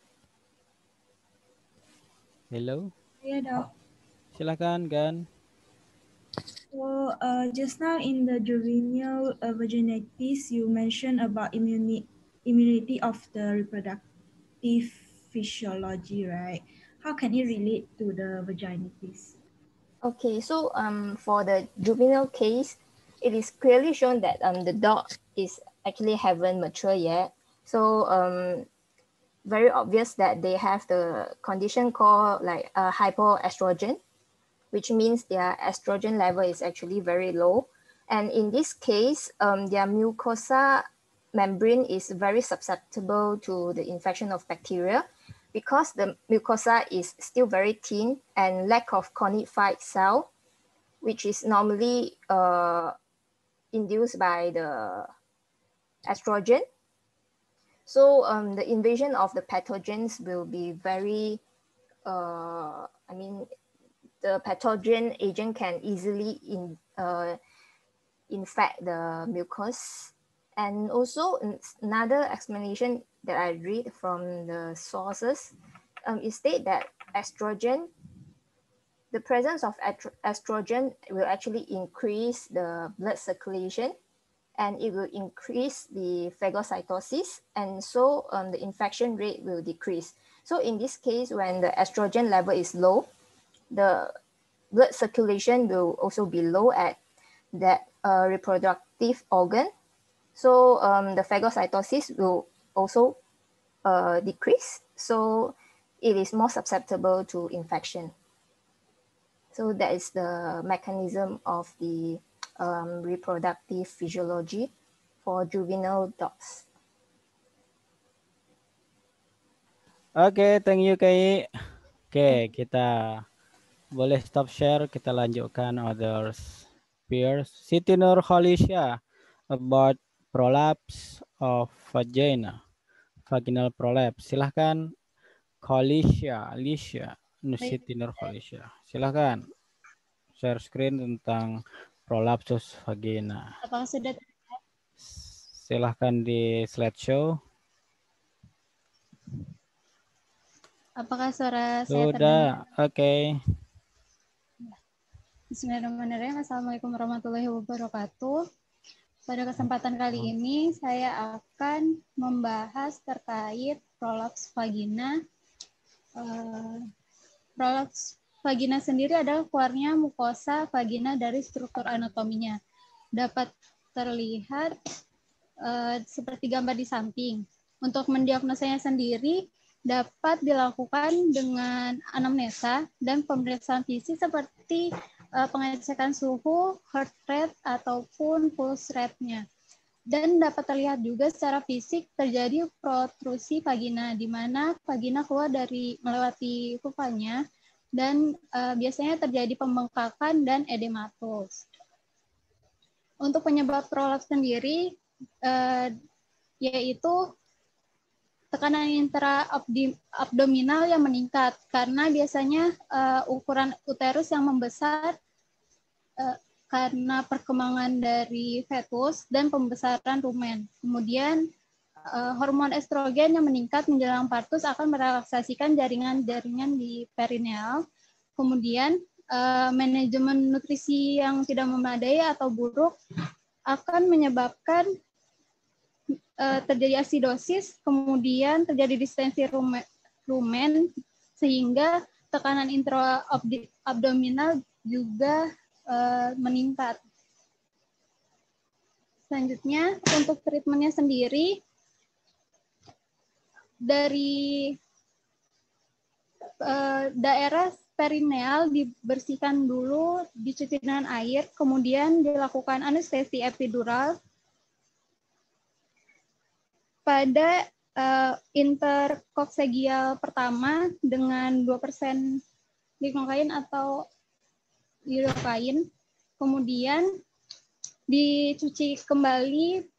Hello, Yeah, Doc. silahkan, Gan. So uh, just now in the juvenile uh, vaginitis, you mentioned about immunity immunity of the reproductive physiology, right? How can it relate to the vaginitis? Okay, so um, for the juvenile case, it is clearly shown that um, the dog is actually haven't matured yet. So um, very obvious that they have the condition called like uh, hypoestrogen, which means their estrogen level is actually very low. And in this case, um, their mucosa membrane is very susceptible to the infection of bacteria because the mucosa is still very thin and lack of conified cell, which is normally uh, induced by the estrogen. So um, the invasion of the pathogens will be very, uh, I mean, the pathogen agent can easily in, uh, infect the mucus. And also another explanation that I read from the sources um, is state that estrogen, the presence of estrogen will actually increase the blood circulation, and it will increase the phagocytosis, and so um, the infection rate will decrease. So in this case, when the estrogen level is low, the blood circulation will also be low at that uh, reproductive organ. So um, the phagocytosis will also uh, decrease. So it is more susceptible to infection. So that is the mechanism of the um, reproductive physiology for juvenile dogs. Oke, okay, thank you Kay. Oke, okay, kita boleh stop share, kita lanjutkan others peers. Siti Nurholisha about prolapse of vagina, vaginal prolapse. Silahkan Kholisha, Alicia, Siti Nurholisha. Silahkan share screen tentang prolapsus vagina. Apakah sudah? Silahkan di slideshow. Apakah suara saya Sudah, terdengar? oke. Okay. Bismillahirrahmanirrahim. Assalamualaikum warahmatullahi wabarakatuh. Pada kesempatan kali ini saya akan membahas terkait prolaps vagina. Uh, prolaps vagina sendiri adalah keluarnya mukosa vagina dari struktur anatominya. Dapat terlihat uh, seperti gambar di samping. Untuk mendiagnosanya sendiri dapat dilakukan dengan anamnesa dan pemeriksaan fisik seperti uh, pengecekan suhu, heart rate, ataupun pulse rate-nya. Dan dapat terlihat juga secara fisik terjadi protrusi vagina, di mana vagina keluar dari melewati pupanya, dan uh, biasanya terjadi pembengkakan dan edematos. Untuk penyebab prolaps sendiri, uh, yaitu tekanan intraabdominal yang meningkat, karena biasanya uh, ukuran uterus yang membesar uh, karena perkembangan dari fetus dan pembesaran rumen. Kemudian uh, hormon estrogen yang meningkat menjelang partus akan merelaksasikan jaringan-jaringan di perineal. Kemudian uh, manajemen nutrisi yang tidak memadai atau buruk akan menyebabkan uh, terjadi asidosis, kemudian terjadi distensi rumen, rumen sehingga tekanan intraabdominal juga Uh, meningkat. Selanjutnya, untuk treatmentnya sendiri, dari uh, daerah perineal dibersihkan dulu, dicuci dengan air, kemudian dilakukan anestesi epidural pada uh, interkoksegial pertama dengan dua persen lidokain atau lidokain, kemudian dicuci kembali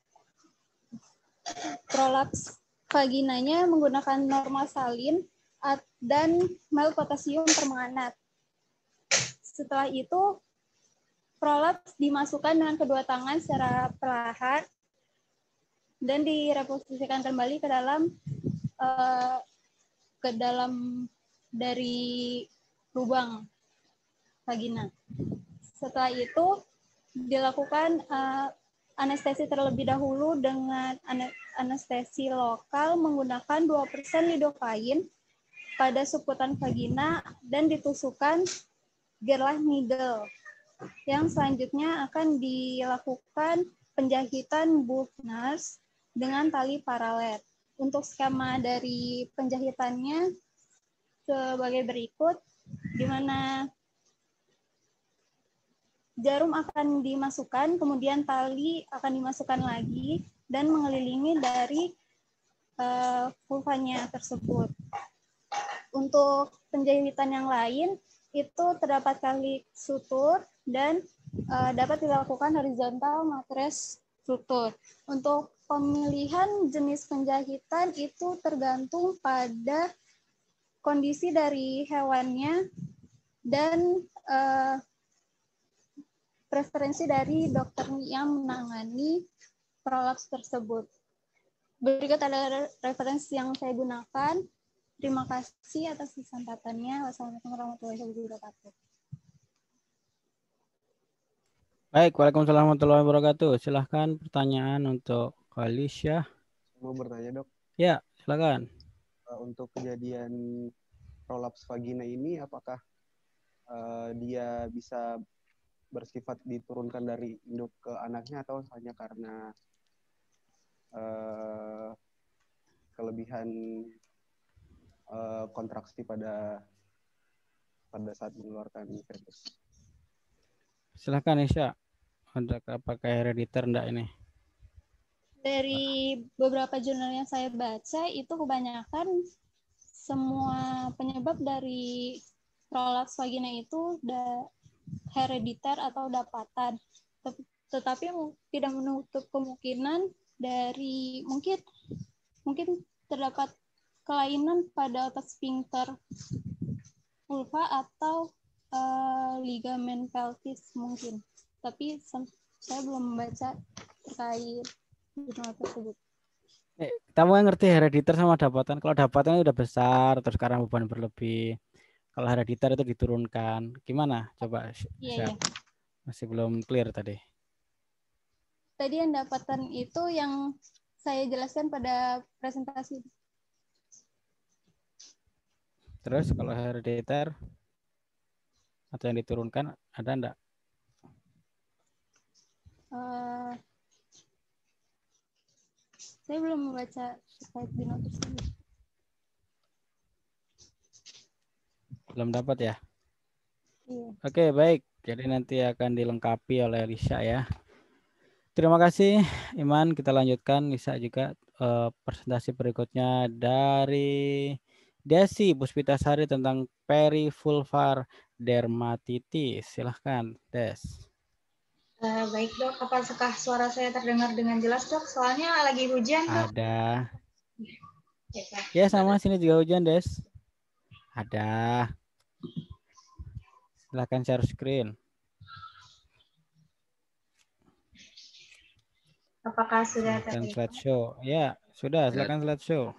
prolaps vaginanya menggunakan normal salin dan mild potasium permanganat. Setelah itu, prolaps dimasukkan dengan kedua tangan secara perlahan dan direposisikan kembali ke dalam uh, ke dalam dari lubang vagina. Setelah itu dilakukan uh, anestesi terlebih dahulu dengan anestesi lokal menggunakan dua persen lidokain pada seputan vagina dan ditusukkan gerlach needle. Yang selanjutnya akan dilakukan penjahitan booth nurse dengan tali paralet. Untuk skema dari penjahitannya sebagai berikut, di mana jarum akan dimasukkan, kemudian tali akan dimasukkan lagi dan mengelilingi dari uh, vulvanya tersebut. Untuk penjahitan yang lain, itu terdapat kali sutur dan uh, dapat dilakukan horizontal matres struktur. Untuk pemilihan jenis penjahitan itu tergantung pada kondisi dari hewannya dan uh, preferensi dari dokter yang menangani prolaps tersebut. Berikut ada referensi yang saya gunakan. Terima kasih atas kesempatannya. Wassalamualaikum warahmatullahi wabarakatuh. Baik, waalaikumsalam warahmatullahi wabarakatuh. Silahkan pertanyaan untuk Alicia. Mau bertanya, Dok? Ya, silakan. Untuk kejadian prolaps vagina ini, apakah uh, dia bisa bersifat diturunkan dari induk ke anaknya atau hanya karena uh, kelebihan uh, kontraksi pada pada saat mengeluarkan fetus? Silakan Isya. Ada apakah herediter enggak ini? Dari beberapa jurnal yang saya baca itu kebanyakan semua penyebab dari prolaps vagina itu da herediter atau dapatan. Tetapi tidak menutup kemungkinan dari mungkin mungkin terdapat kelainan pada otot sphincter vulva atau Uh, ligamen pelvis mungkin, tapi saya belum membaca terkait jurnal tersebut. Eh, kamu ngerti herediter sama dapatan? Kalau dapatan udah besar, terus sekarang beban berlebih. Kalau herediter itu diturunkan. Gimana? Coba. Iya, iya. Masih belum clear tadi. Tadi yang dapatan itu yang saya jelaskan pada presentasi. Terus kalau herediter atau yang diturunkan ada enggak? Uh, saya belum membaca terkait jurnal tersebut. Belum dapat ya? Iya. Oke, baik. Jadi nanti akan dilengkapi oleh Lisa ya. Terima kasih Iman. Kita lanjutkan Lisa juga uh, presentasi berikutnya dari Desi Puspitasari tentang perivulvar dermatitis. Silahkan, Des. Uh, baik dok, apakah suara saya terdengar dengan jelas dok? Soalnya lagi hujan dok. Ada. Ya sama sini juga hujan Des. Ada. Silahkan share screen. Apakah sudah silakan slideshow? Ya sudah. Silahkan slideshow.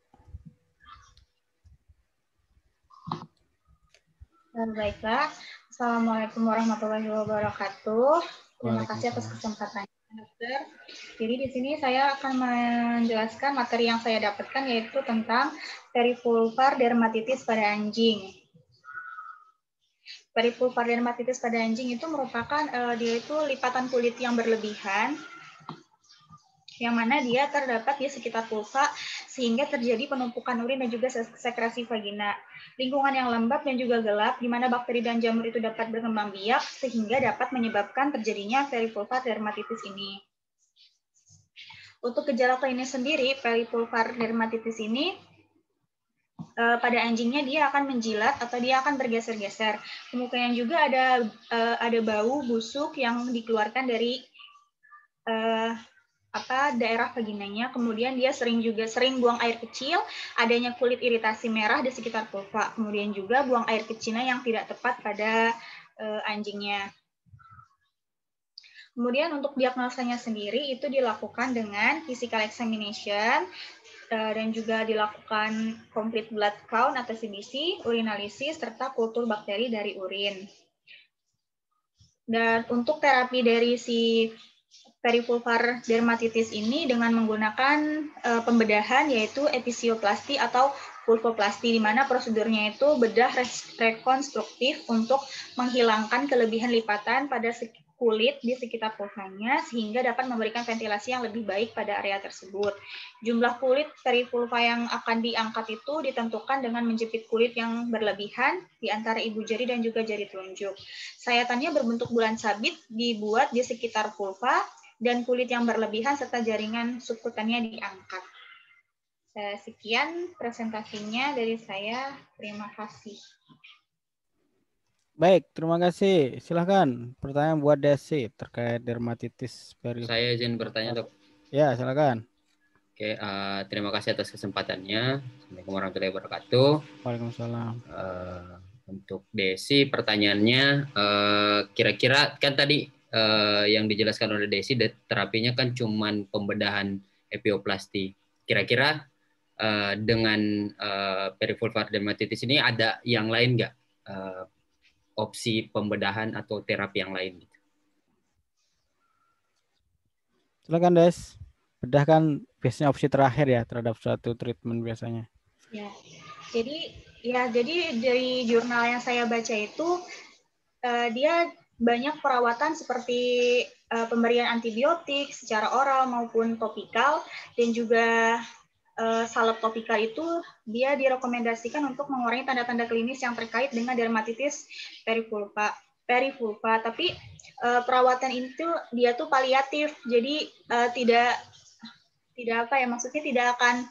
Dan baiklah, Assalamualaikum warahmatullahi wabarakatuh. Terima kasih atas kesempatannya, dokter. Jadi di sini saya akan menjelaskan materi yang saya dapatkan yaitu tentang perivulvar dermatitis pada anjing. Perivulvar dermatitis pada anjing itu merupakan uh, dia itu lipatan kulit yang berlebihan, yang mana dia terdapat di sekitar vulva sehingga terjadi penumpukan urin dan juga sekresi vagina. Lingkungan yang lembab dan juga gelap, di mana bakteri dan jamur itu dapat berkembang biak, sehingga dapat menyebabkan terjadinya perivulvar dermatitis ini. Untuk gejala klinis sendiri, perivulvar dermatitis ini, eh, pada anjingnya dia akan menjilat atau dia akan bergeser-geser. Kemudian juga ada eh, ada bau busuk yang dikeluarkan dari eh, apa daerah vaginanya, kemudian dia sering juga sering buang air kecil, adanya kulit iritasi merah di sekitar vulva, kemudian juga buang air kecilnya yang tidak tepat pada uh, anjingnya. Kemudian untuk diagnosanya sendiri itu dilakukan dengan physical examination uh, dan juga dilakukan complete blood count atau C B C, urinalisis serta kultur bakteri dari urin. Dan untuk terapi dari si perivulvar dermatitis ini dengan menggunakan uh, pembedahan yaitu episioplasti atau vulvoplasti, di mana prosedurnya itu bedah rekonstruktif untuk menghilangkan kelebihan lipatan pada kulit di sekitar vulvanya sehingga dapat memberikan ventilasi yang lebih baik pada area tersebut. Jumlah kulit perivulva yang akan diangkat itu ditentukan dengan menjepit kulit yang berlebihan di antara ibu jari dan juga jari telunjuk. Sayatannya berbentuk bulan sabit dibuat di sekitar vulva dan kulit yang berlebihan serta jaringan subkutannya diangkat. Sekian presentasinya dari saya. Terima kasih. Baik, terima kasih. Silahkan pertanyaan buat Desi terkait dermatitis perivulvar. Saya izin bertanya, dok. Ya, silakan. Oke, uh, terima kasih atas kesempatannya. Assalamualaikum warahmatullahi wabarakatuh. Waalaikumsalam. Uh, untuk Desi, pertanyaannya, kira-kira uh, kan tadi uh, yang dijelaskan oleh Desi, terapinya kan cuman pembedahan epioplasti. Kira-kira uh, dengan uh, perivulvar dermatitis ini ada yang lain nggak? Uh, opsi pembedahan atau terapi yang lain? Silakan Des. Bedah kan biasanya opsi terakhir ya terhadap suatu treatment biasanya. Ya, jadi ya jadi dari jurnal yang saya baca itu uh, dia banyak perawatan seperti uh, pemberian antibiotik secara oral maupun topikal, dan juga uh, salep topikal itu dia direkomendasikan untuk mengurangi tanda-tanda klinis yang terkait dengan dermatitis perivulva. Perivulva, tapi uh, perawatan itu dia tuh paliatif, jadi uh, tidak tidak apa ya maksudnya tidak akan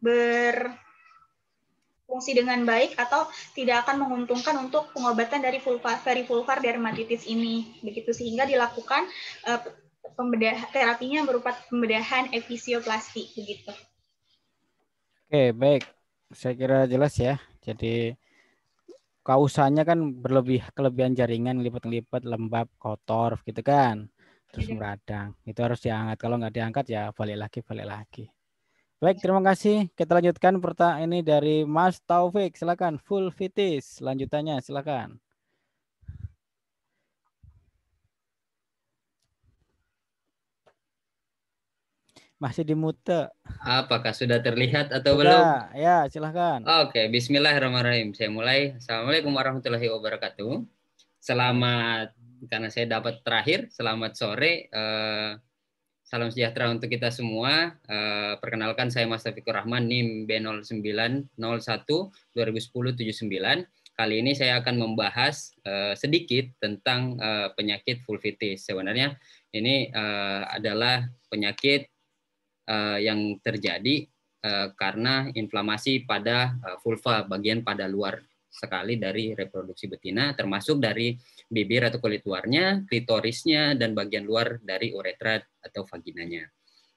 berfungsi dengan baik atau tidak akan menguntungkan untuk pengobatan dari vulva, perivulvar dermatitis ini, begitu, sehingga dilakukan uh, pembedah terapinya berupa pembedahan efisioplasti begitu. Oke, baik, saya kira jelas ya. Jadi kausanya kan berlebih kelebihan jaringan, lipat-lipat, lembab, kotor gitu kan, terus meradang, itu harus diangkat. Kalau nggak diangkat ya balik lagi balik lagi. Baik, terima kasih. Kita lanjutkan pertanyaan ini dari Mas Taufik, silakan. Vulvitis lanjutannya, silakan. Masih di mute. Apakah sudah terlihat atau sudah, belum? Ya, silahkan. Oke, bismillahirrahmanirrahim. Saya mulai. Assalamualaikum warahmatullahi wabarakatuh. Selamat, karena saya dapat terakhir, selamat sore. Eh, salam sejahtera untuk kita semua. Eh, perkenalkan saya Mas Taufikur Rahman, N I M B nol sembilan nol satu dua ribu sepuluh tujuh puluh sembilan. Kali ini saya akan membahas eh, sedikit tentang eh, penyakit vulvitis. Sebenarnya ini eh, adalah penyakit Uh, yang terjadi uh, karena inflamasi pada uh, vulva, bagian pada luar sekali dari reproduksi betina, termasuk dari bibir atau kulit luarnya, klitorisnya, dan bagian luar dari uretra atau vaginanya.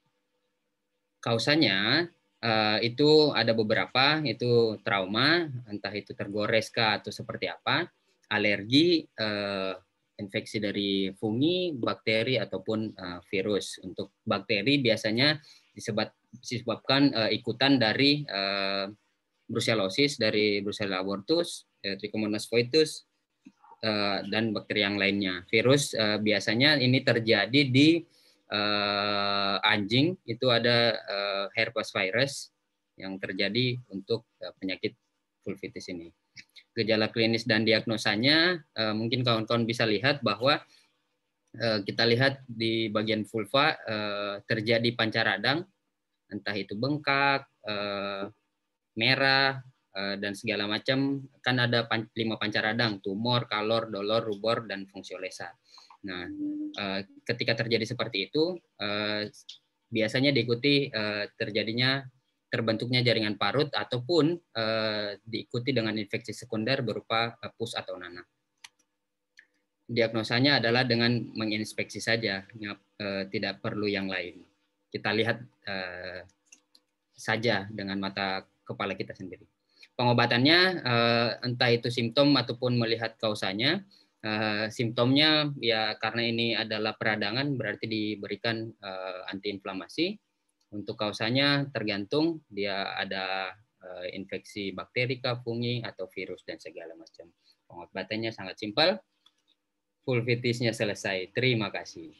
Kausanya uh, itu ada beberapa, itu trauma, entah itu tergores kah atau seperti apa, alergi, uh, infeksi dari fungi, bakteri, ataupun uh, virus. Untuk bakteri biasanya disebab, disebabkan uh, ikutan dari uh, brucellosis, dari Brucella abortus, uh, Trichomonas coitus, uh, dan bakteri yang lainnya. Virus uh, biasanya ini terjadi di uh, anjing, itu ada uh, herpes virus yang terjadi untuk uh, penyakit vulvitis ini. Gejala klinis dan diagnosanya, uh, mungkin kawan-kawan bisa lihat bahwa uh, kita lihat di bagian vulva uh, terjadi panca radang, entah itu bengkak, uh, merah, uh, dan segala macam. Kan ada pan lima panca radang, tumor, kalor, dolor, rubor, dan fungsiolesa. Nah, uh, ketika terjadi seperti itu, uh, biasanya diikuti uh, terjadinya terbentuknya jaringan parut ataupun uh, diikuti dengan infeksi sekunder berupa uh, pus atau nanah. Diagnosanya adalah dengan menginspeksi saja, uh, tidak perlu yang lain. Kita lihat uh, saja dengan mata kepala kita sendiri. Pengobatannya uh, entah itu simptom ataupun melihat kausanya. Uh, simptomnya ya karena ini adalah peradangan berarti diberikan uh, antiinflamasi. Untuk kausanya tergantung dia ada uh, infeksi bakteri, fungi, atau virus, dan segala macam. Pengobatannya sangat simpel. Vulvitisnya selesai. Terima kasih.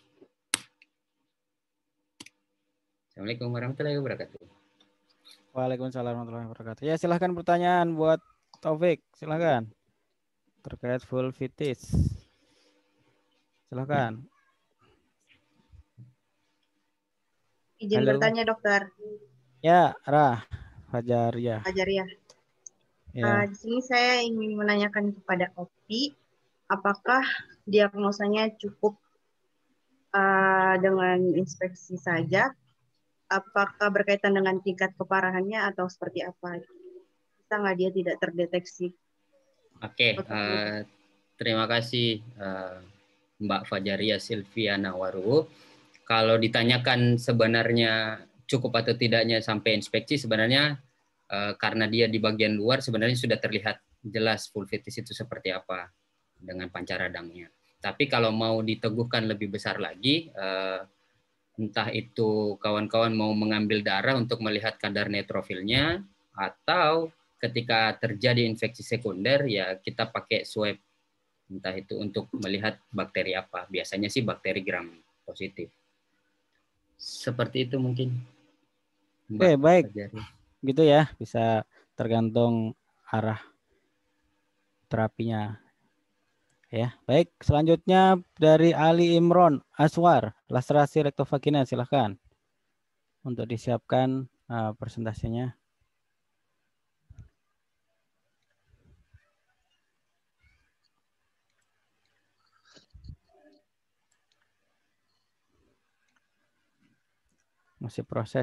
Assalamualaikum warahmatullahi wabarakatuh. Waalaikumsalam warahmatullahi wabarakatuh. Ya, silahkan pertanyaan buat Taufik. Silahkan. Terkait vulvitis. Silahkan. Izin Halo. bertanya, dokter. Ya, Rah, Fajaria. Fajaria. Ya. Uh, di sini saya ingin menanyakan kepada Opi, apakah diagnosanya cukup uh, dengan inspeksi saja? Apakah berkaitan dengan tingkat keparahannya atau seperti apa? Bisa nggak dia tidak terdeteksi? Oke, uh, terima kasih uh, Mbak Fajaria Silviana Waru. kalau ditanyakan sebenarnya cukup atau tidaknya sampai inspeksi, sebenarnya uh, karena dia di bagian luar sebenarnya sudah terlihat jelas vulvitis itu seperti apa dengan panca radangnya. Tapi kalau mau diteguhkan lebih besar lagi, uh, entah itu kawan-kawan mau mengambil darah untuk melihat kadar neutrofilnya, atau ketika terjadi infeksi sekunder, ya kita pakai swab, entah itu untuk melihat bakteri apa. Biasanya sih bakteri gram positif. Seperti itu mungkin. Oke, baik. Gitu ya, bisa tergantung arah terapinya. Ya, baik. Selanjutnya dari Ali Imron Aswar, laserasi rektovagina, silahkan untuk disiapkan uh, presentasinya. Masih proses.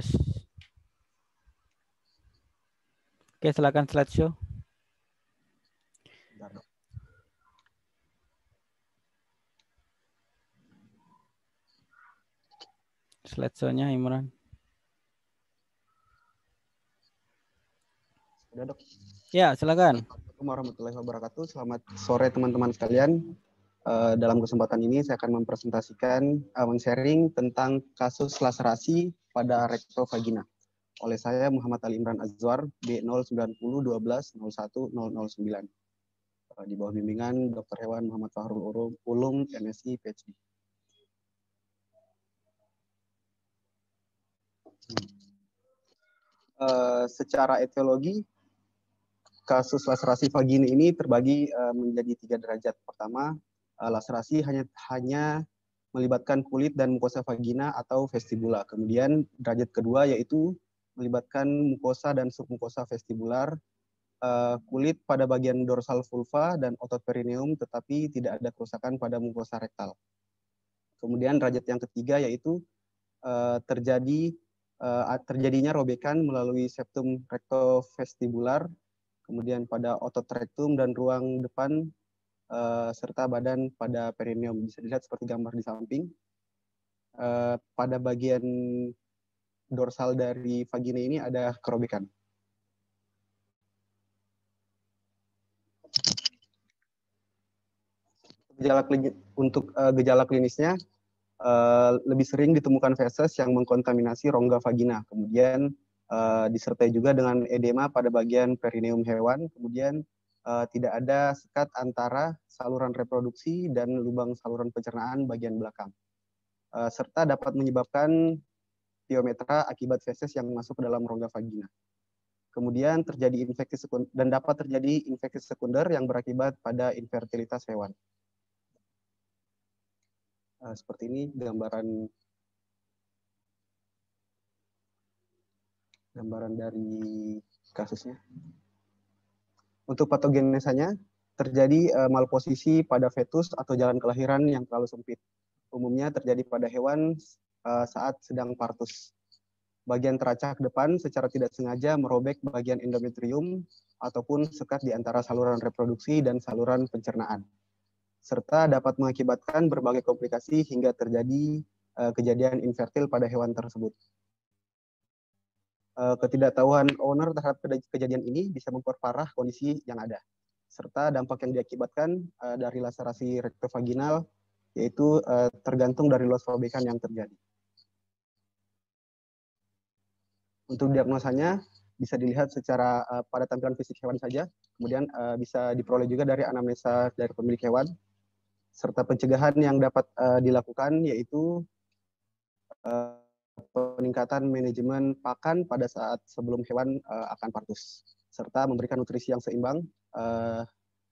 Oke, silakan slideshow. Slideshow-nya Imran. Sudah, Dok. Ya, silakan. Assalamualaikum warahmatullahi wabarakatuh. Selamat sore teman-teman sekalian. Uh, dalam kesempatan ini saya akan mempresentasikan, uh, men-sharing tentang kasus laserasi pada rektovagina oleh saya Muhammad Ali Imran Azwar, B nol sembilan nol satu dua nol satu nol nol sembilan. Uh, di bawah bimbingan Doktor Hewan Muhammad Fahrul Ulum, M Si, P H D. Uh, secara etiologi, kasus laserasi vagina ini terbagi uh, menjadi tiga derajat. Pertama, uh, laserasi hanya hanya melibatkan kulit dan mukosa vagina atau vestibula. Kemudian derajat kedua yaitu melibatkan mukosa dan submukosa vestibular, uh, kulit pada bagian dorsal vulva dan otot perineum, tetapi tidak ada kerusakan pada mukosa rektal. Kemudian derajat yang ketiga yaitu uh, terjadi uh, terjadinya robekan melalui septum rektovestibular, kemudian pada otot rektum dan ruang depan, uh, serta badan pada perineum. Bisa dilihat seperti gambar di samping. Uh, pada bagian dorsal dari vagina ini ada kerobekan. Gejala klinis, untuk uh, gejala klinisnya, uh, lebih sering ditemukan feses yang mengkontaminasi rongga vagina. Kemudian uh, disertai juga dengan edema pada bagian perineum hewan. Kemudian uh, tidak ada sekat antara saluran reproduksi dan lubang saluran pencernaan bagian belakang. Uh, serta dapat menyebabkan piometra akibat feses yang masuk ke dalam rongga vagina. Kemudian terjadi infeksi sekunder dan dapat terjadi infeksi sekunder yang berakibat pada infertilitas hewan. Uh, seperti ini gambaran gambaran dari kasusnya. Untuk patogenesanya, terjadi uh, malposisi pada fetus atau jalan kelahiran yang terlalu sempit. Umumnya terjadi pada hewan uh, saat sedang partus. Bagian teracak depan secara tidak sengaja merobek bagian endometrium ataupun sekat di antara saluran reproduksi dan saluran pencernaan, serta dapat mengakibatkan berbagai komplikasi hingga terjadi uh, kejadian infertil pada hewan tersebut. Uh, ketidaktahuan owner terhadap kejadian ini bisa memperparah kondisi yang ada, serta dampak yang diakibatkan uh, dari laserasi rektovaginal, yaitu uh, tergantung dari luas robekan yang terjadi. Untuk diagnosanya bisa dilihat secara uh, pada tampilan fisik hewan saja, kemudian uh, bisa diperoleh juga dari anamnesa dari pemilik hewan, serta pencegahan yang dapat uh, dilakukan yaitu uh, peningkatan manajemen pakan pada saat sebelum hewan uh, akan partus, serta memberikan nutrisi yang seimbang uh,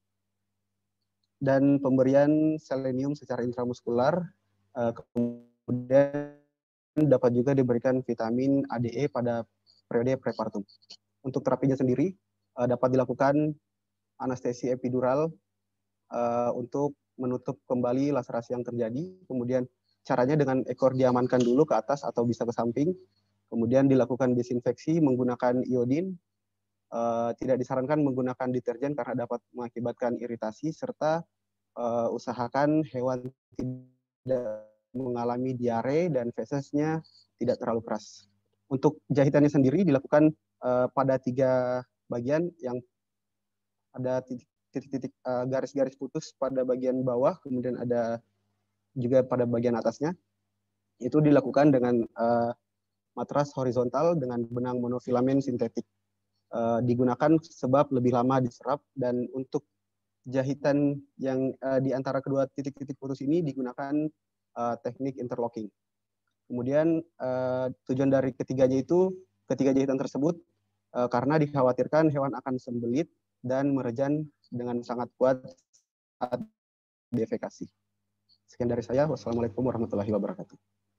dan pemberian selenium secara intramuskular, uh, kemudian dapat juga diberikan vitamin A D E pada periode prepartum. Untuk terapinya sendiri uh, dapat dilakukan anestesi epidural uh, untuk menutup kembali laserasi yang terjadi. Kemudian caranya dengan ekor diamankan dulu ke atas atau bisa ke samping. Kemudian dilakukan desinfeksi menggunakan iodin. Uh, tidak disarankan menggunakan deterjen karena dapat mengakibatkan iritasi, serta uh, usahakan hewan tidak mengalami diare dan fesesnya tidak terlalu keras. Untuk jahitannya sendiri dilakukan uh, pada tiga bagian yang ada titik-titik uh, garis-garis putus pada bagian bawah, kemudian ada juga pada bagian atasnya. Itu dilakukan dengan uh, matras horizontal dengan benang monofilamen sintetik. Uh, digunakan sebab lebih lama diserap, dan untuk jahitan yang uh, di antara kedua titik-titik putus ini digunakan uh, teknik interlocking. Kemudian uh, tujuan dari ketiganya itu, ketiga jahitan tersebut, uh, karena dikhawatirkan hewan akan sembelit dan merejan dengan sangat kuat saat defekasi. Sekian dari saya. Wassalamualaikum warahmatullahi wabarakatuh.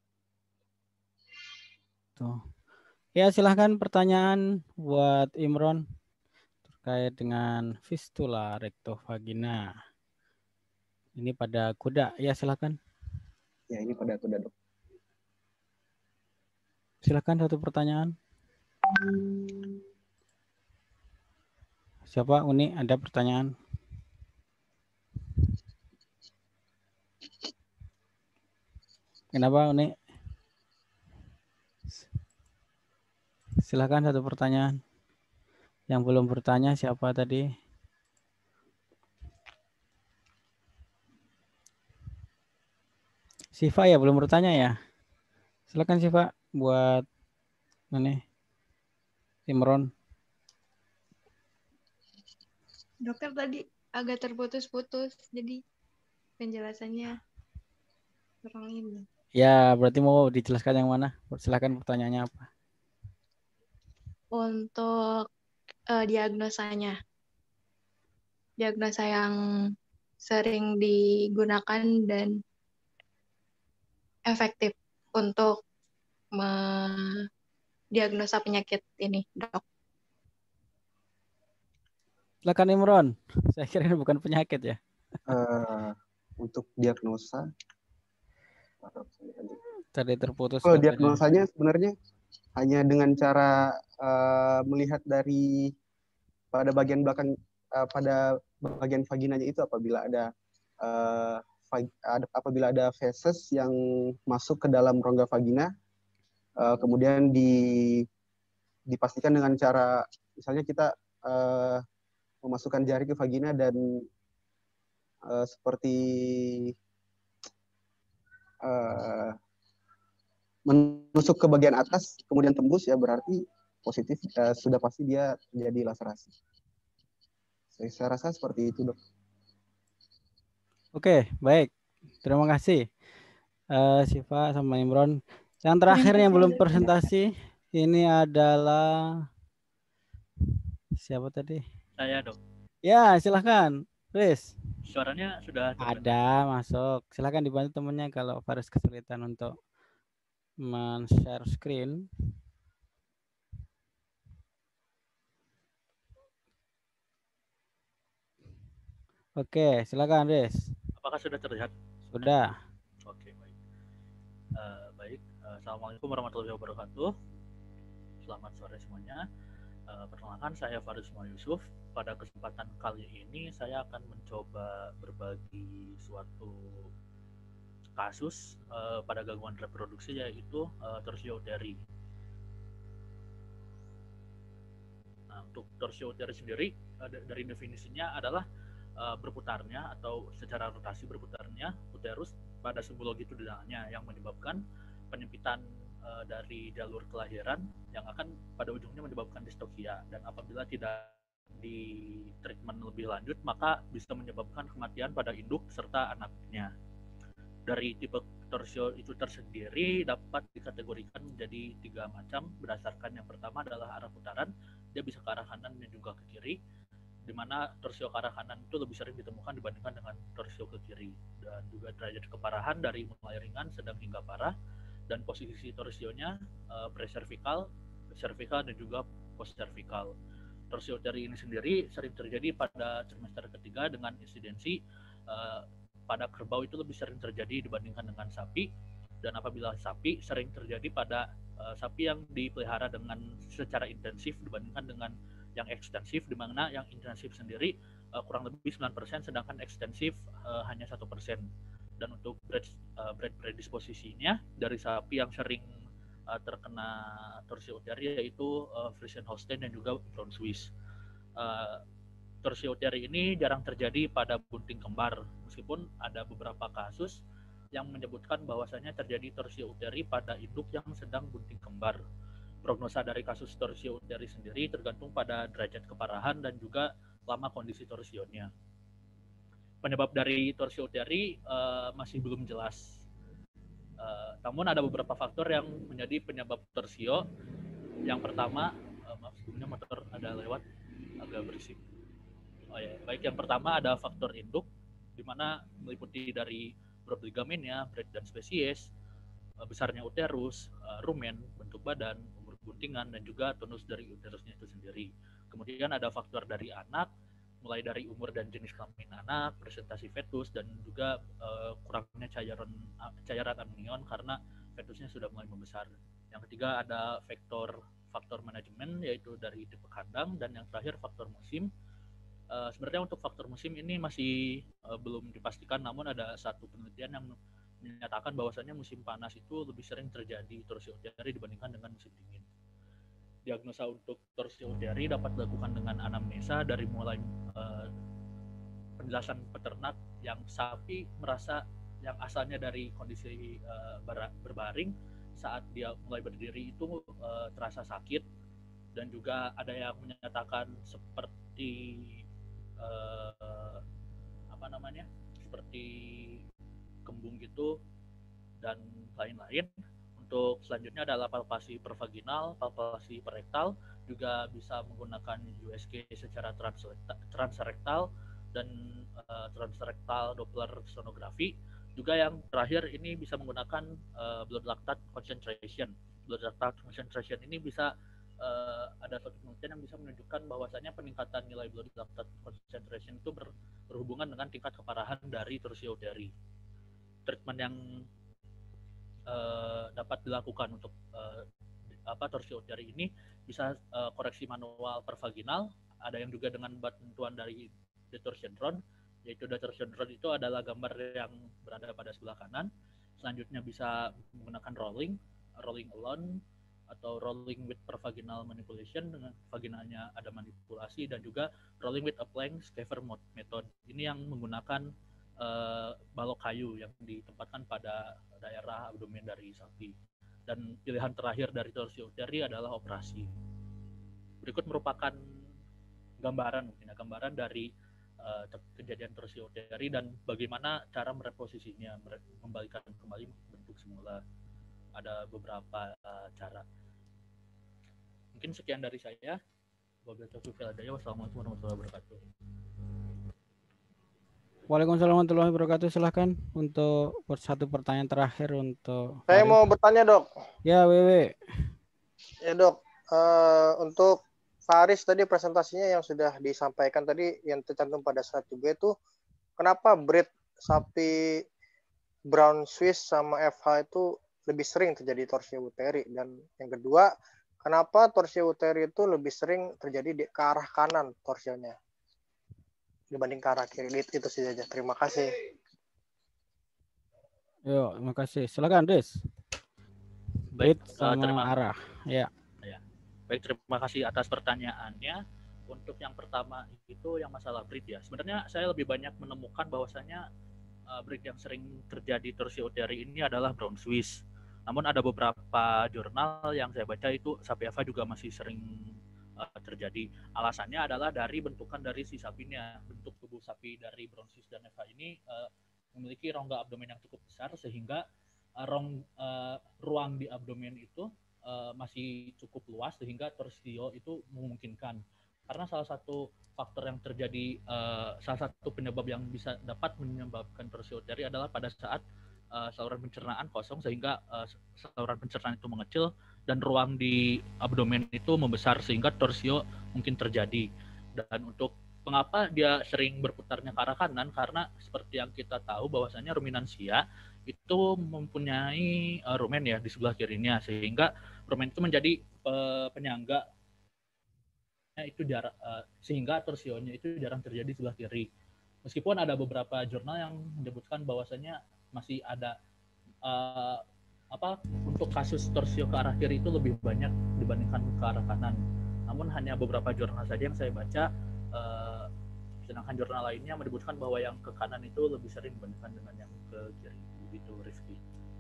Tuh. Ya, silahkan pertanyaan buat Imron terkait dengan fistula rectovagina. Ini pada kuda, ya silahkan. Ya, ini pada kuda, dok. Silahkan satu pertanyaan. Siapa? Uni, ada pertanyaan? Kenapa, Uni? Silahkan satu pertanyaan. Yang belum bertanya siapa tadi? Siva ya belum bertanya ya. Silakan Siva buat ini Imron. Dokter tadi agak terputus-putus, jadi penjelasannya kurang ini. Ya, berarti mau dijelaskan yang mana? Silakan pertanyaannya apa? Untuk uh, diagnosanya. Diagnosa yang sering digunakan dan efektif untuk mendiagnosa penyakit ini, dok. Silakan Imron. Saya kira ini bukan penyakit ya. Uh, untuk diagnosa, tadi terputus. Oh, diagnosanya sebenarnya hanya dengan cara uh, melihat dari pada bagian belakang, uh, pada bagian vaginanya itu apabila ada, uh, vag, ada apabila ada feses yang masuk ke dalam rongga vagina, uh, kemudian di, dipastikan dengan cara misalnya kita uh, memasukkan jari ke vagina dan uh, seperti uh, menusuk ke bagian atas kemudian tembus, ya berarti positif, uh, sudah pasti dia jadi laserasi. Saya, saya rasa seperti itu, dok. Oke, baik. Terima kasih uh, Siva sama Imron. Yang terakhir yang belum presentasi ini adalah siapa tadi? Saya, dok. Ya, silahkan, Riz. Suaranya sudah terdengar. Ada masuk. Silahkan dibantu temannya kalau Faris kesulitan untuk men-share screen. Oke, silakan, Riz. Apakah sudah terlihat? Sudah. Oke, baik. Uh, baik. Uh, Assalamualaikum warahmatullahi wabarakatuh. Selamat sore semuanya. Uh, perkenalkan, saya Faris Yusuf. Pada kesempatan kali ini saya akan mencoba berbagi suatu kasus uh, pada gangguan reproduksi, yaitu uh, torsio uteri. Nah, untuk torsio uteri sendiri uh, dari definisinya adalah uh, berputarnya atau secara rotasi berputarnya uterus pada simbol longitudinalnya yang menyebabkan penyempitan uh, dari jalur kelahiran yang akan pada ujungnya menyebabkan distokia, dan apabila tidak di treatment lebih lanjut maka bisa menyebabkan kematian pada induk serta anaknya. Dari tipe torsio itu tersendiri dapat dikategorikan menjadi tiga macam berdasarkan yang pertama adalah arah putaran, dia bisa ke arah kanan dan juga ke kiri, di mana torsio ke arah kanan itu lebih sering ditemukan dibandingkan dengan torsio ke kiri, dan juga derajat keparahan dari mulai ringan, sedang hingga parah, dan posisi torsionya uh, preservikal, cervikal dan juga postcervikal. Torsio uteri ini sendiri sering terjadi pada trimester ketiga dengan insidensi uh, pada kerbau itu lebih sering terjadi dibandingkan dengan sapi, dan apabila sapi sering terjadi pada uh, sapi yang dipelihara dengan secara intensif dibandingkan dengan yang ekstensif, di mana yang intensif sendiri uh, kurang lebih sembilan persen sedangkan ekstensif uh, hanya satu persen. Dan untuk breed, uh, breed predisposisinya dari sapi yang sering uh, terkena torsio uteri yaitu uh, Friesian Holstein dan juga Brown Swiss. Uh, torsio uteri ini jarang terjadi pada bunting kembar, meskipun ada beberapa kasus yang menyebutkan bahwasanya terjadi torsio uteri pada induk yang sedang bunting kembar. Prognosa dari kasus torsio uteri sendiri tergantung pada derajat keparahan dan juga lama kondisi torsionya. Penyebab dari torsio uteri uh, masih belum jelas. Uh, namun ada beberapa faktor yang menjadi penyebab torsio. Yang pertama, uh, maaf sebelumnya motor ada lewat agak berisik. Oh ya, baik yang pertama ada faktor induk, di mana meliputi dari growth ligamennya, breed dan spesies, uh, besarnya uterus, uh, rumen, bentuk badan, umur buntingan, dan juga tonus dari uterusnya itu sendiri. Kemudian ada faktor dari anak, mulai dari umur dan jenis kelamin anak, presentasi fetus, dan juga uh, kurangnya cairan cairan amnion karena fetusnya sudah mulai membesar. Yang ketiga ada faktor faktor manajemen, yaitu dari tipe kandang, dan yang terakhir faktor musim. Uh, sebenarnya untuk faktor musim ini masih uh, belum dipastikan, namun ada satu penelitian yang menyatakan bahwasannya musim panas itu lebih sering terjadi torsio uteri dibandingkan dengan musim dingin. Diagnosa untuk torsio uteri dapat dilakukan dengan anamnesa dari mulai uh, penjelasan peternak yang sapi merasa yang asalnya dari kondisi uh, berbaring saat dia mulai berdiri itu uh, terasa sakit, dan juga ada yang menyatakan seperti uh, apa namanya seperti kembung gitu dan lain-lain. Untuk selanjutnya adalah palpasi pervaginal, palpasi perektal, juga bisa menggunakan U S G secara transrektal dan uh, transrektal Doppler sonografi. Juga yang terakhir ini bisa menggunakan uh, blood lactate concentration. Blood lactate concentration ini bisa uh, ada suatu penelitian yang bisa menunjukkan bahwasannya peningkatan nilai blood lactate concentration itu ber, berhubungan dengan tingkat keparahan dari torsio uteri. Treatment yang Uh, dapat dilakukan untuk uh, apa torsio uteri ini bisa uh, koreksi manual pervaginal, ada yang juga dengan bantuan dari detorsion rod, yaitu detorsion rod itu adalah gambar yang berada pada sebelah kanan. Selanjutnya bisa menggunakan rolling, rolling alone, atau rolling with pervaginal manipulation, dengan vaginalnya ada manipulasi, dan juga rolling with a plank scaver method. Ini yang menggunakan uh, balok kayu yang ditempatkan pada daerah abdomen dari sapi. Dan pilihan terakhir dari torsio uteri adalah operasi. Berikut merupakan gambaran mungkin gambaran dari uh, kejadian torsio uteri dan bagaimana cara mereposisinya, membalikan kembali bentuk semula. Ada beberapa uh, cara. Mungkin sekian dari saya. Wassalamualaikum warahmatullahi wabarakatuh. Waalaikumsalam warahmatullahi wabarakatuh. Silahkan untuk satu pertanyaan terakhir untuk saya Farid. Mau bertanya dok. Ya Wewe. Ya dok, uh, untuk Faris tadi presentasinya yang sudah disampaikan tadi yang tercantum pada slide B itu kenapa breed sapi Brown Swiss sama F H itu lebih sering terjadi torsio uteri, dan yang kedua kenapa torsio uteri itu lebih sering terjadi di ke arah kanan torsionya dibanding ke arah kiri. Itu saja. Terima kasih. Yo, terima kasih. Silakan, Des. Baik, sama terima arah. Ya. ya. Baik, terima kasih atas pertanyaannya. Untuk yang pertama itu yang masalah breed ya. Sebenarnya saya lebih banyak menemukan bahwasanya uh, breed yang sering terjadi torsio uteri ini adalah Brown Swiss. Namun ada beberapa jurnal yang saya baca itu sapi F H juga masih sering terjadi. Alasannya adalah dari bentukan dari si sapinya. Bentuk tubuh sapi dari Brown Swiss dan F H ini uh, memiliki rongga abdomen yang cukup besar sehingga uh, rong, uh, ruang di abdomen itu uh, masih cukup luas sehingga torsio itu memungkinkan. Karena salah satu faktor yang terjadi, uh, salah satu penyebab yang bisa dapat menyebabkan torsio uteri adalah pada saat uh, saluran pencernaan kosong sehingga uh, saluran pencernaan itu mengecil dan ruang di abdomen itu membesar sehingga torsio mungkin terjadi. Dan untuk mengapa dia sering berputarnya ke arah kanan, karena seperti yang kita tahu bahwasanya ruminansia itu mempunyai uh, rumen ya di sebelah kirinya, sehingga rumen itu menjadi uh, penyangga itu jarak uh, sehingga torsionya itu jarang terjadi di sebelah kiri. Meskipun ada beberapa jurnal yang menyebutkan bahwasanya masih ada uh, apa untuk kasus torsio ke arah kiri itu lebih banyak dibandingkan ke arah kanan. Namun hanya beberapa jurnal saja yang saya baca, uh, sedangkan jurnal lainnya menyebutkan bahwa yang ke kanan itu lebih sering dibandingkan dengan yang ke kiri. Begitu, Rifki.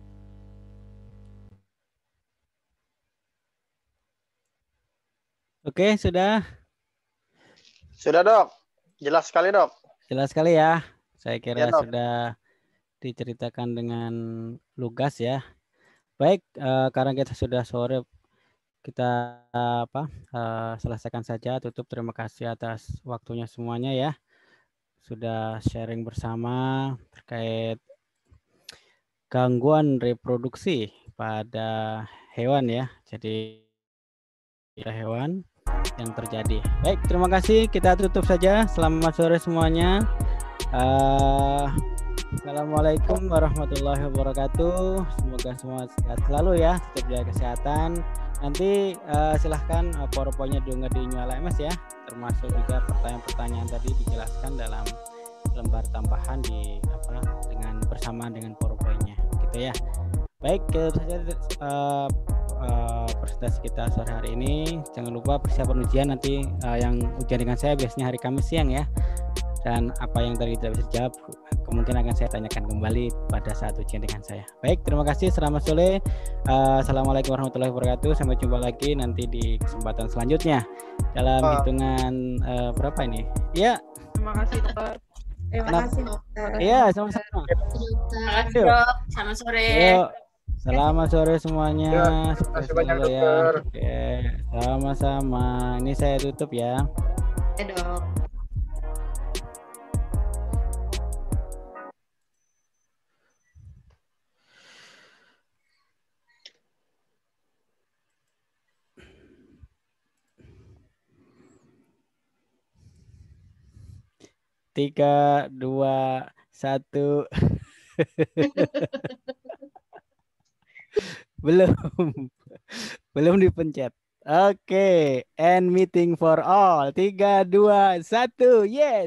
Oke, sudah. Sudah, Dok. Jelas sekali, Dok. Jelas sekali ya. Saya kira Ya, Dok. sudah diceritakan dengan lugas ya. Baik, eh, karena kita sudah sore, kita apa eh, selesaikan saja. Tutup. Terima kasih atas waktunya semuanya ya. Sudah sharing bersama terkait gangguan reproduksi pada hewan ya. Jadi pada hewan yang terjadi. Baik, terima kasih. Kita tutup saja. Selamat sore semuanya. Uh, Assalamualaikum warahmatullahi wabarakatuh. Semoga semua sehat selalu ya. Tetap jaga kesehatan. Nanti uh, silahkan uh, PowerPoint-nya diunggah di New L M S ya. Termasuk juga pertanyaan-pertanyaan tadi dijelaskan dalam lembar tambahan di apa dengan bersamaan dengan PowerPoint-nya. Gitu ya. Baik, itu saja uh, uh, presentasi kita sore hari ini. Jangan lupa persiapan ujian nanti uh, yang ujian dengan saya biasanya hari Kamis siang ya. Dan apa yang tadi tidak bisa dijawab kemungkinan akan saya tanyakan kembali pada saat ujian dengan saya. Baik, terima kasih. Selamat sore. Uh, Assalamualaikum warahmatullahi wabarakatuh. Sampai jumpa lagi nanti di kesempatan selanjutnya dalam uh. hitungan uh, berapa ini? Ya. Terima kasih, Dok. Terima kasih, Dokter. Iya, sama-sama. Terima kasih, Dok. Selamat sore. Yuk. Selamat sore semuanya. Ya, terima kasih banyak, Dokter. Ya. Oke, sama-sama. Ini saya tutup ya. Ya, Dok. Tiga, dua, satu. Belum, belum dipencet. Oke, okay. End meeting for all. Tiga, dua, satu. Yes.